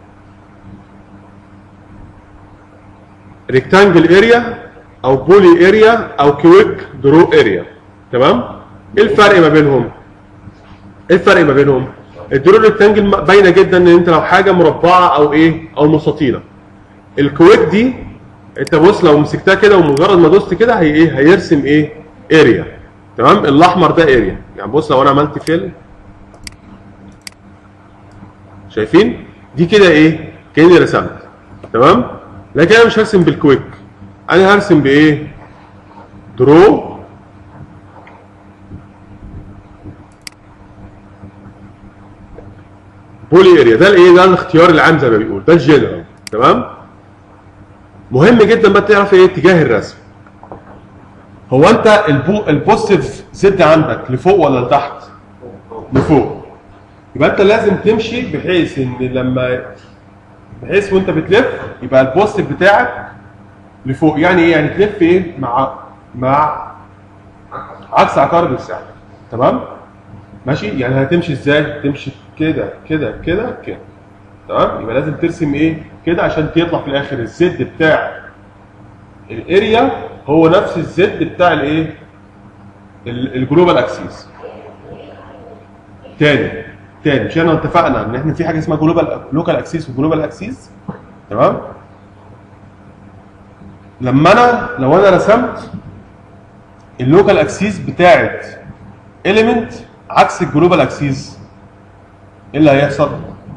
ريكتانجل اريا او بولي اريا او كويك درو اريا. تمام؟ ايه الفرق ما بينهم؟ ايه الفرق ما بينهم؟ الدرو ريكتانجل باينه جدا ان انت لو حاجه مربعه او ايه؟ او مستطيله. الكويك دي انت بص لو مسكتها كده ومجرد ما دوست كده هي ايه؟ هيرسم ايه؟ اريا. تمام؟ الاحمر ده اريا. يعني بص لو انا عملت فيل شايفين؟ دي كده ايه؟ كاني رسمت. تمام؟ لكن انا مش هرسم بالكويك. انا هرسم بايه؟ درو بولي اريا. ده الايه؟ ده الاختيار العام زي ما بيقول. ده الجنرال. تمام؟ مهم جدا بقى تعرف ايه اتجاه الرسم. هو انت البو البوزيتيف زد عندك لفوق ولا لتحت؟ لفوق. يبقى انت لازم تمشي بحيث ان لما بحيث وانت بتلف يبقى البوزيتيف بتاعك لفوق. يعني ايه؟ يعني تلف ايه؟ مع مع عكس عقارب الساعه. تمام؟ ماشي؟ يعني هتمشي ازاي؟ تمشي كده كده كده كده. تمام؟ يبقى لازم ترسم ايه؟ كده عشان تطلع في الاخر الزد بتاع الاريا هو نفس الزد بتاع الايه؟ الجلوبال اكسيس. تاني تاني مش احنا اتفقنا ان احنا في حاجه اسمها جلوبال لوكال اكسيس وجلوبال اكسيس. تمام؟ لما انا لو انا رسمت اللوكال اكسيس بتاعت اليمنت عكس الجلوبال اكسيس ايه اللي هيحصل؟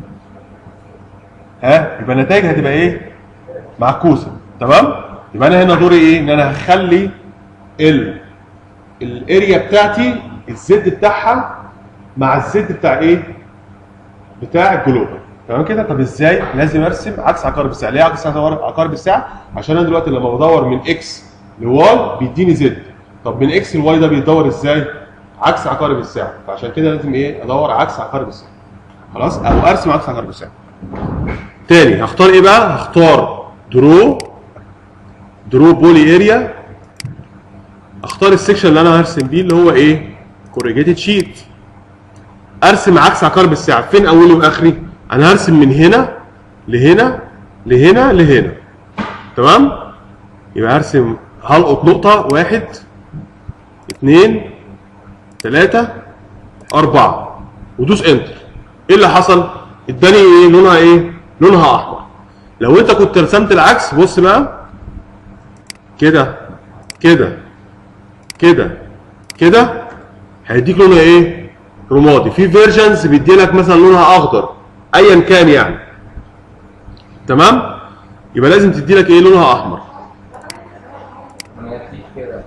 ها؟ يبقى النتائج هتبقى ايه؟ معكوسه. تمام؟ يبقى انا هنا دوري ايه؟ ان انا هخلي ال الاريا بتاعتي الزد بتاعها مع الزد بتاع ايه؟ بتاع الجلوبال. تمام كده؟ طب ازاي؟ لازم ارسم عكس عقارب الساعه. ليه عكس عقارب الساعه؟ عشان انا دلوقتي لما بدور من اكس لواي بيديني زد. طب من اكس لواي ده بيدور ازاي؟ عكس عقارب الساعه. فعشان كده لازم ايه؟ ادور عكس عقارب الساعه. خلاص؟ او ارسم عكس عقارب الساعه. تاني هختار ايه بقى؟ هختار درو درو بولي اريا. اختار السكشن اللي انا هرسم بيه اللي هو ايه؟ كوريجيتد شيت. ارسم عكس عقارب الساعه. فين اولي واخري؟ انا هرسم من هنا لهنا لهنا لهنا. تمام؟ يبقى هرسم هلقط نقطه واحد اثنين ثلاثه اربعه ودوس انتر. ايه اللي حصل؟ اداني ايه؟ لونها ايه؟ لونها احمر. لو انت كنت رسمت العكس بص بقى كده كده كده كده هيديك لونها ايه؟ رمادي. في فيرجنز بيدي لك مثلا لونها اخضر ايا كان يعني. تمام؟ يبقى لازم تدي لك ايه؟ لونها احمر. ما يكفيش كده.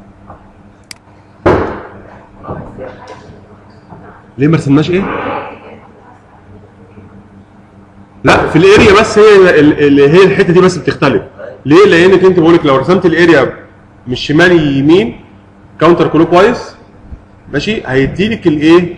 ليه ما رسمناش ايه؟ لا في الاريا بس هي اللي هي الحته دي بس بتختلف. ليه؟ لانك انت بقول لك لو رسمت الاريا من الشمال يمين كاونتر كلوك وايز ماشي هيدي لك الايه؟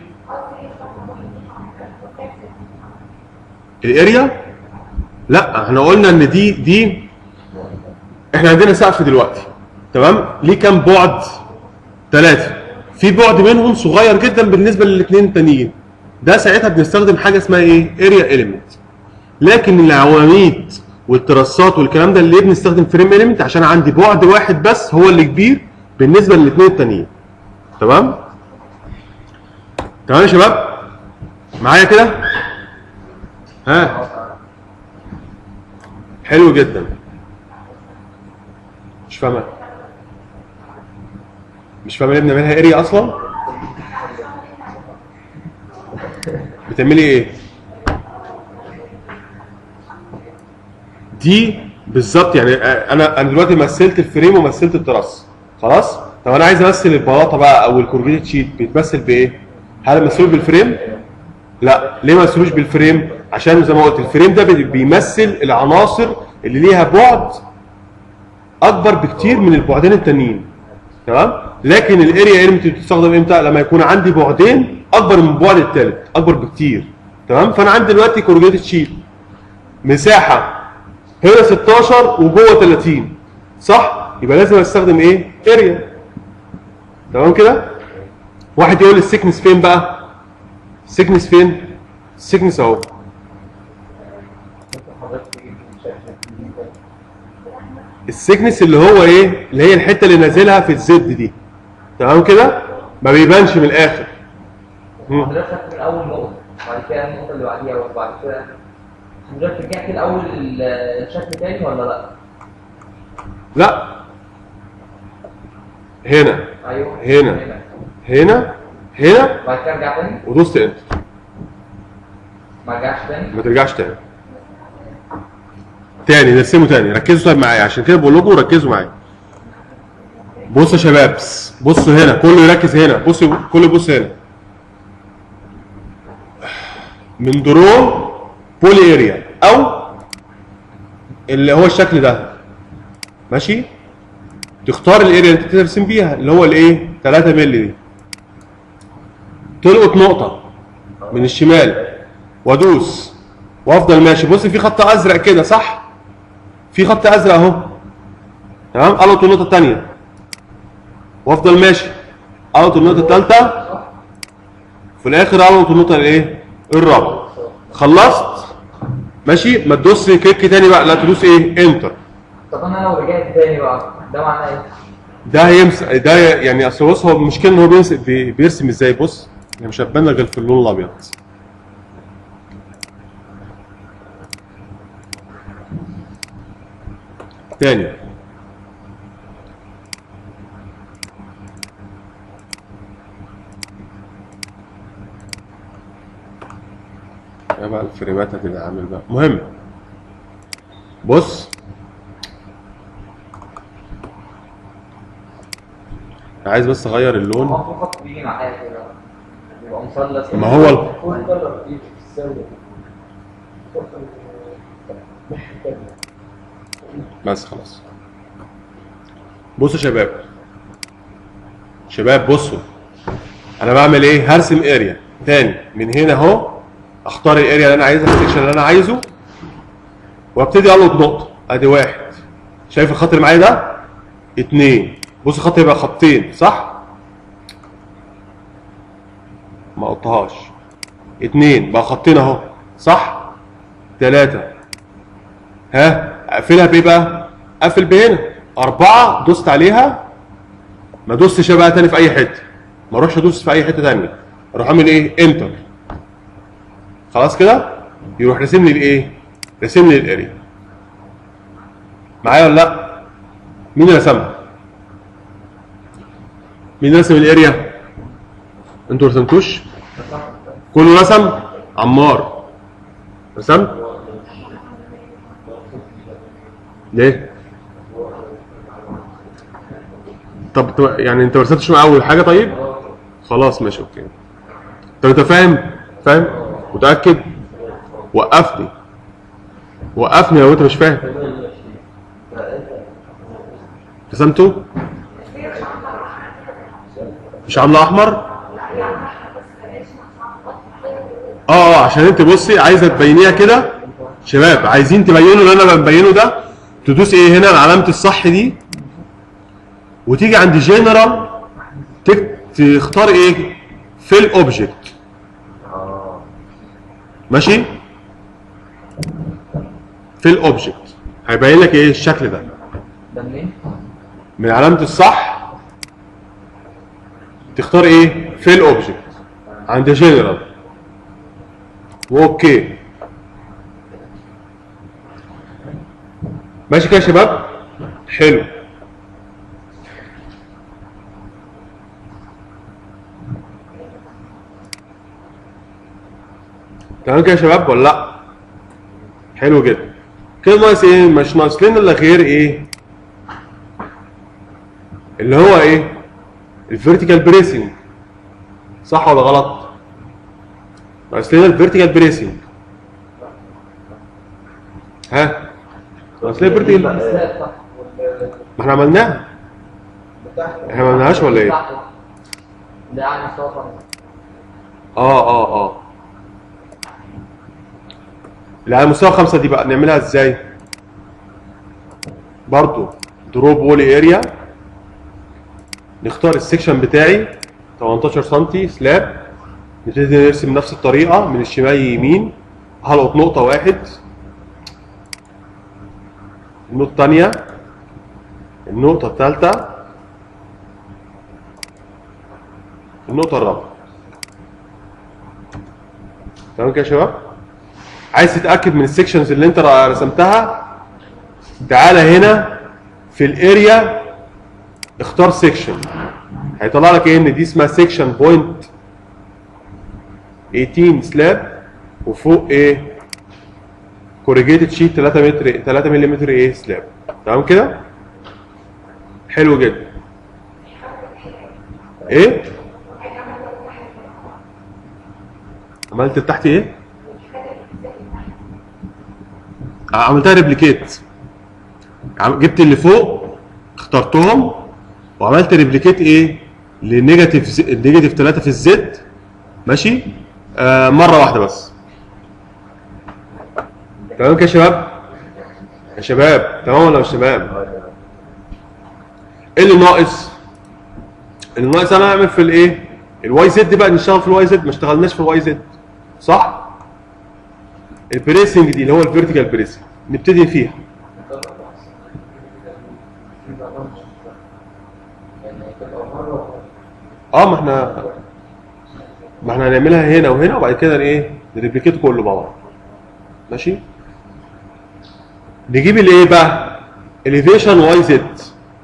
الاريا. لا احنا قلنا ان دي دي احنا عندنا سقف دلوقتي. تمام؟ ليه كام بعد؟ ثلاثه. في بعد منهم صغير جدا بالنسبه للاثنين التانيين. ده ساعتها بنستخدم حاجه اسمها ايه؟ اريا اليمنت. لكن العواميد والترسات والكلام ده اللي بنستخدم فريم اليمنت عشان عندي بعد واحد بس هو اللي كبير بالنسبه للاثنين التانيين. تمام؟ تمام يا شباب؟ معايا كده؟ ها؟ حلو جدا. مش فاهمه؟ مش فاهمه ليه بنعملها اريا اصلا؟ بتعملي ايه؟ دي بالظبط يعني انا انا دلوقتي مثلت الفريم ومثلت التراس. خلاص؟ طب انا عايز امثل البلاطه بقى او الكورجيتد شيت بيتمثل بايه؟ هل مثلوش بالفريم؟ لا، ليه ما مثلوش بالفريم؟ عشان زي ما قلت الفريم ده بيمثل العناصر اللي ليها بعد اكبر بكتير من البعدين التانيين. تمام؟ لكن الاريا ايلمنت بتستخدم امتى؟ لما يكون عندي بعدين اكبر من البعد الثالث، اكبر بكتير. تمام؟ فانا عندي دلوقتي كورجيتد شيت مساحه هنا ستاشر وجوه ثلاثين صح؟ يبقى لازم استخدم ايه؟ اريا. تمام كده؟ واحد يقول لي السكنس فين بقى؟ السكنس فين؟ السكنس اهو. السكنس اللي هو ايه؟ اللي هي الحته اللي نازلها في الزد دي. تمام كده؟ ما بيبانش من الاخر. حضرتك من اول نقطه بعد كده النقطه اللي بعديها وبعد كده حضرتك رجعت الاول الشكل تاني ولا لا؟ لا. هنا. ايوه. هنا. هنا. هنا. بعد كده ارجع تاني؟ ودوست انتر. ما رجعش تاني؟ ما ترجعش تاني. تاني نرسمه تاني. ركزوا طيب معايا عشان كده بقول لكم ركزوا معايا. بصوا يا شباب بصوا هنا كله يركز هنا. بصوا كله يبص هنا. من درو بولي اريا او اللي هو الشكل ده ماشي؟ تختار الاريا اللي انت ترسم بيها اللي هو الايه؟ تلاتة مللي دي. تلقط نقطة من الشمال وادوس وافضل ماشي. بص في خط ازرق كده صح؟ في خط ازرق اهو. تمام؟ القط النقطة الثانية وافضل ماشي. القط النقطة الثالثة في الاخر القط النقطة الايه؟ الرابعة. خلصت؟ ماشي؟ ما تدوس كليك تاني بقى، لا تدوس ايه؟ انتر. طب انا لو رجعت تاني بقى ده معناه ايه؟ ده هيمسك ده يعني اصل بص هو المشكله ان هو بيرسم بيرسم ازاي. بص يعني مش هتبان لك غير في اللون الابيض. تاني يا بقى الفريمات هتبقى عامل بقى مهم. بص عايز بس اغير اللون. هو في خط بيجي معايا كده يبقى مثلث. ما هو ال... كل كلر بيجي في الزاوية دي. بس خلاص. بصوا يا شباب شباب بصوا انا بعمل ايه؟ هرسم اريا تاني من هنا اهو. اختار الاريا اللي انا عايزها، السكشن اللي انا عايزه، وابتدي القط نقطه. ادي واحد، شايف الخط اللي معايا ده؟ اتنين. بص الخط يبقى خطين صح؟ ما قطهاش. اتنين بقى خطين اهو صح؟ تلاته. ها اقفلها بايه بقى؟ اقفل بهنا. اربعه دوست عليها، ما دوستش بقى تاني في اي حته، ما اروحش ادوس في اي حته تانيه، اروح اعمل ايه؟ انتر. خلاص كده؟ يروح راسم لي الايه؟ راسم لي الاريا. معايا ولا لا؟ مين اللي رسمها؟ مين رسم الاريا؟ انتوا رسمتوش؟ كله رسم؟ عمار رسمت؟ ليه؟ طب يعني انت ما رسمتش مع اول حاجه؟ طيب خلاص ماشي اوكي. طب انت فاهم؟ فاهم؟ متاكد؟ وقفني وقفني لو انت مش فاهم. رسمته؟ مش عامله احمر؟ اه اه عشان انت بصي عايزه تبينيها كده. شباب عايزين تبينوا اللي انا ببينه ده، تدوس ايه هنا علامه الصح دي وتيجي عند جنرال تختار ايه؟ فيل اوبجكت. ماشي؟ فيل اوبجكت هيبين لك ايه؟ الشكل ده. ده منين؟ من علامه الصح تختار ايه؟ فيل اوبجكت عند جنرال واوكي. ماشي كده يا شباب؟ حلو. تمام كده يا شباب ولا لا؟ حلو جدا. كده ناقص ايه؟ مش ناقص لنا الا غير ايه؟ اللي هو ايه؟ الفيرتيكال بريسنج. صح ولا غلط؟ ناقص لنا الفيرتيكال بريسنج. ها؟ ناقص لنا الفيرتيكال. ما احنا عملناها. احنا ما عملناهاش ولا ايه؟ ده على مستوى خمسة. اه اه اه. اللي على مستوى خمسة دي بقى نعملها ازاي؟ برضو دروب وولي اريا، نختار السكشن بتاعي تمنتاشر سنتي سلاب، نبتدي نرسم نفس الطريقة من الشمال يمين. هلقط نقطة واحد، النقطة الثانية، النقطة الثالثة، النقطة الرابعة. تمام كده يا شباب؟ عايز تتأكد من السكشنز اللي انت رسمتها، تعالى هنا في الاريا اختار سكشن، هيطلع لك ايه؟ ان دي اسمها سكشن بوينت تمنتاشر سلاب، وفوق ايه؟ كوريجيتد شيت تلاتة متر تلاتة ملم ايه سلاب. تمام كده؟ حلو جدا. ايه؟ عملت تحت ايه؟ عملتها ريبليكيت، جبت اللي فوق اخترتهم وعملت ريبليكيت ايه للنيجاتيف النيجاتيف ثلاثة في الزد ماشي آه مره واحده بس. تمام كده يا شباب؟ يا شباب تمام ولا مش تمام؟ ايه اللي ناقص؟ اللي ناقص انا اعمل في الايه؟ الواي زد بقى، نشتغل في الواي زد. ما اشتغلناش في الواي زد صح؟ البريسنج دي اللي هو الفيرتيكال بريسنج نبتدي فيها. اه ما احنا ما احنا هنعملها هنا وهنا وبعد كده ايه؟ نريبليكيت كله مع بعض. ماشي؟ نجيب الايه بقى؟ elevation واي زد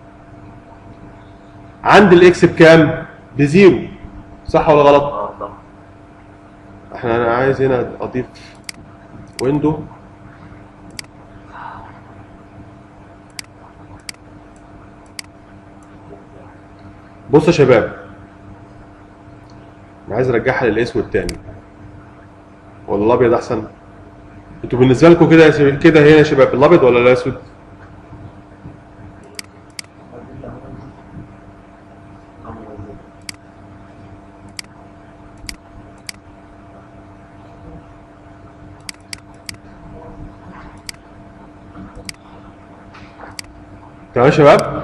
عند الاكس بكام؟ بزيرو صح ولا غلط؟ اه صح. احنا انا عايز هنا اضيف ويندو بص يا شباب، انا عايز ارجعها للاسود تاني ولا الابيض احسن؟ انتوا بالنسبه لكم كده كده هنا يا شباب الابيض ولا الاسود؟ تمام يا شباب؟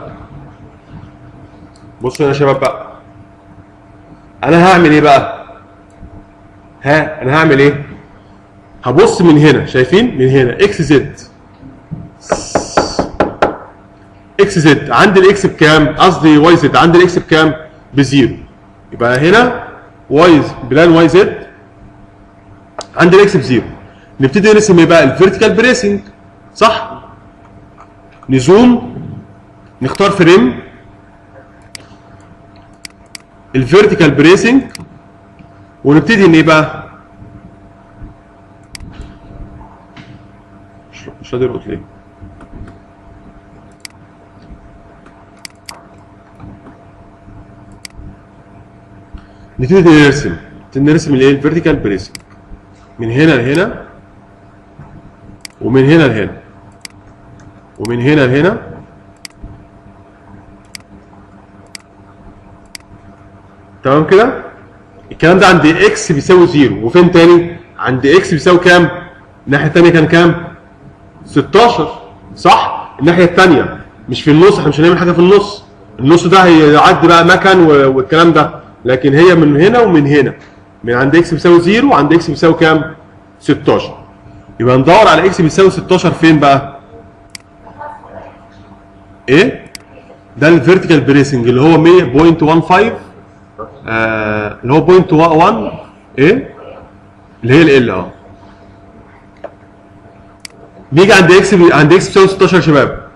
بصوا هنا يا شباب بقى، انا هعمل ايه بقى؟ ها انا هعمل ايه؟ هبص من هنا، شايفين؟ من هنا اكس زد اكس زد عند الاكس بكام؟ قصدي واي زد عند الاكس بكام؟ بزيرو. يبقى هنا واي بلان واي زد عند الاكس بزيرو. نبتدي نرسم ايه بقى؟ الفيرتيكال بريسنج صح؟ نزوم، نختار فريم الفيرتيكال بريسنج ونبتدي ان ايه بقى؟ مش راضي يربط ليه؟ نبتدي نرسم نبتدي نرسم الايه؟ الفيرتيكال بريسنج من هنا لهنا ومن هنا لهنا ومن هنا لهنا تمام كده؟ الكلام ده عند اكس بيساوي زيرو، وفين تاني؟ عند اكس بيساوي كام؟ الناحية التانية كان كام؟ ستاشر صح؟ الناحية التانية مش في النص، احنا مش هنعمل حاجة في النص. النص ده هيعدي بقى مكن والكلام ده، لكن هي من هنا ومن هنا. من عند اكس بيساوي زيرو وعند اكس بيساوي كام؟ ستاشر. يبقى ندور على اكس بيساوي ستاشر فين بقى؟ ايه؟ ده الفيرتيكال بريسنج اللي هو مية بوينت خمستاشر آه اللي هو بوينت واحد ايه؟ اللي هي ال اه بيجي عند اكس بي... عند اكس بيساوي ستاشر يا شباب.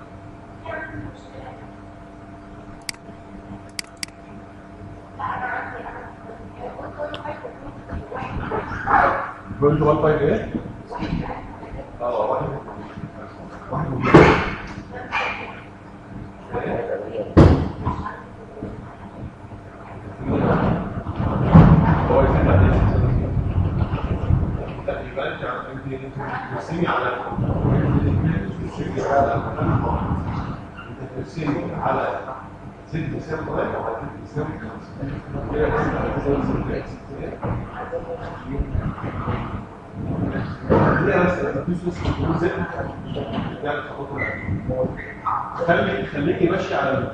بوينت واحد خمسة ايه؟ اه واحد ترسمي على ترسمي على ست بيساوي ثلاثة وبعد كده بيساوي خلي خليكي ماشي على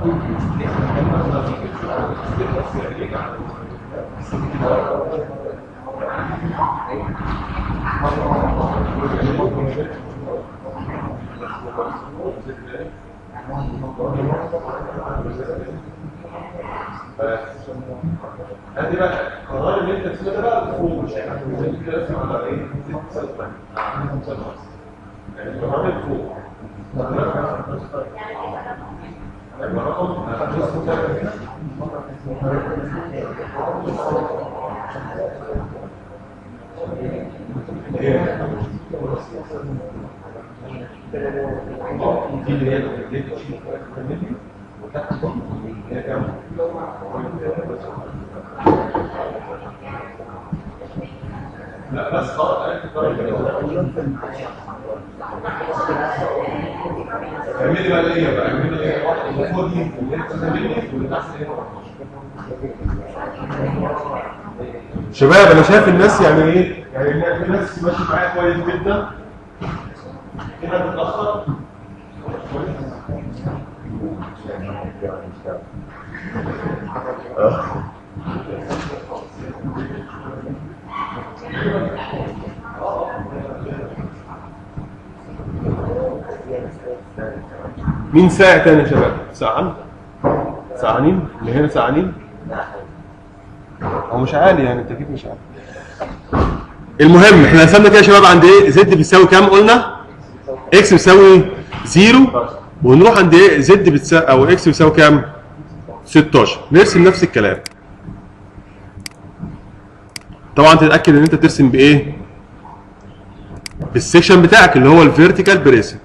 هاتي بقى القرار اللي انت تسويه ده بقى فوق، مش احنا بنقول كده لازم على ايه؟ يعني القرار اللي فوق يبقى رقم دي اللي هي اللي بتشيل وتحت هي كام؟ لا بس خلاص اعملي بقى الايه بقى اعملي ايه واحد اللي فوق دي اللي انت تعملي واللي تحت ايه. شباب انا شايف الناس يعني ايه يعني الناس ماشيه معايا كويس جدا كده بتاخر. مين ساعة تاني يا شباب؟ ساعان؟ ساعانين؟ اللي هنا ساعانين؟ هو مش عالي يعني التكييف مش عالي. المهم احنا رسمنا كده يا شباب عند ايه؟ زد بتساوي كام قلنا؟ اكس بتساوي زيرو ونروح عند ايه؟ زد بتساوي او اكس بتساوي كام؟ ستاشر. نرسم نفس الكلام. طبعا تتاكد ان انت ترسم بايه؟ بالسكشن بتاعك اللي هو الفيرتيكال بريسنج.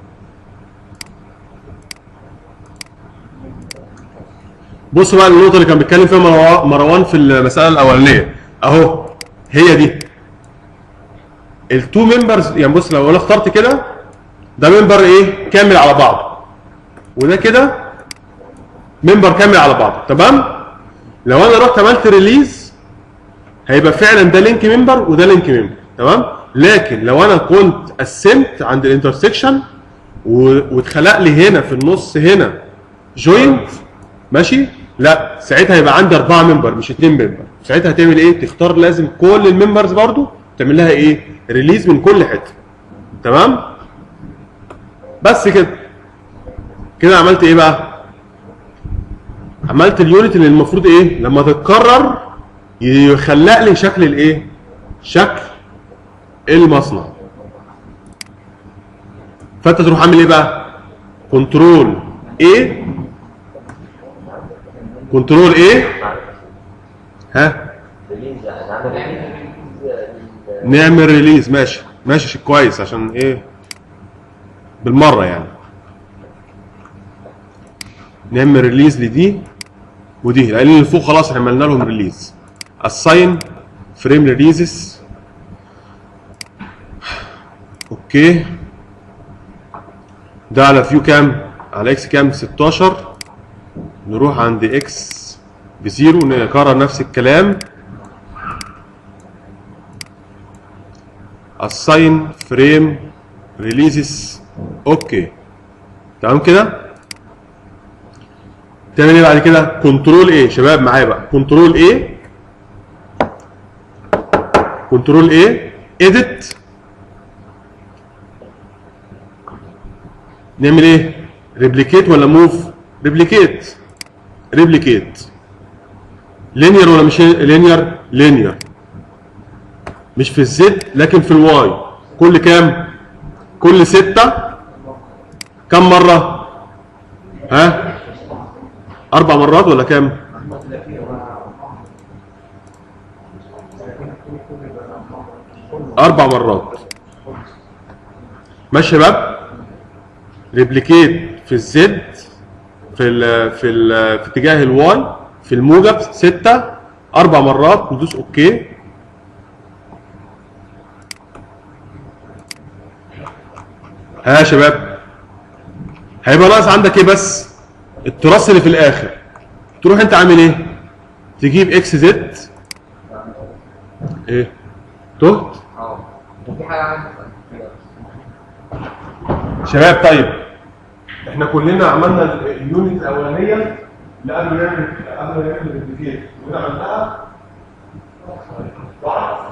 بصوا بقى النقطه اللي كان بيتكلم فيها مروان في المساله الاولانيه اهو هي دي. التو ممبرز يعني بص لو انا اخترت كده ده ممبر ايه؟ كامل على بعضه. وده كده ممبر كامل على بعضه تمام؟ لو انا رحت عملت ريليز هيبقى فعلا ده لينك ممبر وده لينك ممبر تمام؟ لكن لو انا كنت قسمت عند الانترسكشن واتخلق لي هنا في النص هنا جوينت ماشي؟ لا ساعتها هيبقى عندي اربعه ممبر مش اثنين ممبر. ساعتها هتعمل ايه؟ تختار لازم كل الممبرز برضو تعمل لها ايه؟ ريليز من كل حته. تمام؟ بس كده. كده عملت ايه بقى؟ عملت اليونت اللي المفروض ايه؟ لما تتكرر يخلق لي شكل الايه؟ شكل المصنع. فانت تروح عامل ايه بقى؟ كنترول ايه كنترول ايه ها نعمل ريليز. ماشي ماشي كويس عشان ايه بالمره يعني. نعمل ريليز لدي ودي لان اللي فوق خلاص عملنا لهم ريليز. assign frame releases اوكي. ده على فيو كام؟ على اكس كام؟ ستاشر. نروح عند اكس بزيرو نكرر نفس الكلام. assign frame releases اوكي تمام كده. تعمل ايه بعد كده؟ كنترول ايه شباب معايا بقى؟ كنترول ايه كنترول ايه اديت. نعمل ايه؟ ريبليكيت ولا موف؟ ريبليكيت. ريبليكيت لينير ولا مش لينير؟ لينير. مش في الزد لكن في الواي. كل كام؟ كل ستة. كم مرة؟ ها؟ أربع مرات ولا كام؟ أربع مرات. ماشي يا شباب؟ ريبليكيت في الزد في ال في ال في اتجاه الواي في الموجب ستة أربع مرات. ندوس أوكي. ها يا شباب؟ هيبقى ناقص عندك إيه بس؟ التراس اللي في الآخر. تروح أنت عامل إيه؟ تجيب إكس زد. إيه؟ تهت؟ اه في حاجه عندي شباب طيب احنا كلنا عملنا اليونت الاولانيه اللي قبل ما نعمل قبل ما نعمل الريبليكيت وهنا عملناها صح؟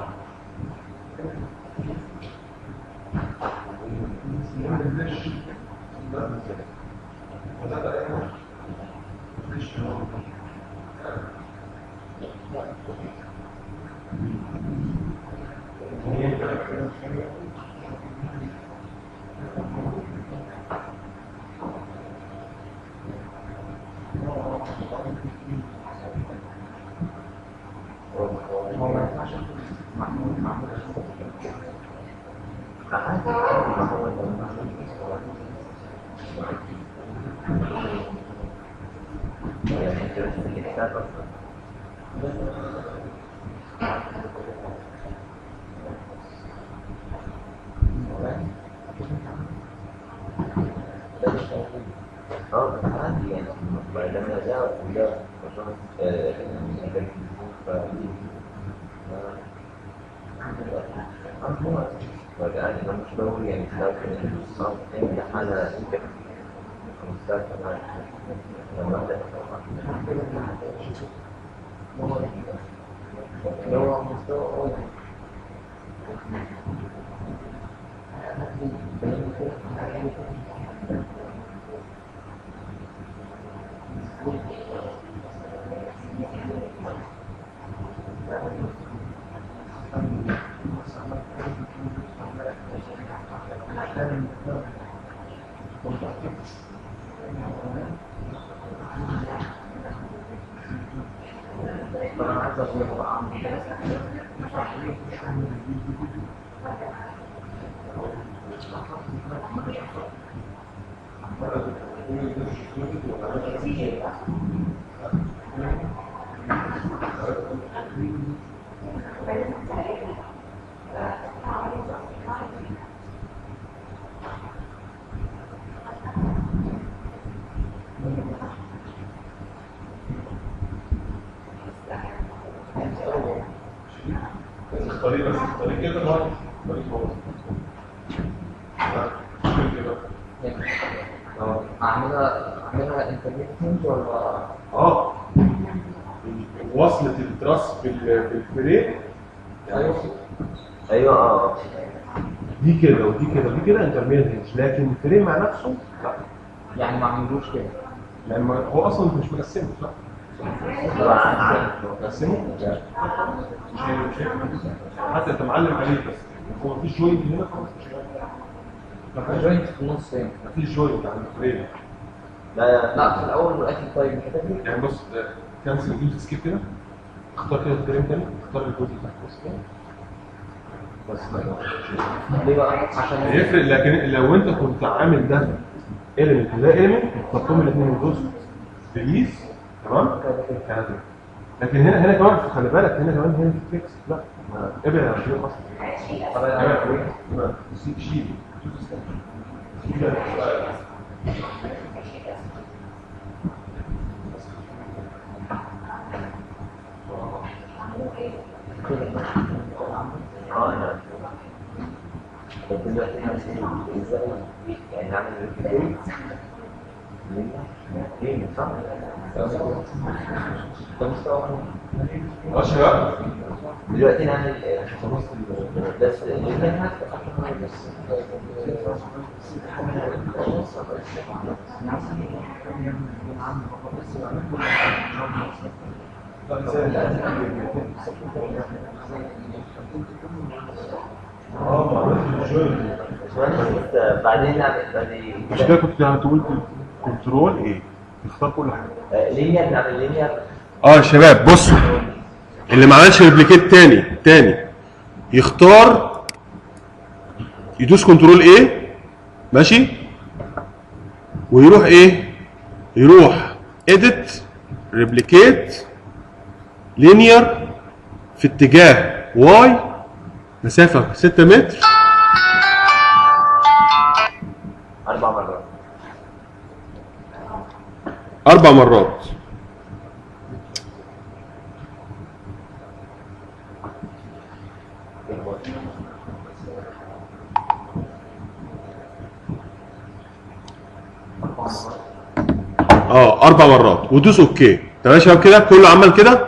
عادي يعني بعد ما جاء وجاء وكأن مش ضروري يعني لكن الصوت عند حالة مستقبل لو مستوى الطريق بس الطريق كده بقى الطريق خالص. اعملها اعملها انترنت ولا اه وصلة التراس في ال- في الفريم ايوه ايوه اه دي كده ودي كده ودي كده انترميديت هنج، لكن الفريم مع نفسه لا، يعني ما عملوش كده لان ما- هو اصلا مش مقسمه صح؟ مقسمه؟ لا مش هي- مش هي- حتى انت معلم عليه بس هو مفيش جوينت هنا خالص مش هنا. جوينت في النص هنا مفيش جوينت عند الفريم. لا لا لا في الاول والاخر. طيب الحته دي يعني بص كانسل الجزء سكيب كده، اختار كده الفريم تاني، اختار الجزء اللي تحت بص كده بس لا ليه بقى؟ عشان هيفرق، لكن لو انت كنت عامل ده element وده element تحطهم الاثنين من جزء ريليز تمام كانت. لكن هنا هنا كمان خلي بالك هنا كمان هنا في فيكس لا ما ابعد عن الفريم اصلا. طب ابعد انا عن الفريم سيب شيل اه انا طب دلوقتي ازاي يعني نعمل ريبليكيت ليه صح؟ ده مستوى اه شباب دلوقتي نعمل بس اه ما عملتش جوينت. بعدين نعمل بعدين مش كده كنت هتقول كنترول ايه تختار كل حاجه. لينير نعمل لينير اه يا شباب بصوا اللي ما عملش ريبليكيت تاني تاني يختار يدوس كنترول ايه ماشي ويروح ايه يروح اديت ريبليكيت لينير في اتجاه واي مسافه ستة متر اربع مرات اربع مرات. اه اربع مرات ودوس اوكي. تمام يا شباب كده كله عمل كده.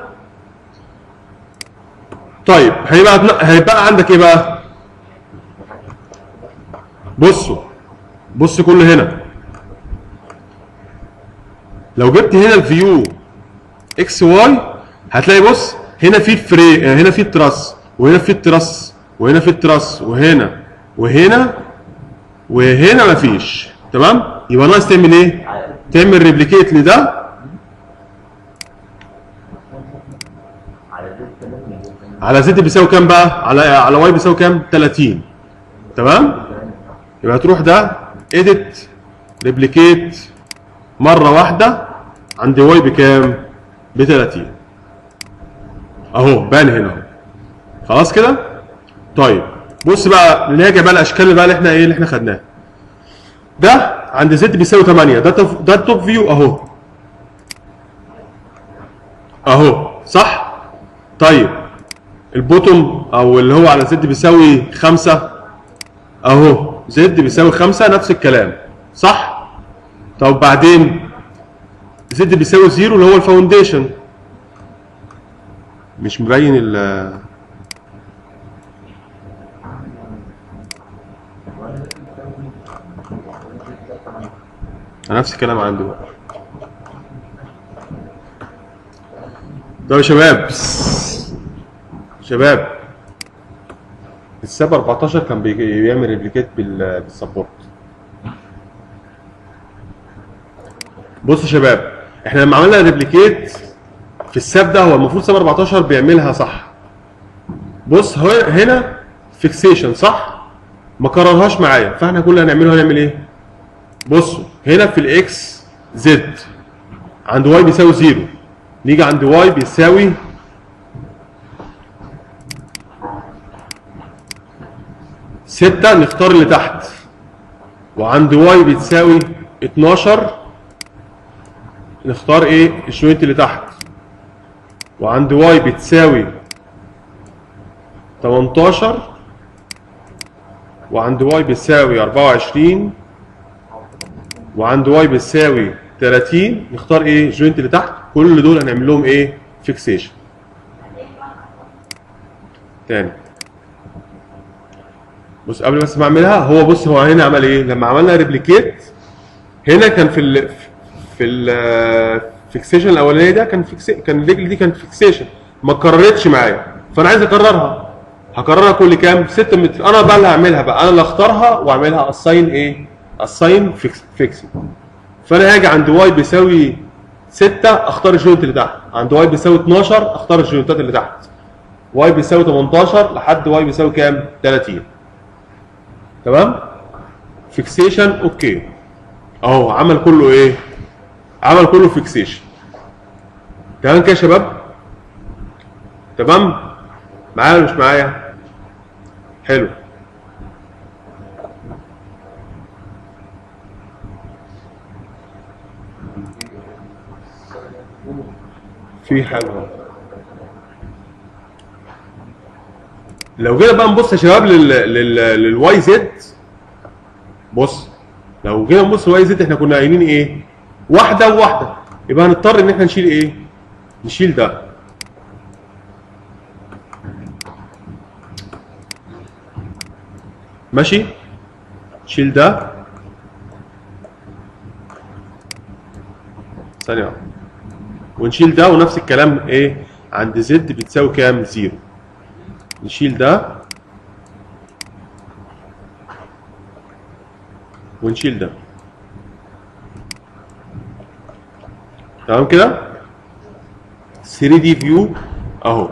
طيب هيبقى هيبقى عندك ايه بقى؟ بصوا بص كله هنا لو جبت هنا الفيو اكس واي هتلاقي بص هنا في فري هنا في التراس وهنا في التراس وهنا في التراس وهنا وهنا وهنا مفيش. تمام يبقى ناقص تعمل ايه؟ تعمل ريبليكيت لده على زد بيساوي كام بقى؟ على على واي بيساوي كام؟ ثلاثين. تمام؟ يبقى تروح ده اديت ريبليكيت مره واحده عند واي بكام؟ ب ثلاثين. اهو بان هنا اهو. خلاص كده؟ طيب بص بقى نراجع بقى الاشكال اللي بقى اللي احنا ايه اللي احنا خدناها. ده عند زد بيساوي ثمانية، ده توب ده التوب فيو اهو اهو صح؟ طيب البوتوم او اللي هو على زد بيساوي خمسة اهو، زد بيساوي خمسة نفس الكلام صح؟ طب بعدين زد بيساوي زيرو اللي هو الفاونديشن، مش مبين ال نفس الكلام عنده بقى. طب يا شباب شباب الساب أربعتاشر كان بيعمل ريبليكيت بالسبورت. بصوا يا شباب احنا لما عملنا ريبليكيت في الساب ده هو المفروض ساب أربعتاشر بيعملها صح. بص هو هنا فيكسيشن صح؟ ما كررهاش معايا، فاحنا كل اللي هنعمله هنعمل ايه؟ بصوا هنا في الاكس زد عند واي بيساوي زيرو، نيجي عند واي بيساوي ستة نختار اللي تحت، وعند واي بتساوي اتناشر نختار ايه؟ الجوينت اللي تحت، وعند واي بتساوي تمنتاشر وعند واي بتساوي أربعة وعشرين وعند واي بتساوي تلاتين نختار ايه؟ الجوينت اللي تحت. كل دول هنعمل لهم ايه؟ فيكسيشن. تاني بص قبل بس ما اعملها، هو بص هو هنا عمل ايه؟ لما عملنا ريبليكيت هنا كان في ال في الفيكسيشن الاولانيه ده كان فيكسي كان الرجل دي كانت فيكسيشن ما اتكررتش معايا، فانا عايز اكررها. هكررها كل كام؟ ستة متر. انا بقى اللي هعملها بقى، انا اللي اختارها واعملها اساين ايه؟ اساين فيكسي. فانا هاجي عند واي بيساوي ستة اختار الجوينت اللي تحت، عند واي بيساوي اتناشر اختار الجوينتات اللي تحت، واي بيساوي تمنتاشر لحد واي بيساوي كام؟ تلاتين. تمام؟ فيكسيشن اوكي. اهو عمل كله ايه؟ عمل كله فيكسيشن. تمام كده يا شباب؟ تمام؟ معايا ولا مش معايا؟ حلو. في حاجة لو جينا بقى نبص يا شباب لل لل للواي زد. بص لو جينا نبص للواي زد احنا كنا قايلين ايه؟ واحده وواحده، يبقى هنضطر ان احنا نشيل ايه؟ نشيل ده. ماشي؟ نشيل ده ثانيه واحده ونشيل ده، ونفس الكلام ايه؟ عند زد بتساوي كام؟ زيرو. نشيل ده ونشيل ده. تمام كده؟ ثري دي فيو اهو.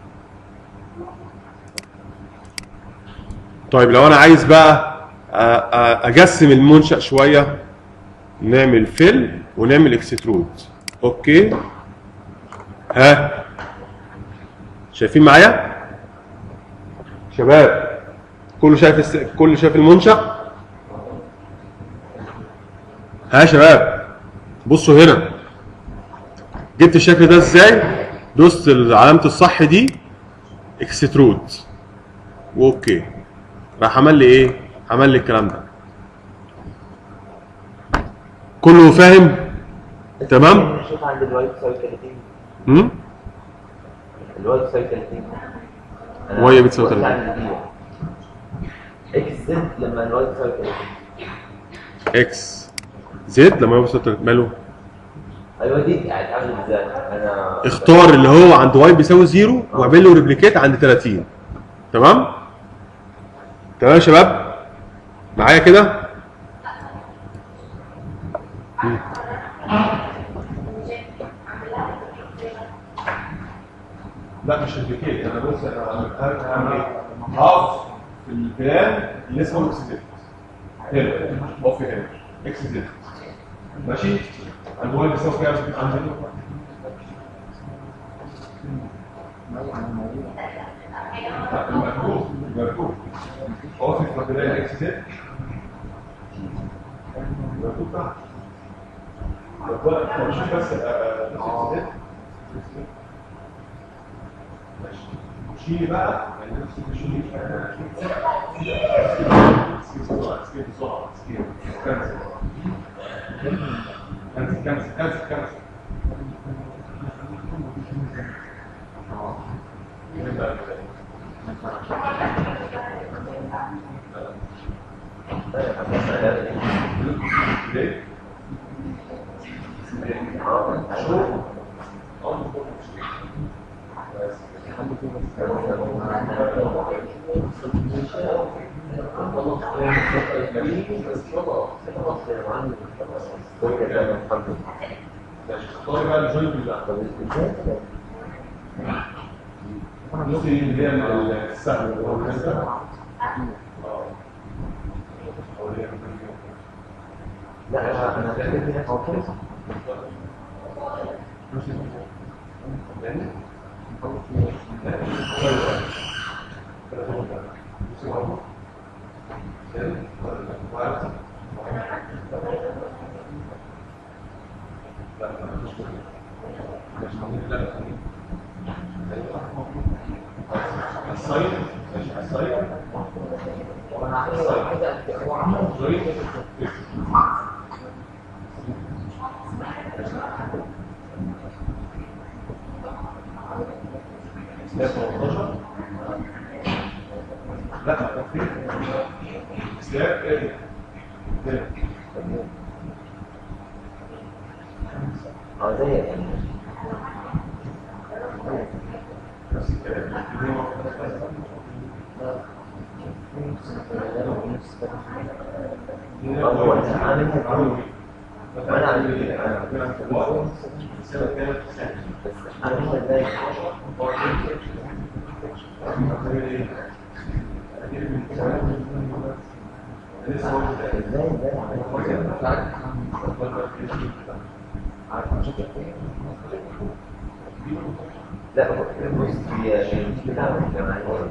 طيب لو انا عايز بقى اجسم المنشأ شويه، نعمل فيل ونعمل اكسترود. اوكي ها شايفين معايا شباب؟ كله شايف الس... كله شايف المنشأ؟ ها يا شباب بصوا هنا جبت الشكل ده ازاي؟ دوست علامة الصح دي اكسترود واوكي، راح عمل لي ايه؟ عمل لي الكلام ده. كله فاهم؟ تمام؟ شوف عند الواي بتساوي تلاتين. امم الواي بتساوي تلاتين. واي بتساوي تلاتين. اكس زد لما الواي بتساوي تلاتين. اكس زد لما يوصل تلاتين ماله؟ ايوه دي يعني عامل ازاي؟ انا اختار اللي هو عند واي بيساوي زيرو واعمل له ريبليكيت عند تلاتين. تمام؟ تمام يا شباب؟ معايا كده؟ لا مش ريبليكيت، انا بص انا هعمل ايه؟ هقف في البلان اللي اسمه اكس زد. هنا اقف هنا اكس زد. ماشي؟ عند واي بيساوي كام؟ عند المكتوب المكتوب اقف في البلان اكس زد مكتوب تحت. طب شوف بس نفس ماشي. شيلي بقى يعني نفس شيلي سكيب بسرعة سكيب بسرعة سكيب كنسل كنسل كنسل كنسل كنسل ليه؟ اختاري بقى الجوينت اللي بصي اللي هي السهم اللي هو كده. لا انا بحب هنا اوكي الصيد الصيد وانا عايز هو عمل لا تفريق سلاك ايه اه زي يعني نفس الكلام هو انا عامل انا عامل كده انا انا مش ازاي لا بص هي مش بتاعت الجماعية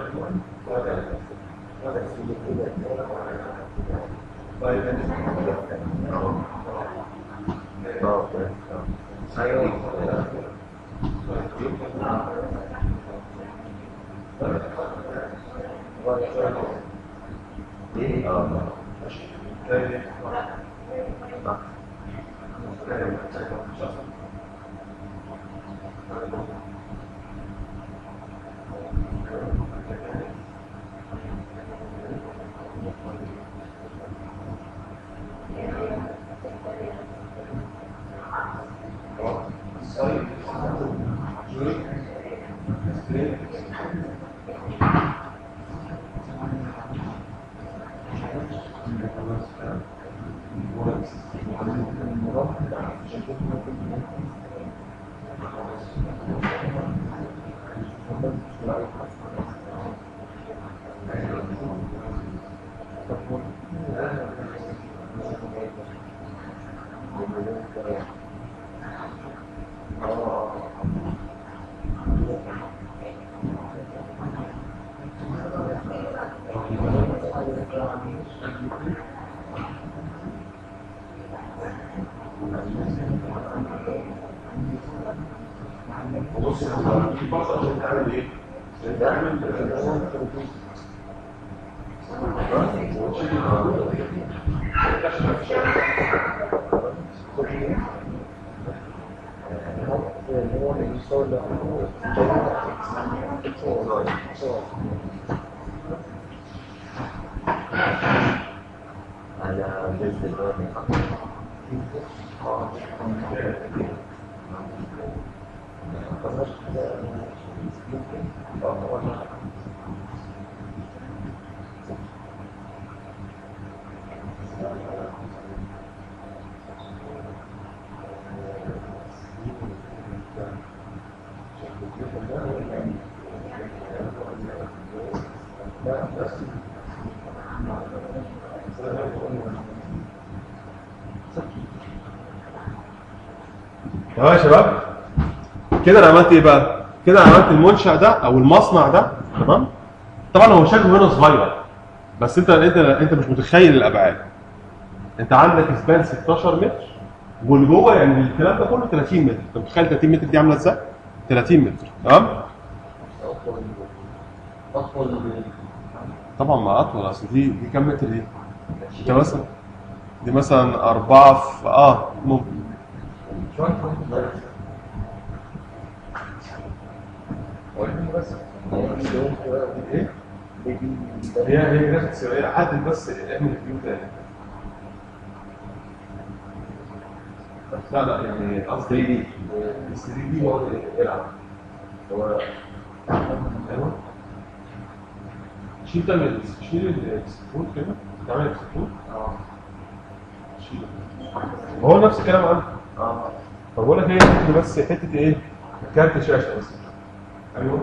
بص في فترة عشان تعمل ايه؟ تعمل على جزء الوزن تمام يا شباب كده انا عملت ايه بقى؟ كده انا عملت المنشأ ده او المصنع ده تمام؟ طبعا هو شكله هنا صغير بس انت انت انت مش متخيل الابعاد. انت عندك سبان ستاشر متر واللي جوه يعني الكلام ده كله تلاتين متر. انت متخيل تلاتين متر دي عامله ازاي؟ تلاتين متر تمام؟ اطول طبعا ما اطول، اصل دي دي كام متر دي؟ انت مثلا دي مثلا أربعة في اه ممكن شويه بس ايه؟ هي هي جرافيكس، هي عدل بس اعمل فيو تاني. لا لا يعني قصدي دي ثري دي هو العب هو ايوه شيل تعمل شيل الاكسبورت كده تعمل اكسبورت اه شيل هو نفس الكلام عنه اه فبقول لك ايه حته بس حته ايه كارت شاشه بس ايوه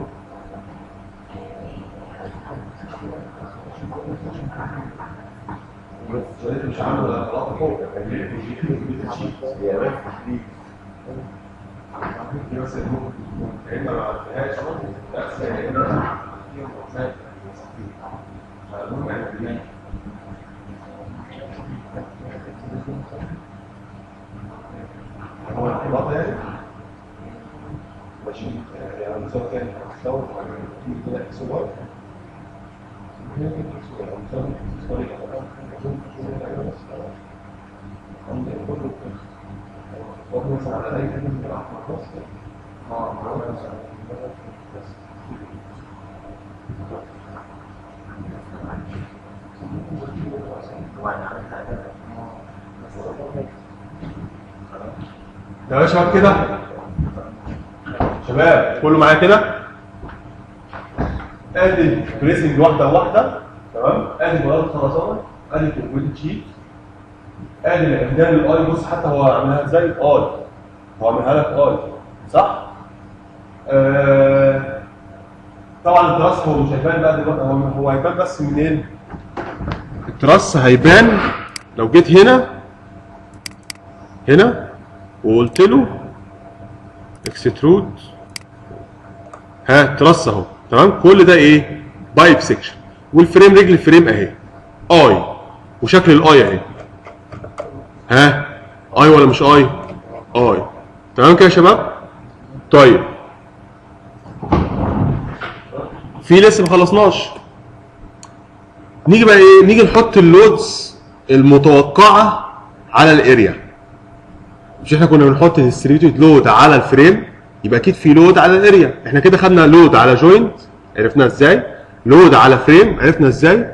بس مش عامل غلطه فوق يعني يا ريت تحديد دي بس الممكن ما عملتهاش بس هو الانضباط يعني ماشي يعني مستوى تاني مستوى كده صور يا شباب كده شباب كله معايا كده ادي بريسنج واحده واحده تمام ادي بلاط خرسانه ادي كومبليت شيت ادي الاعداد الاي بص حتى هو عاملها ازاي اي هو عاملها لك اي صح؟ آه طبعا التراس هو مش هيبان بقى دلوقتي هو هو هيبان بس منين؟ التراس هيبان لو جيت هنا هنا وقلت له اكسترود ها تراس اهو تمام كل ده ايه؟ بايب سيكشن والفريم رجل الفريم اهي اي وشكل الاي اهي ها اي ولا مش اي؟ اي تمام كده يا شباب؟ طيب في لسه ما خلصناش نيجي بقى ايه؟ نيجي نحط اللودز المتوقعه على الاريا مش احنا كنا بنحط ديستريبيوتد لود على الفريم يبقى اكيد في لود على الاريا احنا كده خدنا لود على جوينت عرفنا ازاي لود على فريم عرفنا ازاي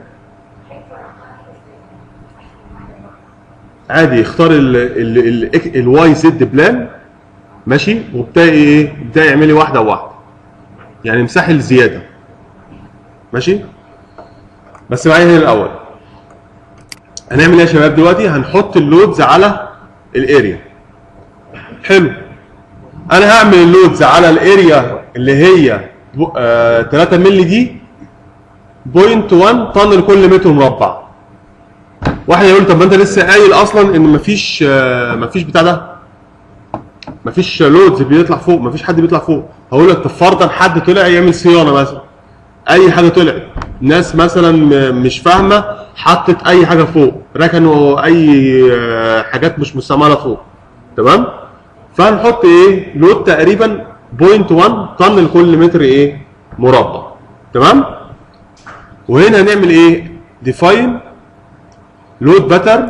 عادي اختار الواي زد بلان ماشي وابتدي ايه ابتدي اعملي واحده واحده يعني امسحي الزياده ماشي بس معايا هنا الاول هنعمل ايه يا شباب دلوقتي هنحط اللودز على الاريا حلو انا هعمل اللودز على الاريا اللي هي آه تلاتة مللي دي بوينت واحد طن لكل متر مربع واحد يقول طب ما انت لسه قايل اصلا ان مفيش آه مفيش بتاع ده مفيش لودز بيطلع فوق مفيش حد بيطلع فوق هقول لك طب فرضا حد طلع يعمل صيانه مثلا اي حاجه طلعت ناس مثلا مش فاهمه حطت اي حاجه فوق ركنوا اي آه حاجات مش مستعمله فوق تمام فهنحط ايه لود تقريبا بوينت واحد طن لكل متر ايه مربع تمام وهنا هنعمل ايه ديفاين لود باترن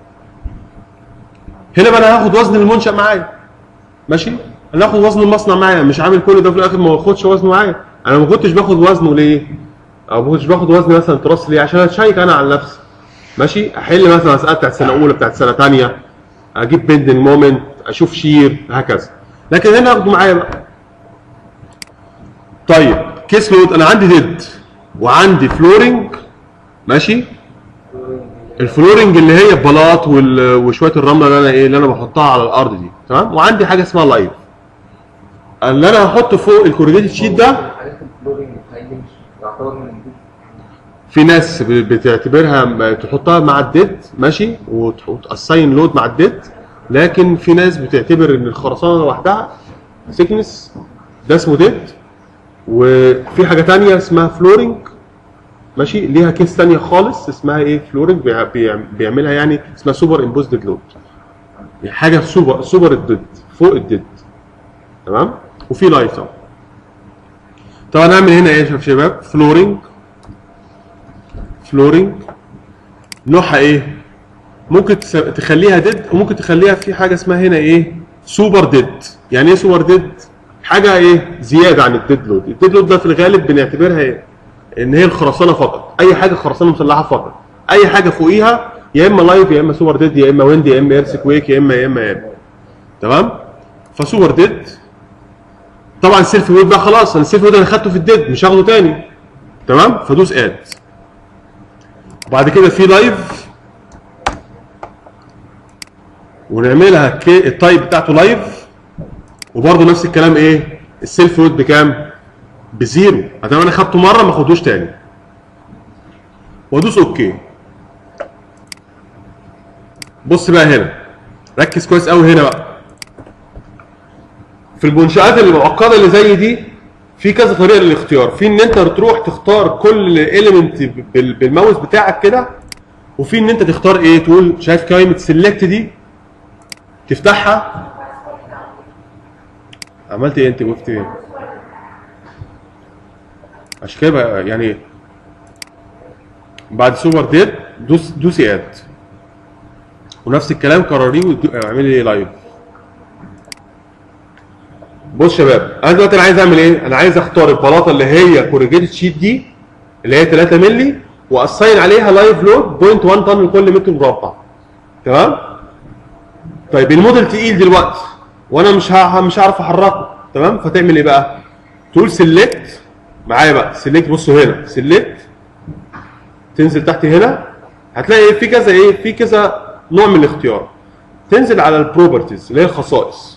هنا بقى انا هاخد وزن المنشأ معايا ماشي انا هاخد وزن المصنع معايا مش عامل كل ده في الاخر ما باخدش وزنه معايا انا ما كنتش باخد وزنه ليه او ما كنتش باخد وزن مثلا تراس ليه عشان اشيك انا على نفسي ماشي احل مثلا مساله بتاعت سنه اولى بتاعت سنه ثانيه اجيب بندنج مومنت اشوف شير هكذا لكن هنا اخده معايا بقى طيب كيس لود انا عندي ديد وعندي فلورنج ماشي الفلورنج اللي هي البلاط وشويه الرمله اللي انا ايه اللي انا بحطها على الارض دي تمام وعندي حاجه اسمها لايف اللي انا هحطه فوق الكورجيتد شيت ده في ناس بتعتبرها تحطها مع الديد ماشي وتاساين لود مع الديد لكن في ناس بتعتبر ان الخرسانه لوحدها سيكنس ده اسمه ديد وفي حاجه ثانيه اسمها فلورنج ماشي. ليها كيس ثانيه خالص اسمها ايه فلورنج بيعملها يعني اسمها سوبر امبوزد لود، حاجه سوبر سوبر الديد فوق الديد تمام. وفي لايف طبعا. طبعا هنعمل هنا ايه يا شباب؟ فلورنج فلورنج نوعها ايه؟ ممكن تخليها ديد وممكن تخليها في حاجه اسمها هنا ايه؟ سوبر ديد. يعني ايه سوبر ديد؟ حاجه ايه؟ زياده عن الديد لود. الديد لود ده في الغالب بنعتبرها ايه؟ ان هي الخرسانه فقط، اي حاجه خرسانه مسلحه فقط، اي حاجه فوقيها يا اما لايف يا اما سوبر ديد يا اما ويند يا اما ايرث كويك يا اما يا اما يا اما تمام. فسوبر ديد طبعا السيلف ويت بقى خلاص، انا السيلف ويت انا خدته في الديد مش هاخده تاني تمام. فدوس اد. وبعد كده في لايف ونعملها التايب بتاعته لايف، وبرده نفس الكلام ايه؟ السيلف ويت بكام؟ بزيرو، ادام انا خدته مره ما اخدوش تاني. وادوس اوكي. بص بقى هنا، ركز كويس قوي هنا بقى. في المنشآت المعقده اللي زي دي في كذا طريقه للاختيار، في ان انت تروح تختار كل اليمنت بالماوس بتاعك كده، وفي ان انت تختار ايه؟ تقول شايف كلمه سيلكت دي تفتحها. عملت ايه انت؟ وقفت ايه؟ عشان كده بقى يعني بعد سوبر ديد دوس دوسي اد، ونفس الكلام كرريه واعملي لي لايف. بص شباب، انا دلوقتي انا عايز اعمل ايه؟ انا عايز اختار البلاطه اللي هي كوريجيتد شيت دي اللي هي ثلاثة مللي، واساين عليها لايف لود صفر فاصلة واحد طن لكل متر مربع تمام؟ طيب الموديل تقيل دلوقتي وانا مش ه... مش هعرف احركه تمام؟ فتعمل ايه بقى؟ تقول سيلكت معايا بقى، سيلكت. بصوا هنا سيلكت، تنزل تحت هنا هتلاقي ايه؟ في كذا ايه؟ في كذا نوع من الاختيار. تنزل على البروبرتيز اللي هي الخصائص.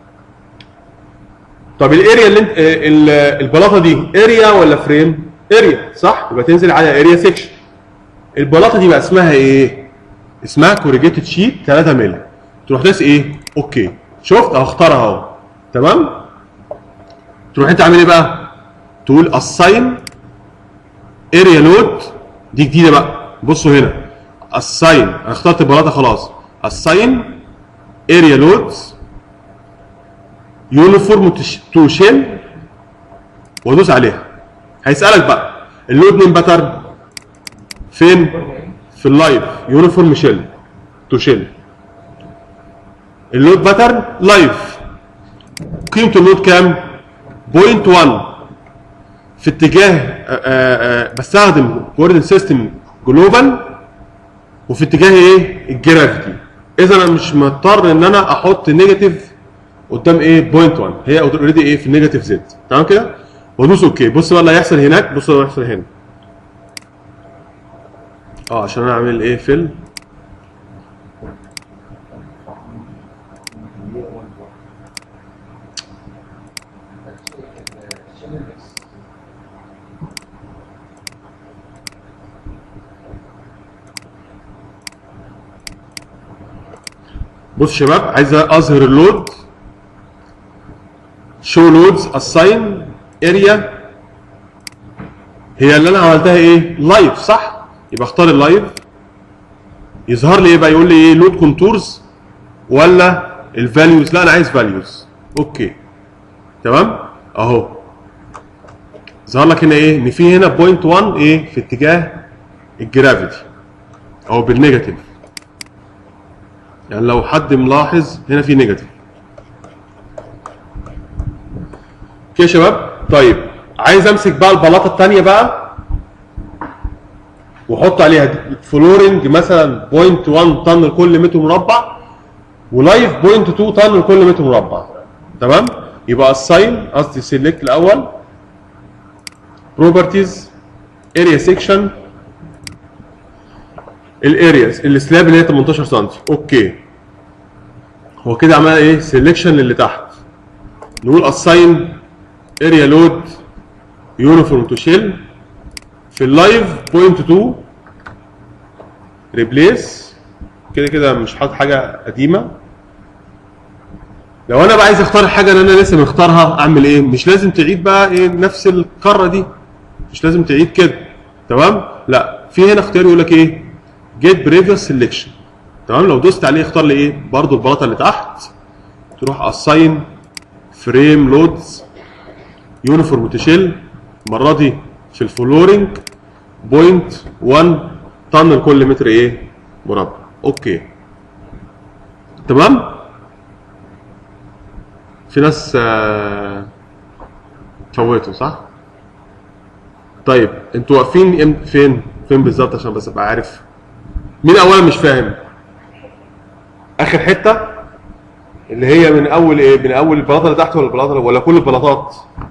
طب الاريا اللي انت البلاطه دي اريا ولا فريم؟ اريا صح؟ يبقى تنزل على اريا سيكشن. البلاطه دي بقى اسمها ايه؟ اسمها كوريجيتد شيت ثلاثة مللي. تروح داس ايه؟ اوكي. شفت اهو اختارها اهو تمام؟ تروح انت عامل ايه بقى؟ تقول اساين اريا لود، دي جديده بقى. بصوا هنا اساين، انا اخترت البلاطه خلاص. اساين اريا لود يونيفورم تو شيل، وادوس عليها. هيسالك بقى اللود من باترن فين؟ في اللايف يونيفورم شيل تو شيل. اللود باترن لايف، قيمه اللود كام؟ صفر فاصلة واحد. في اتجاه آآ آآ بستخدم كوردينيت سيستم جلوبال، وفي اتجاه ايه؟ الجرافيتي. اذا انا مش مضطر ان انا احط نيجاتيف قدام ايه؟ صفر فاصلة واحد، هي اوريدي ايه؟ في النيجاتيف زد تمام كده؟ وادوس اوكي. بص بقى اللي هيحصل هناك، بص اللي هيحصل هنا. اه عشان انا اعمل ايه؟ فيل. بص شباب، عايز اظهر اللود. شو لودز اساين اريا، هي اللي انا عملتها ايه؟ لايف صح؟ يبقى اختار اللايف. يظهر لي ايه بقى؟ يقول لي ايه؟ لود كونتورز ولا الفاليوز؟ لا انا عايز فاليوز. اوكي تمام اهو. ظهر لك هنا ايه؟ ان في هنا صفر فاصلة واحد ايه؟ في اتجاه الجرافيتي او بالنيجاتيف. يعني لو حد ملاحظ هنا في نيجاتيف. اوكي يا شباب؟ طيب عايز امسك بقى البلاطه الثانيه بقى واحط عليها فلورنج مثلا صفر فاصلة واحد طن لكل متر مربع، ولايف صفر فاصلة اتنين طن لكل متر مربع تمام؟ يبقى الساين قصدي سيلكت الاول، بروبرتيز، اريا سيكشن، الارياز السلاب اللي هي تمنتاشر سم. اوكي هو كده عمل ايه؟ سيلكشن للي تحت. نقول اساين اريا لود يونيفورم تو شيل في اللايف صفر فاصلة اتنين ريبليس. كده كده مش حاطط حاجه قديمه. لو انا بقى عايز اختار الحاجه اللي انا لسه مختارها اعمل ايه؟ مش لازم تعيد بقى ايه نفس القاره دي، مش لازم تعيد كده. تمام؟ لا، في هنا اختيار يقول لك ايه؟ جيت بريفيوس سيلكشن. تمام؟ لو دوست عليه يختار لي ايه؟ برضه البلاطه اللي تحت، تروح اساين فريم لودز يونيفورم تشيل، المره دي في الفلورنج بوينت واحد طن لكل متر ايه؟ مربع. اوكي. تمام؟ في ناس آه فوتوا صح؟ طيب انتوا واقفين فين؟ فين بالظبط عشان بس ابقى عارف. مين اولا مش فاهم؟ اخر حته اللي هي من اول ايه؟ من اول البلاطه اللي تحت ولا البلاطه ولا كل البلاطات؟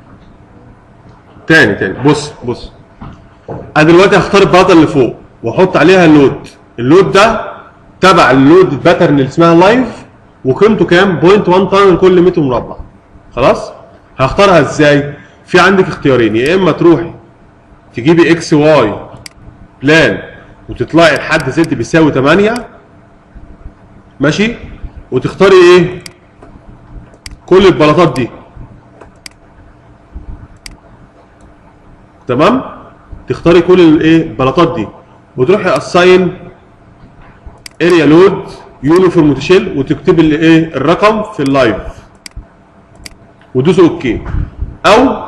تاني تاني بص بص. انا دلوقتي هختار البلاطه اللي فوق واحط عليها اللود. اللود ده تبع اللود باترن اللي اسمها لايف وقيمته كام؟ بوينت واحد طن لكل متر مربع. خلاص؟ هختارها ازاي؟ في عندك اختيارين، يا اما تروحي تجيبي اكس واي بلان وتطلعي لحد زد بيساوي تمانية ماشي، وتختاري ايه؟ كل البلاطات دي. تمام؟ تختاري كل الايه؟ البلاطات دي وتروحي اساين اريا لود يونيفورم تشيل وتكتبي الايه؟ الرقم في اللايف ودوسي اوكي. او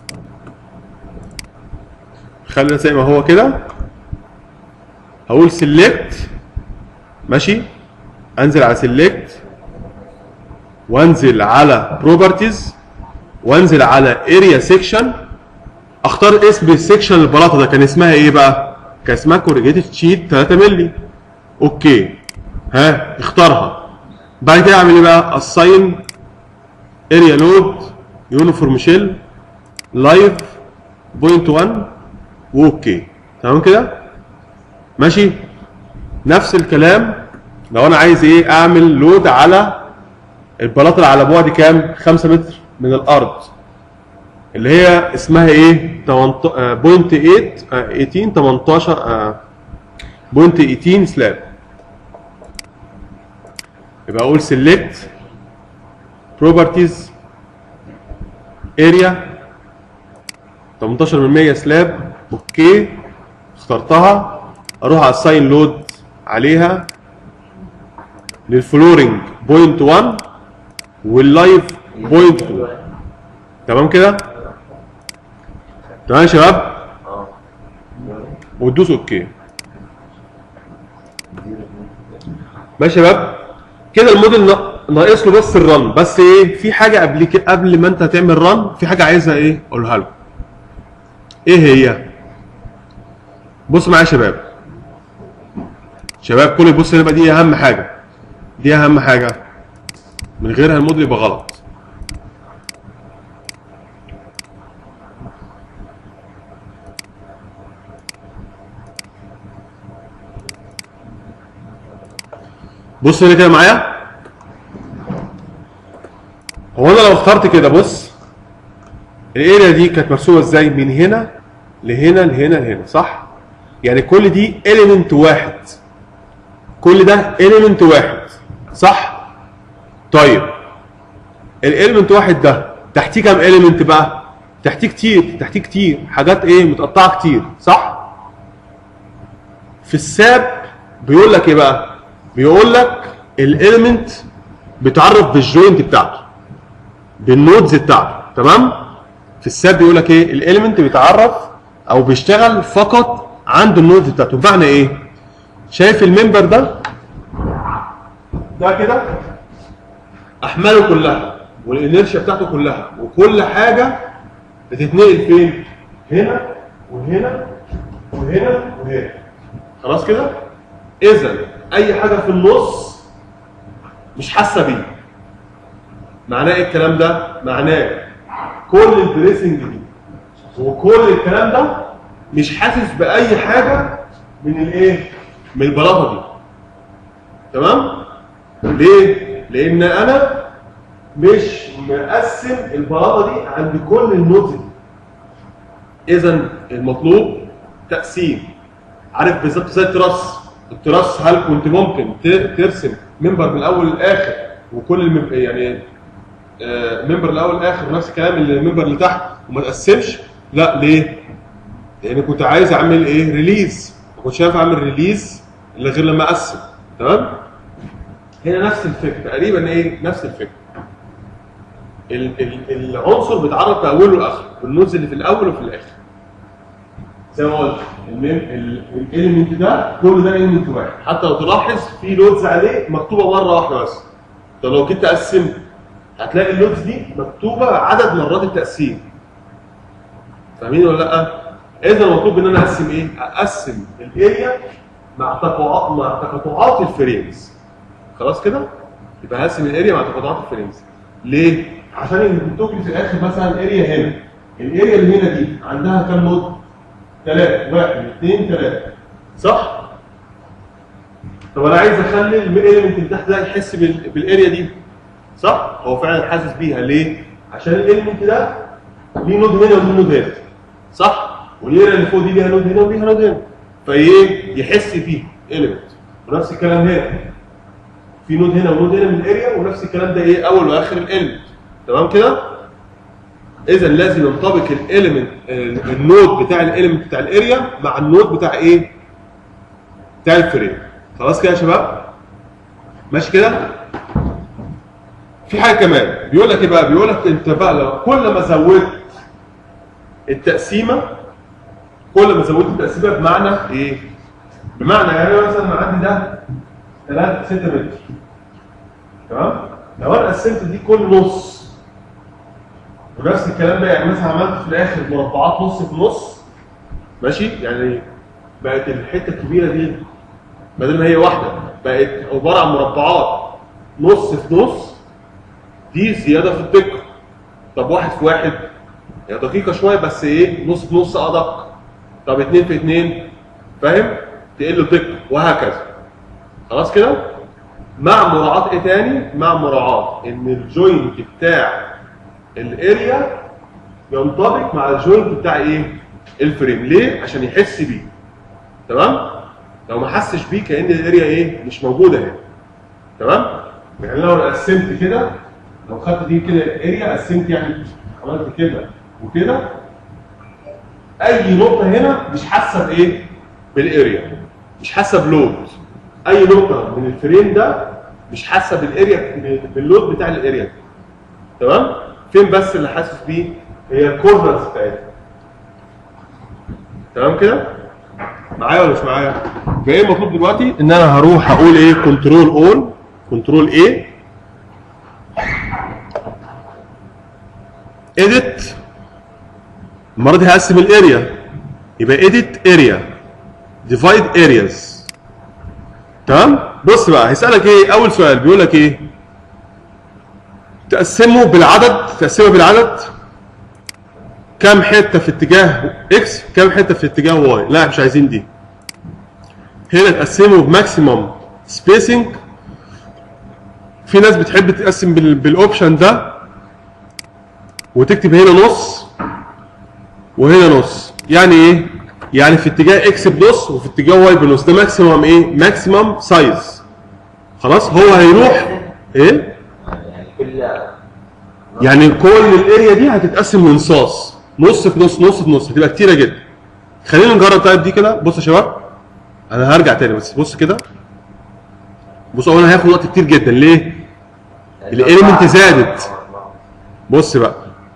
خلينا زي ما هو كده، هقول سيلكت ماشي، انزل على سيلكت وانزل على بروبرتيز وانزل على اريا سيكشن، اختار اسم السيكشن البلاطه ده كان اسمها ايه بقى؟ كان اسمها كوريجيتد شيت تلاتة مللي. اوكي. ها اختارها. بعد كده اعمل ايه بقى؟ اساين اريا لود يونيفورم شيل لايف بوينت واحد واوكي. تمام كده؟ ماشي؟ نفس الكلام لو انا عايز ايه؟ اعمل لود على البلاطه اللي على بعد كام؟ خمسة متر من الارض اللي هي اسمها ايه؟ بوينت تمنتاشر تمنتاشر بوينت تمنتاشر سلاب. يبقى اقول سيلكت بروبرتيز اريا تمنتاشر من مية سلاب. اوكي اخترتها. اروح على الساين لود عليها للفلورنج بوينت واحد واللايف بوينت اتنين. تمام كده؟ تمام يا شباب؟ وتدوس اوكي. ماشي يا شباب؟ كده الموديل ناقص له بس الرن. بس ايه؟ في حاجه قبل كده قبل ما انت تعمل رن في حاجه عايزها ايه؟ اقولها لكم. ايه هي؟ بصوا معايا يا شباب. شباب كل يبص هنا بقى، دي اهم حاجه. دي اهم حاجه. من غيرها الموديل يبقى غلط. بص هنا كده معايا. هو انا لو اخترت كده بص الاريا دي كانت مرسومه ازاي؟ من هنا لهنا لهنا لهنا صح؟ يعني كل دي اليمنت واحد. كل ده اليمنت واحد صح؟ طيب الاليمنت واحد ده تحتيه كام اليمنت بقى؟ تحتيه كتير، تحتيه كتير، حاجات ايه؟ متقطعه كتير صح؟ في الساب بيقول لك ايه بقى؟ بيقول لك الاليمنت بيتعرف بالجوينت بتاعته بالنودز بتاعته. تمام؟ في الساب بيقول لك ايه؟ الاليمنت بيتعرف او بيشتغل فقط عند النودز بتاعته. بمعنى ايه؟ شايف الممبر ده؟ ده كده احماله كلها والانرشيا بتاعته كلها وكل حاجه بتتنقل فين؟ هنا وهنا وهنا وهنا. خلاص كده؟ اذا اي حاجه في النص مش حاسه بيه. معناه ايه الكلام ده؟ معناه كل البريسنج دي وكل الكلام ده مش حاسس باي حاجه من الايه؟ من البلاطه دي. تمام؟ ليه؟ لان انا مش مقسم البلاطه دي عند كل النودز دي. اذا المطلوب تقسيم. عارف بالظبط زي التراس. التراس هل كنت ممكن ترسم ممبر من الاول للاخر وكل المم... يعني آه ممبر الاول للاخر ونفس الكلام الممبر اللي تحت وما تقسمش؟ لا. ليه؟ لان كنت عايز اعمل ايه؟ ريليز، ما كنتش عارف اعمل ريليز الا غير لما اقسم. تمام؟ هنا نفس الفكره تقريبا، ايه؟ نفس الفكره. ال ال العنصر بيتعرض في اوله واخره، والنودز اللي في الاول وفي الاخر. زي ما قلت الاليمنت ده كل ده اليمنت واحد، حتى لو تلاحظ في لودز عليه مكتوبه مره واحده بس. طب لو جيت تقسم هتلاقي اللودز دي مكتوبه عدد مرات التقسيم. فاهمين ولا لا؟ اذا المطلوب ان انا اقسم ايه؟ اقسم الاريا مع تقاطعات مع تقاطعات الفريمز. خلاص كده؟ يبقى هقسم الاريا مع تقاطعات الفريمز. ليه؟ عشان التوكل في الاخر مثلا اريا هنا، الاريا اللي هنا دي عندها كام نود؟ ثلاثة، واحد، اثنين، ثلاثة. صح؟ طب انا عايز اخلي الاليمنت اللي تحت ده يحس بالاريا دي. صح؟ هو فعلا حاسس بيها. ليه؟ عشان الاليمنت ده ليه نود هنا وليه نود هنا. صح؟ والاريا اللي فوق دي ليها نود هنا وليها نود هنا. فايه؟ يحس فيه اليمنت. ونفس الكلام هنا. في نود هنا ونود هنا من الاريا، ونفس الكلام ده ايه؟ اول واخر الاليمنت. تمام كده؟ اذا لازم ينطبق الاليمنت النود بتاع الاليمنت بتاع الاريا مع النود بتاع ايه؟ بتاع الفريم. خلاص كده يا شباب؟ ماشي كده؟ في حاجه كمان بيقول لك ايه بقى؟ بيقول لك انت بقى لو كل ما زودت التقسيمه كل ما زودت التقسيمه بمعنى ايه؟ بمعنى يعني مثلا عندي ده ثلاثة ستة متر. تمام؟ لو انا قسمت دي كل نص ونفس الكلام ده، يعني مثلا عملت في الاخر مربعات نص في نص. ماشي؟ يعني بقت الحته الكبيره دي بدل ما هي واحده بقت عباره عن مربعات نص في نص. دي زياده في الدقه. طب واحد في واحد هي دقيقه شويه، بس ايه؟ نص في نص ادق. طب اتنين في اتنين، فاهم؟ تقل الدقه، وهكذا. خلاص كده؟ مع مراعاه ايه تاني؟ مع مراعاه ان الجوينت بتاع الاريا ينطبق مع الجوينت بتاع ايه؟ الفريم. ليه؟ عشان يحس بيه. تمام؟ لو ما حسش بيه كأن الاريا ايه؟ مش موجوده هنا. تمام؟ يعني لو قسمت كده، لو خدت دي كده الاريا قسمت، يعني عملت كده وكده، اي نقطه هنا مش حاسه بايه؟ بالاريا، مش حاسه بلود. اي نقطه من الفريم ده مش حاسه بالاريا، باللود بتاع الاريا. تمام؟ فين بس اللي حاسس بيه؟ هي الكورنرز بتاعتها. تمام كده؟ معايا ولا مش معايا؟ فايه المطلوب دلوقتي؟ ان انا هروح اقول ايه؟ كنترول اول، كنترول ايه، اديت. المره دي هقسم الاريا، يبقى اديت اريا، ديفايد ارياز. تمام؟ بص بقى هيسالك ايه؟ اول سؤال بيقول لك ايه؟ تقسمه بالعدد، تقسمه بالعدد كام حته في اتجاه اكس، كام حته في اتجاه واي. لا مش عايزين دي. هنا تقسمه بماكسيمم سبيسنج. في ناس بتحب تقسم بالاوبشن ده وتكتب هنا نص وهنا نص. يعني ايه؟ يعني في اتجاه اكس بنص وفي اتجاه واي بنص. ده ماكسيمم ايه؟ ماكسيمم سايز. خلاص؟ هو هيروح ايه؟ يعني كل الاريا دي هتتقسم لنصاص، نص في نص، نص في نص، هتبقى كتيره جدا. خلينا نجرب طيب دي كده. بص يا شباب، انا هرجع تاني بس بص كده. بص هو انا هياخد وقت كتير جدا. ليه؟ الاليمنت زادت. بص بقى،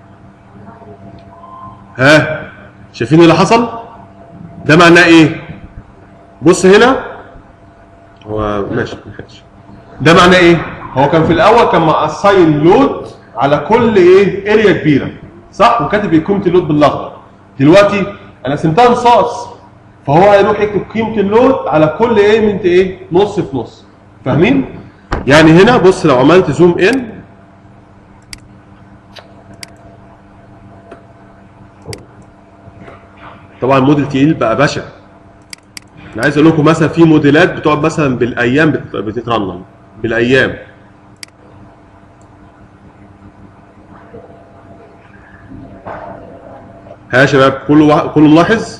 ها شايفين اللي حصل؟ ده معناه ايه؟ بص هنا، هو ماشي ماشي. ده معناه ايه؟ هو كان في الاول كان مقسم لود على كل ايه؟ اريا كبيره، صح؟ وكاتب قيمه اللود بالاخضر. دلوقتي انا قسمتها نصاص، فهو هيروح يكتب قيمه اللود على كل ايه؟ من ايه؟ نص في نص. فاهمين؟ يعني هنا بص لو عملت زوم ان، طبعا موديل تقيل بقى بشع. انا عايز اقول لكم مثلا في موديلات بتقعد مثلا بالايام بتترنم بالايام. ها يا شباب، كله كله ملاحظ؟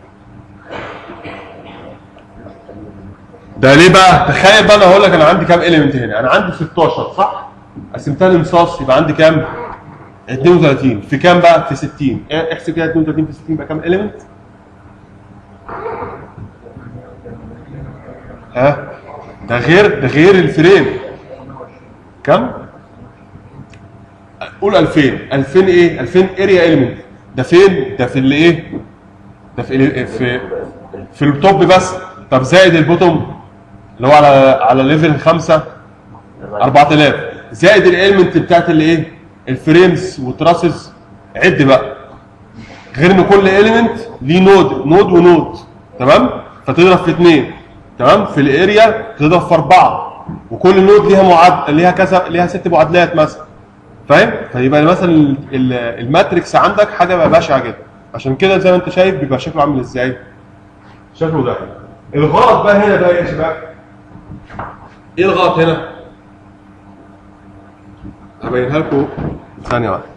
ده ليه بقى؟ تخيل بقى انا هقول لك انا عندي كام اليمنت هنا؟ انا عندي ستاشر صح؟ قسمتها لنصاص يبقى عندي كام؟ اتنين وتلاتين. في كام بقى؟ في ستين. احسب كده اتنين وتلاتين في ستين يبقى كام اليمنت؟ ها ده غير ده غير الفريم كم؟ قول ألفين ألفين ايه؟ ألفين اريا اليمنت ده فين؟ ده في اللي ايه؟ ده في في في التوب بس. طب زائد البوتوم اللي هو على على ليفل خمسة أربعة آلاف زائد الاليمنت بتاعت اللي ايه؟ الفريمز والتراسز. عد بقى غير ان كل اليمنت ليه نود نود ونود تمام؟ فتضرب في اثنين تمام؟ في الاريا تضرب في اربعه وكل نود ليها معاد ليها كذا ليها ست معادلات مثلا فاهم؟ فيبقى مثلا الماتريكس عندك حاجه بقى بشعه جدا. عشان كده زي ما انت شايف بيبقى شكله عامل ازاي؟ شكله ده. الغلط بقى هنا بقى يا شباب ايه الغلط هنا؟ هبينها لكم ثانيه واحده.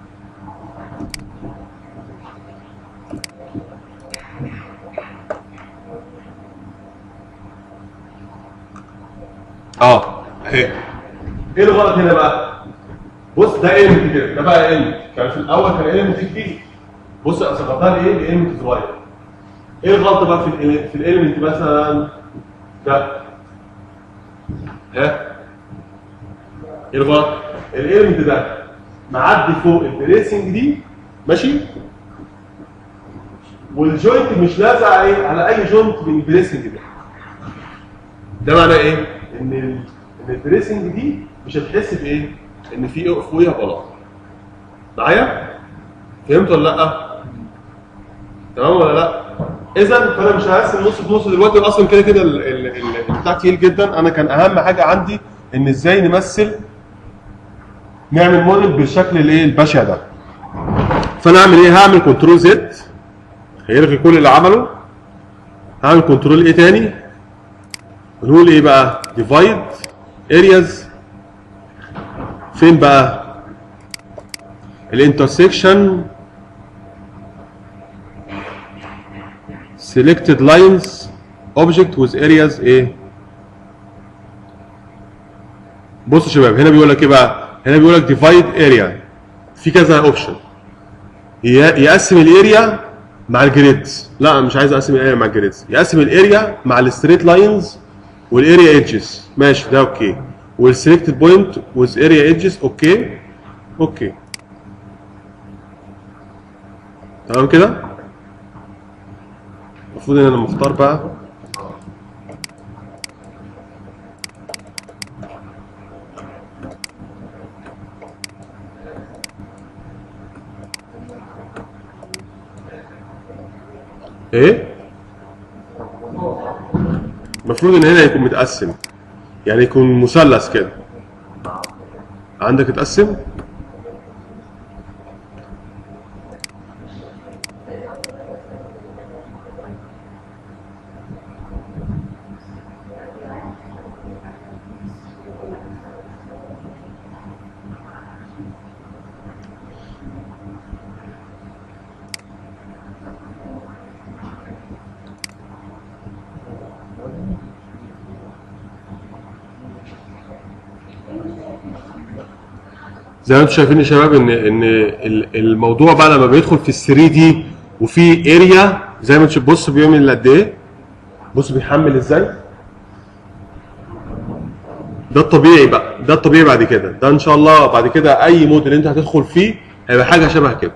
اه اهي. ايه الغلط هنا بقى؟ بص ده ايلمنت كده ده بقى ايلمنت كان في الاول كان ايلمنت كبير. بص صغرتها لايه؟ لايلمنت صغير. ايه الغلط بقى في في الايلمنت مثلا ده؟ ها؟ ايه الغلط؟ الايلمنت ده معدي فوق البريسنج دي ماشي؟ والجوينت مش لازق على على اي جوينت من البريسنج ده. ده معناه ايه؟ ان ان البريسنج دي مش هتحس بايه؟ ان في فوقيها بلاط. معايا؟ فهمت ولا لا؟ تمام ولا لا؟ اذا فانا مش هقسم نص بنص دلوقتي اصلا كده كده البتاع تقيل جدا. انا كان اهم حاجه عندي ان ازاي نمثل نعمل موديل بالشكل الايه البشع ده. فانا اعمل ايه؟ هعمل كنترول زد هيلغي كل اللي عمله. هعمل كنترول ايه تاني؟ ونقول ايه بقى؟ ديفايد ارياز. فين بقى؟ الانترسكشن selected lines object with areas ايه؟ بصوا يا شباب هنا بيقول لك ايه بقى؟ هنا بيقول لك divide area. في كذا اوبشن يقسم الاريا مع الجريدز. لا مش عايز اقسم الاريا مع الجريدز. يقسم الاريا مع الستريت لاينز والاريا ايدجز. ماشي ده اوكي. والسلكتد بوينت with اريا ايدجز اوكي اوكي تمام كده. المفروض ان انا مختار بقى ايه؟ المفروض ان هنا يكون متقسم يعني يكون مثلث كده. عندك اتقسم؟ زي ما انتم شايفين يا شباب ان ان الموضوع بقى لما بيدخل في ال ثري دي وفي اريا زي ما انتم بص بيعمل قد ايه؟ بص بيحمل ازاي؟ ده الطبيعي بقى، ده الطبيعي بعد كده، ده ان شاء الله بعد كده اي موديل انت هتدخل فيه هيبقى حاجه شبه كده.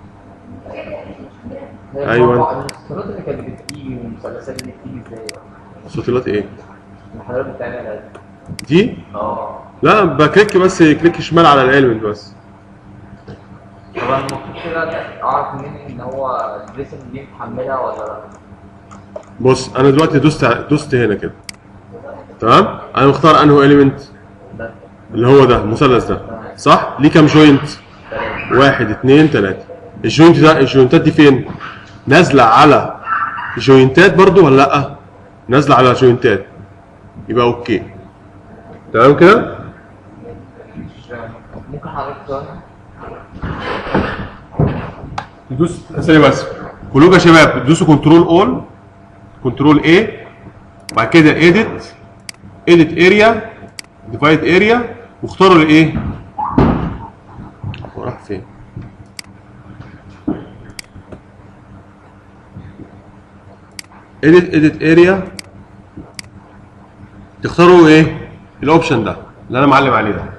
ايوه الصورات اللي كانت بتيجي والمثلثات اللي بتيجي ازاي؟ صوتيات ايه؟ المحاضرات بتاعتنا دي؟ اه لا بكليك بس كليك شمال على الالمنت بس. طب انا المفروض كده اعرف منين ان هو الدريسنج دي متحملها ولا لا؟ بص انا دلوقتي دوست دوست هنا كده تمام؟ انا مختار انهي اليمنت؟ ده اللي هو ده المثلث ده صح؟ ليه كام جوينت؟ واحد اثنين ثلاثة. الجوينت ده الجوينتات دي فين؟ نازلة على جوينتات برضو ولا لأ؟ نازلة على جوينتات يبقى اوكي تمام كده؟ ممكن حضرتك سؤال؟ ندوس ثانية بس كلكم يا شباب تدوسوا كنترول اول كنترول ايه وبعد كده ايديت ايديت اريا ديفايد اريا واختاروا الايه؟ هو راح فين؟ edit edit area تختاروا ايه؟ الاوبشن ده اللي انا معلم عليه ده.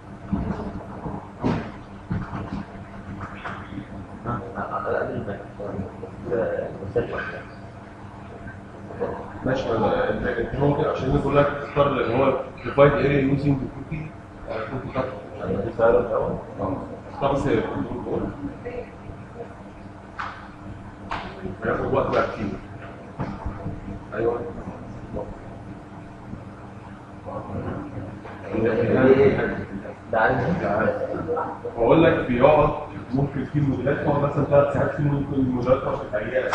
ماشي. انت ممكن عشان يقول لك تختار اللي هو ديفايد اريا يوزنج كوكي كوكي كات يعني سعر الاول. اختار بس الكنترول هياخد وقت بقى كتير. ايوه بقول لك بيقعد ممكن في الموديلات تقعد مثلا ثلاث ساعات في ممكن الموديلات تقعد في ايام.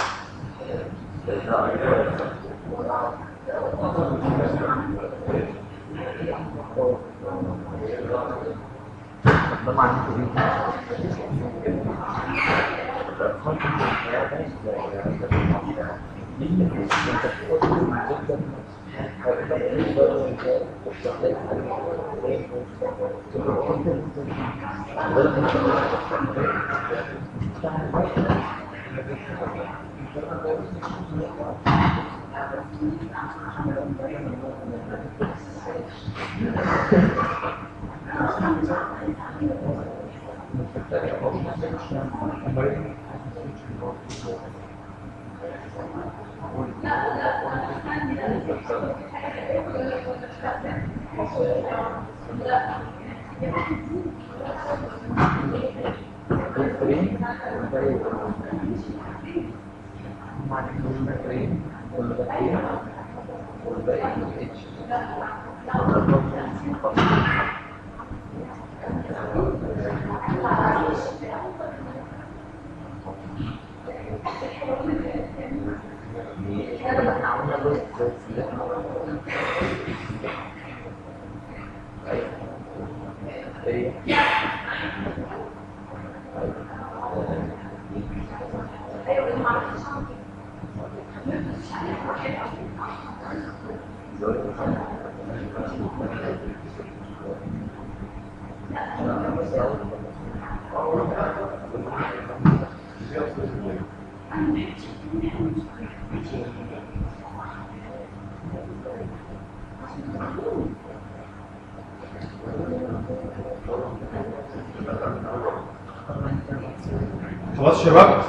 خلاص شباب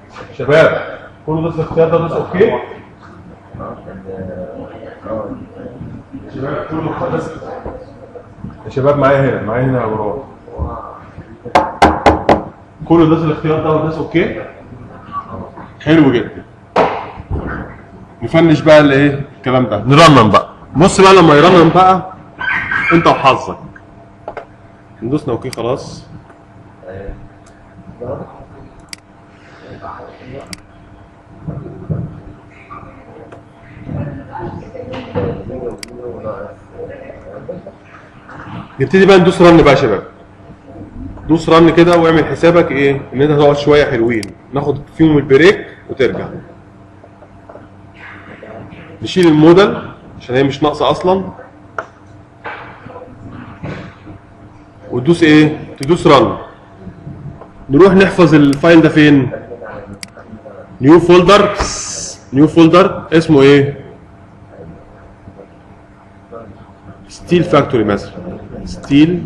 شباب كله بس الاختيار ده بس اوكي شباب كله خلاص يا شباب معايا هنا معايا هنا يا مروان كله ده الاختيار ده والناس اوكي حلو جدا نفنش بقى الايه الكلام ده نرنم بقى بص بقى لما يرنم بقى انت وحظك ندوسنا اوكي خلاص نبتدي بقى ندوس رن بقى يا شباب دوس رن كده واعمل حسابك ايه ان انت هتقعد شويه حلوين ناخد فيهم البريك وترجع نشيل المودل عشان هي مش ناقصه اصلا وتدوس ايه تدوس رن نروح نحفظ الفايل ده فين نيو فولدر نيو فولدر اسمه ايه ستيل فاكتوري مثلا ستيل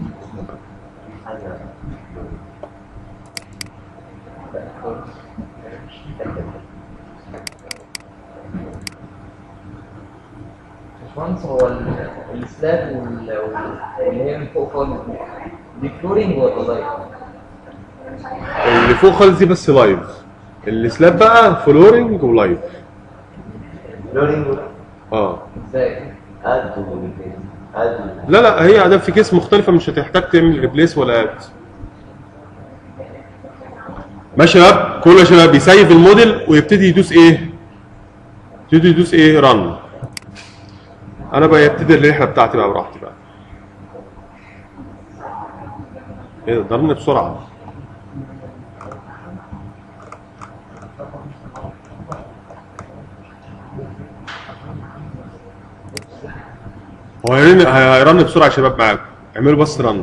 باشمهندس هو السلاب واللي هي من فوق خالص دي فلورينج ولا لايف؟ اللي فوق خالص دي بس لايف السلاب بقى فلورينج ولايف فلورينج اه ازاي؟ اد لا لا هي عادة في كيس مختلفة مش هتحتاج تعمل ريبليس ولا اد ماشي يا شباب كل يا شباب يسيف الموديل ويبتدي يدوس ايه يبتدي يدوس ايه رن انا بقى يبتدي الرحلة بتاعتي بقى براحتي بقى ايه ده ضربني بسرعة هو هيرن بسرعه يا شباب معاكم اعملوا بس رن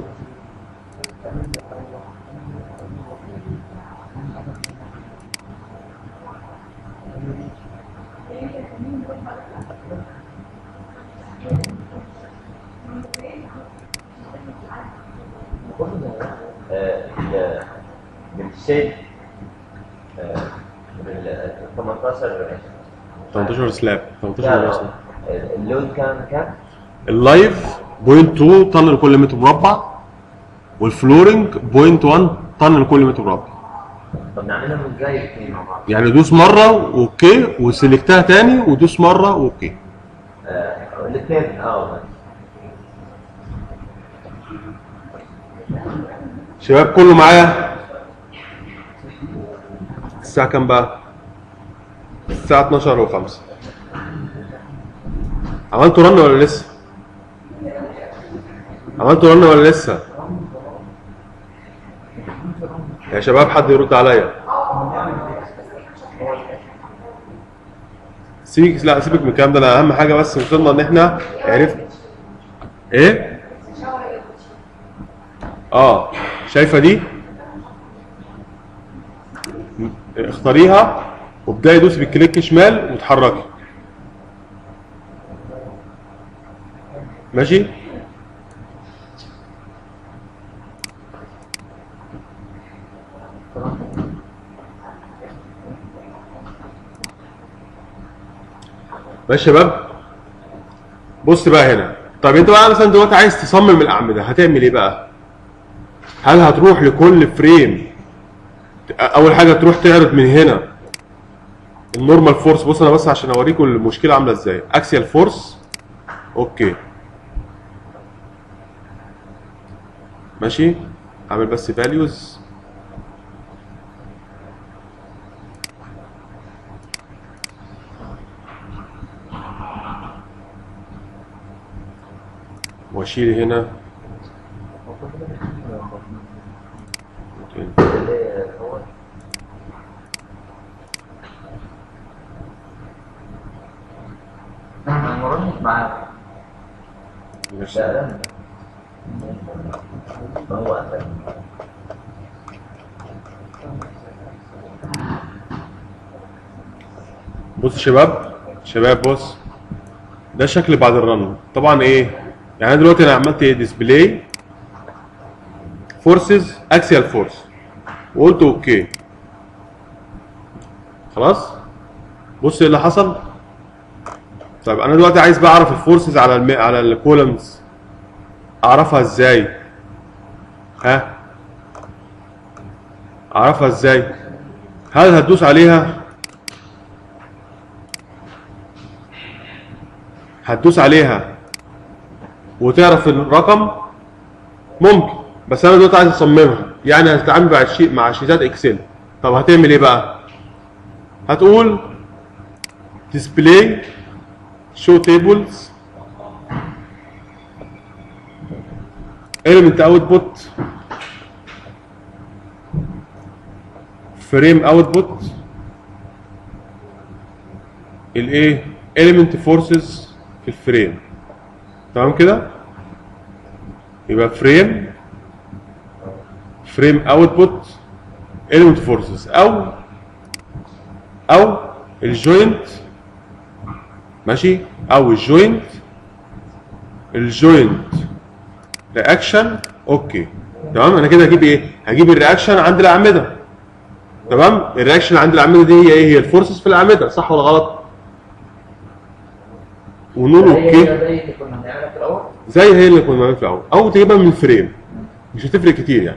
ال- من الشيء آه، من ال ثمانية عشر تمنتاشر سلاب تمنتاشر لا، سلاب. اللود كان كام؟ اللايف بوينت اتنين طن لكل متر مربع، والفلورنج بوينت واحد طن لكل متر مربع. طب نعملهم ازاي الاثنين مع بعض؟ يعني دوس مره اوكي وسلكتها تاني ودوس مره اوكي. آه، الاثنين اه شباب كله معايا؟ الساعة كام بقى؟ الساعة اتناشر وخمسة. عملتوا رن ولا لسه؟ عملتوا رن ولا لسه؟ يا شباب حد يرد عليا. سيبك لا سيبك من الكلام ده، انا اهم حاجة بس وصلنا ان احنا عرفنا ايه؟ اه شايفة دي؟ اختاريها وابداي دوسي بالكليك شمال وتحركي. ماشي؟ ماشي يا شباب؟ بص بقى هنا، طب انت بقى مثلا دلوقتي عايز تصمم الاعمده، هتعمل ايه بقى؟ هل هتروح لكل فريم اول حاجه تروح تعرض من هنا النورمال فورس؟ بص انا بس عشان اوريكم المشكله عامله ازاي. اكسيال فورس اوكي ماشي، اعمل بس فاليوز واشيل هنا انا مرنت معاه. ماشي. لا لا ما هو أسهل. بص شباب شباب بص ده شكل بعد الرن. طبعا ايه يعني دلوقتي انا عملت ايه؟ ديسبلاي فورسز اكسيال فورس وقلت اوكي خلاص. بص ايه اللي حصل. طيب انا دلوقتي عايز بقى اعرف الفورسز على الم... على الكولمز، اعرفها ازاي؟ ها اعرفها ازاي؟ هل هتدوس عليها؟ هتدوس عليها وتعرف الرقم؟ ممكن، بس انا دلوقتي عايز اصممها، يعني هتتعامل مع الشيء مع شيتات اكسل. طب هتعمل ايه بقى؟ هتقول display show tables element output frame output الايه element forces في الفريم. تمام كده؟ يبقى فريم فريم اوتبوت element forces او او الجوينت ماشي، او الجوينت الجوينت رياكشن اوكي. تمام انا كده هجيب ايه؟ هجيب الرياكشن عند الاعمده. تمام الرياكشن عند الاعمده دي هي ايه؟ هي الفورسز في الاعمده، صح ولا غلط؟ ونقول هي اوكي هي زي اللي كنا بنعملها في الاول. زي هي اللي كنا بنعملها في الاول، او تجيبها من الفريم مش هتفرق كتير يعني.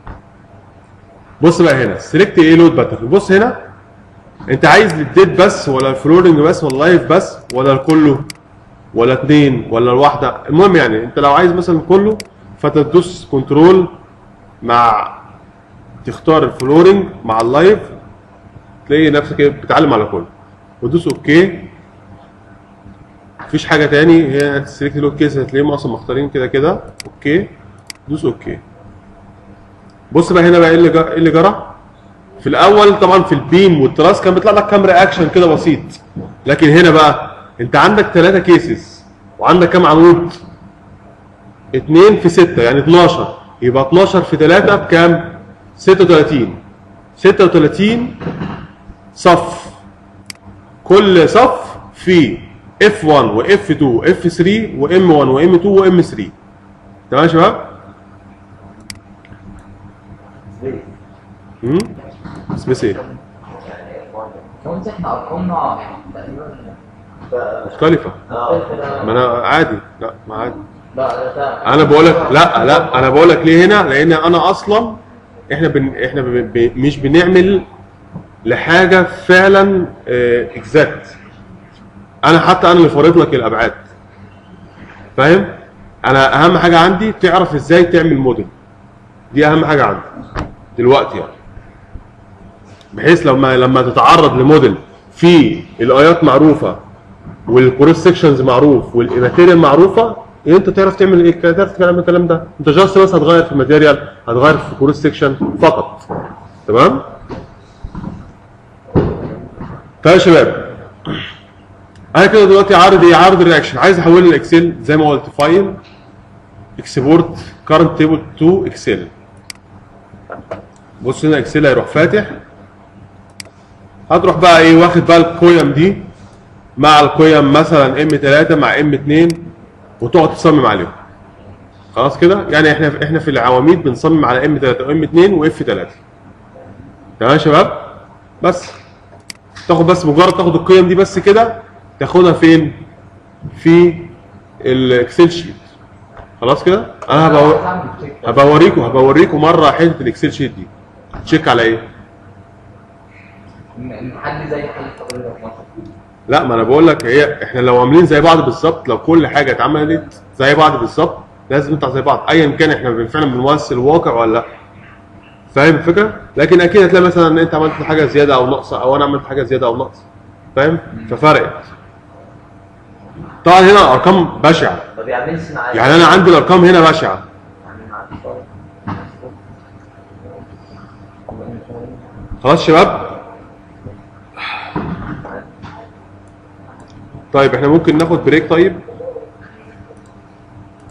بص بقى هنا سيلكت ايه لود باترن. بص هنا انت عايز للديد بس ولا الفلورنج بس ولا اللايف بس ولا الكله ولا اتنين ولا الواحده؟ المهم يعني انت لو عايز مثلا كله فتدوس كنترول مع تختار الفلورنج مع اللايف، تلاقي نفسك بتتعلم على كله وتدوس اوكي. مفيش حاجه تاني، هي سيلكت لود كيس هتلاقيهم اصلا مختارين كده كده اوكي. دوس اوكي. بص بقى هنا بقى ايه اللي جرى؟ ايه اللي جرى؟ في الاول طبعا في البيم والتراس كان بيطلع لك كام رياكشن كده بسيط، لكن هنا بقى انت عندك ثلاثة كيسز وعندك كام عمود؟ اتنين في ستة يعني اتناشر، يبقى اتناشر في ثلاثة بكام؟ ستة وتلاتين. ستة وتلاتين صف، كل صف فيه اف واحد واف اتنين واف تلاتة وام واحد وام اتنين وام تلاتة. تمام يا شباب؟ امم سميث ايه؟ هو انت احنا ارقامنا يعني تقريبا مختلفه. اه ما انا عادي، لا ما عادي. لا ده انا بقول لك لا لا انا بقول لك ليه هنا، لان انا اصلا احنا بن احنا بن ب- مش بنعمل لحاجه فعلا اكزاكت. انا حتى انا اللي فارض لك الابعاد، فاهم؟ انا اهم حاجه عندي تعرف ازاي تعمل موديل، دي اهم حاجه عندي دلوقتي يعني، بحيث لما لما تتعرض لموديل فيه الايات معروفه والكروس سكشنز معروف والماتيريال معروفه، انت تعرف تعمل ايه، تعرف تعمل الكلام ده. انت جاست بس هتغير في الماتيريال، هتغير في كروس سكشن فقط. تمام؟ طيب يا شباب، انا كده دلوقتي عارض ايه؟ عارض الرياكشن، عايز احوله لاكسل زي ما قلت، فايل اكسبورت كارنت تيبل تو اكسل. بص هنا اكسل هيروح فاتح، هتروح بقى ايه واخد بقى القيم دي مع القيم مثلا ام ثلاثة مع ام اثنين وتقعد تصمم عليهم. خلاص كده؟ يعني احنا احنا في العواميد بنصمم على ام ثلاثة وام اثنين واف ثلاثة. تمام يا شباب؟ بس تاخد بس مجرد تاخد القيم دي بس كده، تاخدها فين؟ في الاكسل شيت. خلاص كده؟ انا هبقى هبقى اوريكم هبقى اوريكم مره حته الاكسل شيت دي. تشيك على ايه؟ ان حد زي حد حضرتك مثلا. لا ما انا بقول لك، هي احنا لو عاملين زي بعض بالظبط، لو كل حاجه اتعملت زي بعض بالظبط لازم نطلع زي بعض، ايا كان احنا فعلا بنمثل الواقع ولا لا. فاهم الفكره؟ لكن اكيد هتلاقي مثلا ان انت عملت حاجه زياده او ناقصه، او انا عملت حاجه زياده او ناقصه. فاهم؟ ففرقت. طبعا هنا ارقام بشعه، ما بيعملش معايا يعني انا عندي الارقام هنا بشعه. خلاص شباب؟ طيب احنا ممكن ناخد بريك طيب؟